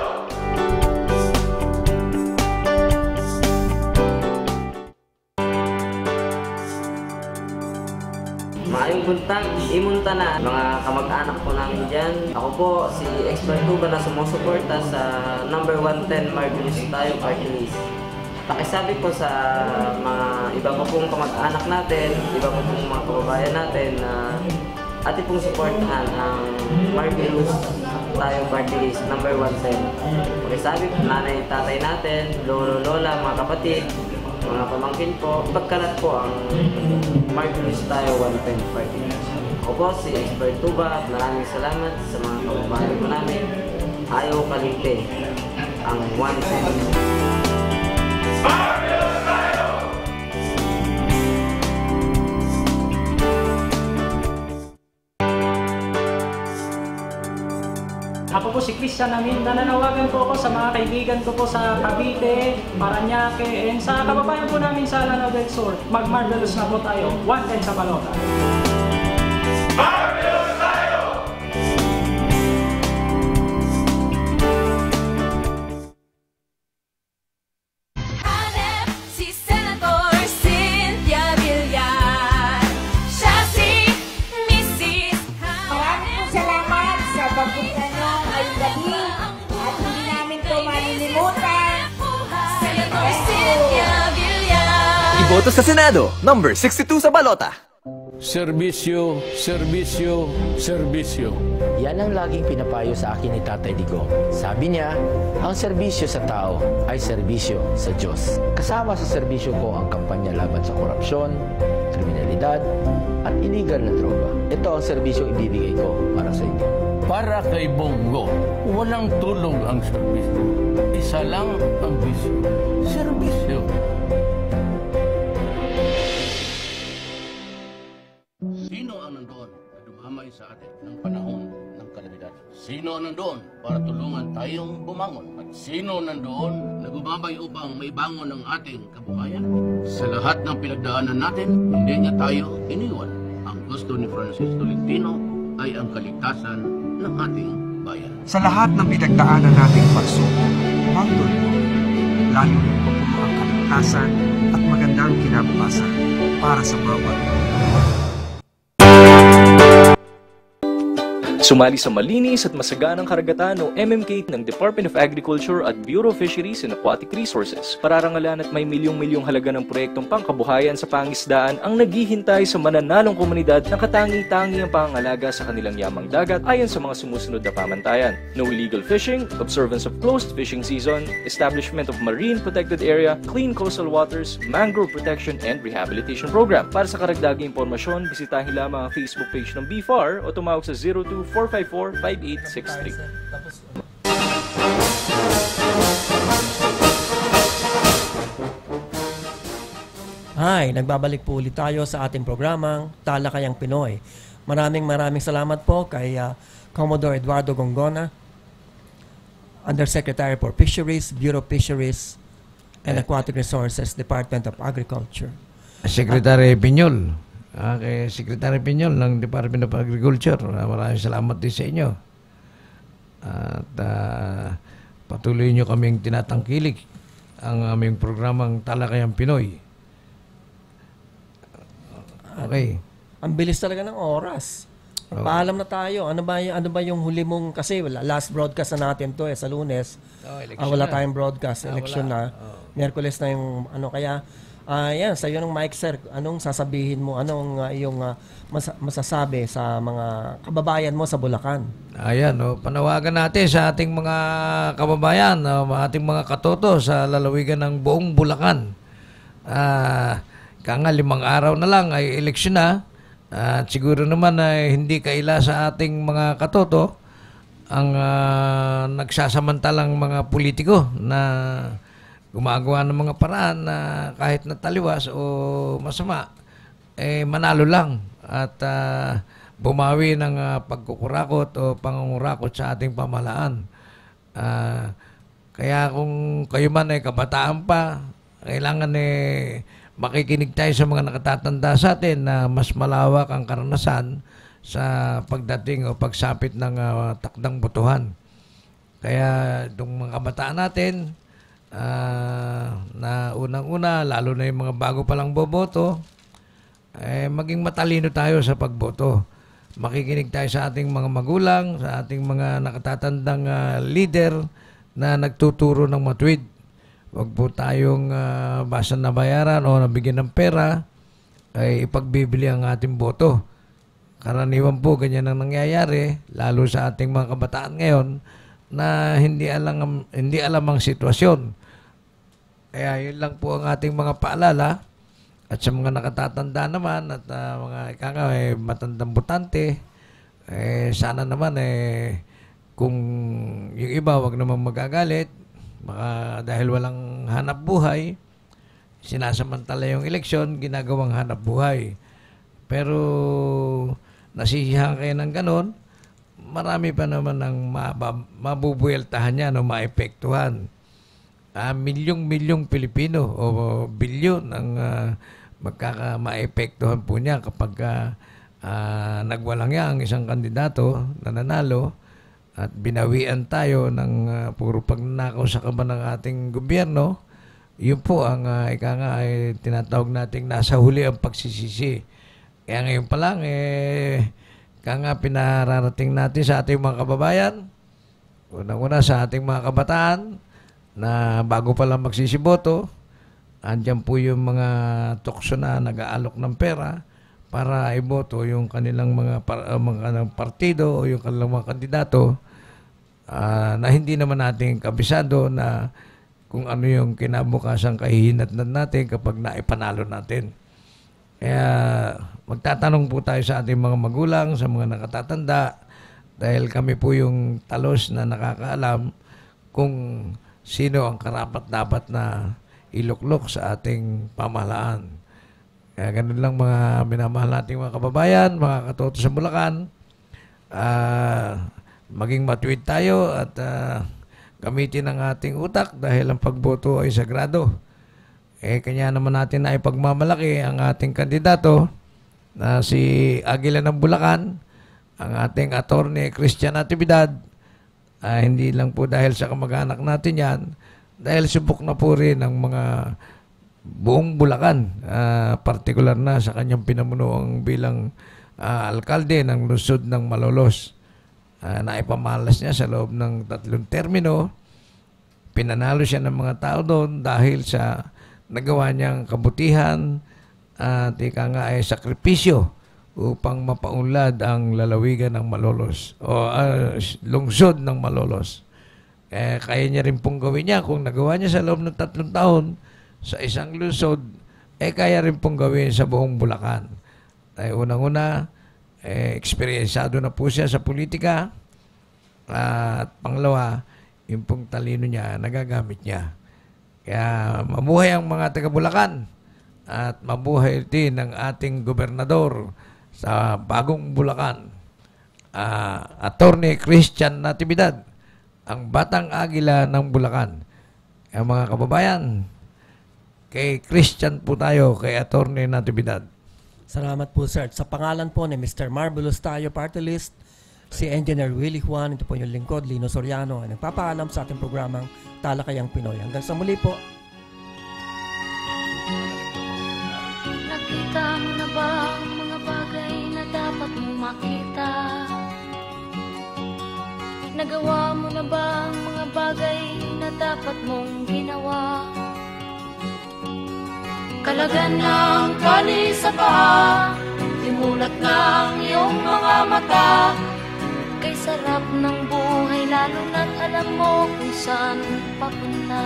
Maayong buntag, imunta na mga kamag-anak po namin dyan. Ako po si Expert Tuba na sumusuporta sa number 110 Marvelous tayo party list. Pakisabi po sa mga iba ko pong kamag-anak natin, iba ko pong mga kababayan natin na atin pong supportahan ang Marvelous tayo party list number 110. Pakisabi po nanay, tatay natin, lolo, lola, mga kapatid, mga pamangkin po, pagkalat po ang Marvelous tayo 110 party list. Ako po si Expert Tuba at maraming salamat sa mga kababayan po namin. Ayaw kalite ang 110. Marvelous tayo! Ako po si Christian Amin. Nananawagan po ako sa mga kaibigan ko po sa Cavite, Parañaque, and sa kababayan po namin sa Lanao del Sur. Mag-Marvelous na po tayo. 110 sa balota. Marvelous tayo! Hanep si Senator Cynthia Villar. Siya si Mrs. Maraming po salamat sa pagpunta nyo ngayong gabi at hindi namin ito malilimutan. Senator Cynthia Villar. Iboto sa Senado, number 62 sa balota. Serbisyo, serbisyo, serbisyo. Yan ang laging pinapayo sa akin ni Tatay Digong. Sabi niya, ang serbisyo sa tao ay serbisyo sa Diyos. Kasama sa serbisyo ko ang kampanya laban sa korupsyon, kriminalidad, at illegal na droga. Ito ang serbisyo ibibigay ko para sa inyo. Para kay Bongo, walang tulong ang serbisyo. Isa lang ang bisyo. Serbisyo. Sino ang nandoon na dumamay sa atin ng panahon ng kalamidad? Sino ang nandoon para tulungan tayong bumangon? At sino nandoon na gumabay upang maibangon ang ating kabuhayan? Sa lahat ng pinagdaanan natin, hindi niya tayo iniwan. Ang gusto ni Francis Tolentino ay ang kaligtasan ng ating bayan. Sa lahat ng pinagdaanan nating pagsubok, magdulmo, lalo po ang kaligtasan at magandang kinabukasan para sa bawat. Sumali sa malinis at masaganang karagatan o MMK ng Department of Agriculture at Bureau of Fisheries and Aquatic Resources. Pararangalan at may milyong-milyong halaga ng proyektong pangkabuhayan sa pangisdaan ang naghihintay sa mananalong komunidad na katangi-tangi ang pangangalaga sa kanilang yamang dagat ayon sa mga sumusunod na pamantayan. No illegal fishing, observance of closed fishing season, establishment of marine protected area, clean coastal waters, mangrove protection and rehabilitation program. Para sa karagdagang impormasyon, bisitahin lamang ang Facebook page ng BFAR o tumawag sa 02-454-5863. Hi, nagbabalik po ulit tayo sa ating programang Talakayang Pinoy. Maraming salamat po kay Commodore Eduardo Gongona, Undersecretary for Fisheries, Bureau of Fisheries and Aquatic Resources, Department of Agriculture. Secretary Piñol. Kay Secretary Piñol ng Department of Agriculture. Maraming salamat din sa inyo. At patuloy nyo kaming tinatangkilik ang aming programang Talakayang Pinoy. Okay. Ang bilis talaga ng oras. Paalam na tayo. Ano ba yung huli mong, kasi last broadcast na natin to sa Lunes. Wala tayong broadcast. Election na. Miyerkules na yung kaya yan, sa iyo ng Mike Sir, anong sasabihin mo? Anong iyong masasabi sa mga kababayan mo sa Bulacan? Ayan, panawagan natin sa ating mga kababayan, ating mga katoto sa lalawigan ng buong Bulacan. Kaya nga 5 araw na lang ay eleksyon na. At siguro naman ay hindi kaila sa ating mga katoto ang nagsasamantalang mga politiko na gumagawa ng mga paraan na kahit nataliwas o masama, manalo lang at bumawi ng pagkukurakot o pangungurakot sa ating pamahalaan. Kaya kung kayo man ay kabataan pa, kailangan makikinig tayo sa mga nakatatanda sa atin na mas malawak ang karanasan sa pagdating o pagsapit ng takdang botohan. Kaya itong mga kabataan natin, na unang-una, lalo na yung mga bago palang boboto, maging matalino tayo sa pagboto. Makikinig tayo sa ating mga magulang, sa ating mga nakatatandang leader na nagtuturo ng matuwid. Huwag po tayong basta nabayaran o nabigyan ng pera ay ipagbibili ang ating boto. Karaniwan po ganyan ang nangyayari, lalo sa ating mga kabataan ngayon na hindi alam ang sitwasyon. Kaya yun lang po ang ating mga paalala. At sa mga nakatatanda naman at mga matandang botante, sana naman kung yung iba wag naman magagalit, dahil walang hanap buhay, sinasamantala yung eleksyon, ginagawang hanap buhay. Pero nasiyahan kayo ng ganon, marami pa naman ang mabubueltahan niya, maepektuhan. Milyong-milyong Pilipino o bilyon ang maepektuhan po niya kapag nagwalang ang isang kandidato na nanalo at binawian tayo ng puro pagnanakaw sa kaban ng ating gobyerno. Yun po ang ay tinatawag nating nasa huli ang pagsisisi. Kaya ngayon pa lang pinararating natin sa ating mga kababayan, unang-una sa ating mga kabataan na bago pa lang magsisiboto, andyan po yung mga tukso na nag-aalok ng pera para iboto yung kanilang mga partido o yung kanilang mga kandidato na hindi naman natin kabisado na kung ano yung kinabukasang kahihinatnan natin kapag naipanalo natin. Kaya magtatanong po tayo sa ating mga magulang, sa mga nakatatanda, dahil kami po yung talos na nakakaalam kung sino ang karapat-dapat na iluklok sa ating pamahalaan. Kaya ganun lang mga minamahal nating mga kababayan, mga katoto sa Bulacan. Maging matuwid tayo at gamitin ang ating utak dahil ang pagboto ay sagrado. Kanya naman natin na ipagmamalaki ang ating kandidato na si Aguila ng Bulacan, ang ating attorney Christian Natividad. Hindi lang po dahil sa kamag-anak natin yan, dahil subok na po rin ng mga buong Bulacan, partikular na sa kanyang pinamunuang bilang alkalde ng lungsod ng Malolos. Naipamalas niya sa loob ng 3 termino. Pinanalo siya ng mga tao doon dahil sa nagawa niyang kabutihan at sakripisyo upang mapaunlad ang lalawigan ng Malolos o lungsod ng Malolos. Kaya niya rin pong gawin niya kung nagawa niya sa loob ng 3 taon sa isang lungsod, kaya rin pong gawin sa buong Bulacan. Unang-una, eksperyensado na po siya sa politika at pangalawa, yung pong talino niya, nagagamit niya. Kaya mabuhay ang mga taga-Bulacan at mabuhay din ang ating gobernador sa bagong Bulacan, Attorney Christian Natividad, ang batang agila ng Bulacan. Kaya mga kababayan, kay Christian po tayo, kay Attorney Natividad. Salamat po, sir. Sa pangalan po ni Mr. Marvelous Tayo Party List, si Engineer Willie Juan, ito po yung lingkod, Lino Soriano, ay nagpapaalam sa ating programang Talakayang Pinoy. Hanggang sa muli po, ba ang mga bagay na dapat mong makita? Nagawa mo na ba ang mga bagay na dapat mong ginawa? Kalagan ng tali sa paa, imulat ng iyong mga mata. Kay sarap ng buhay lalo na't alam mo kung saan papunta.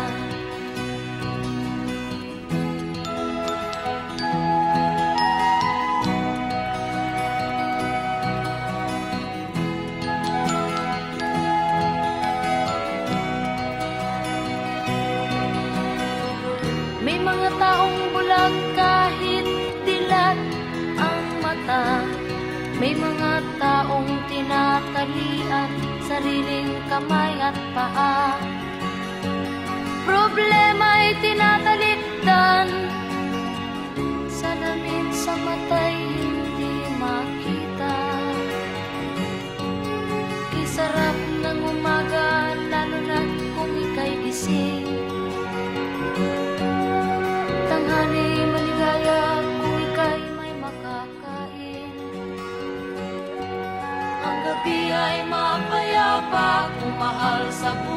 May mga taong bulag kahit dilat ang mata. May mga taong tinatalian sariling kamay at paa. Problema'y tinatalikdan, salamin sa mata'y hindi makita. Kisarap ng umaga lalo na kung ika'y gising. Tanghali maligaya kung ika'y may makakain. Ang gabi ay mapayapa kung mahal sa buhay.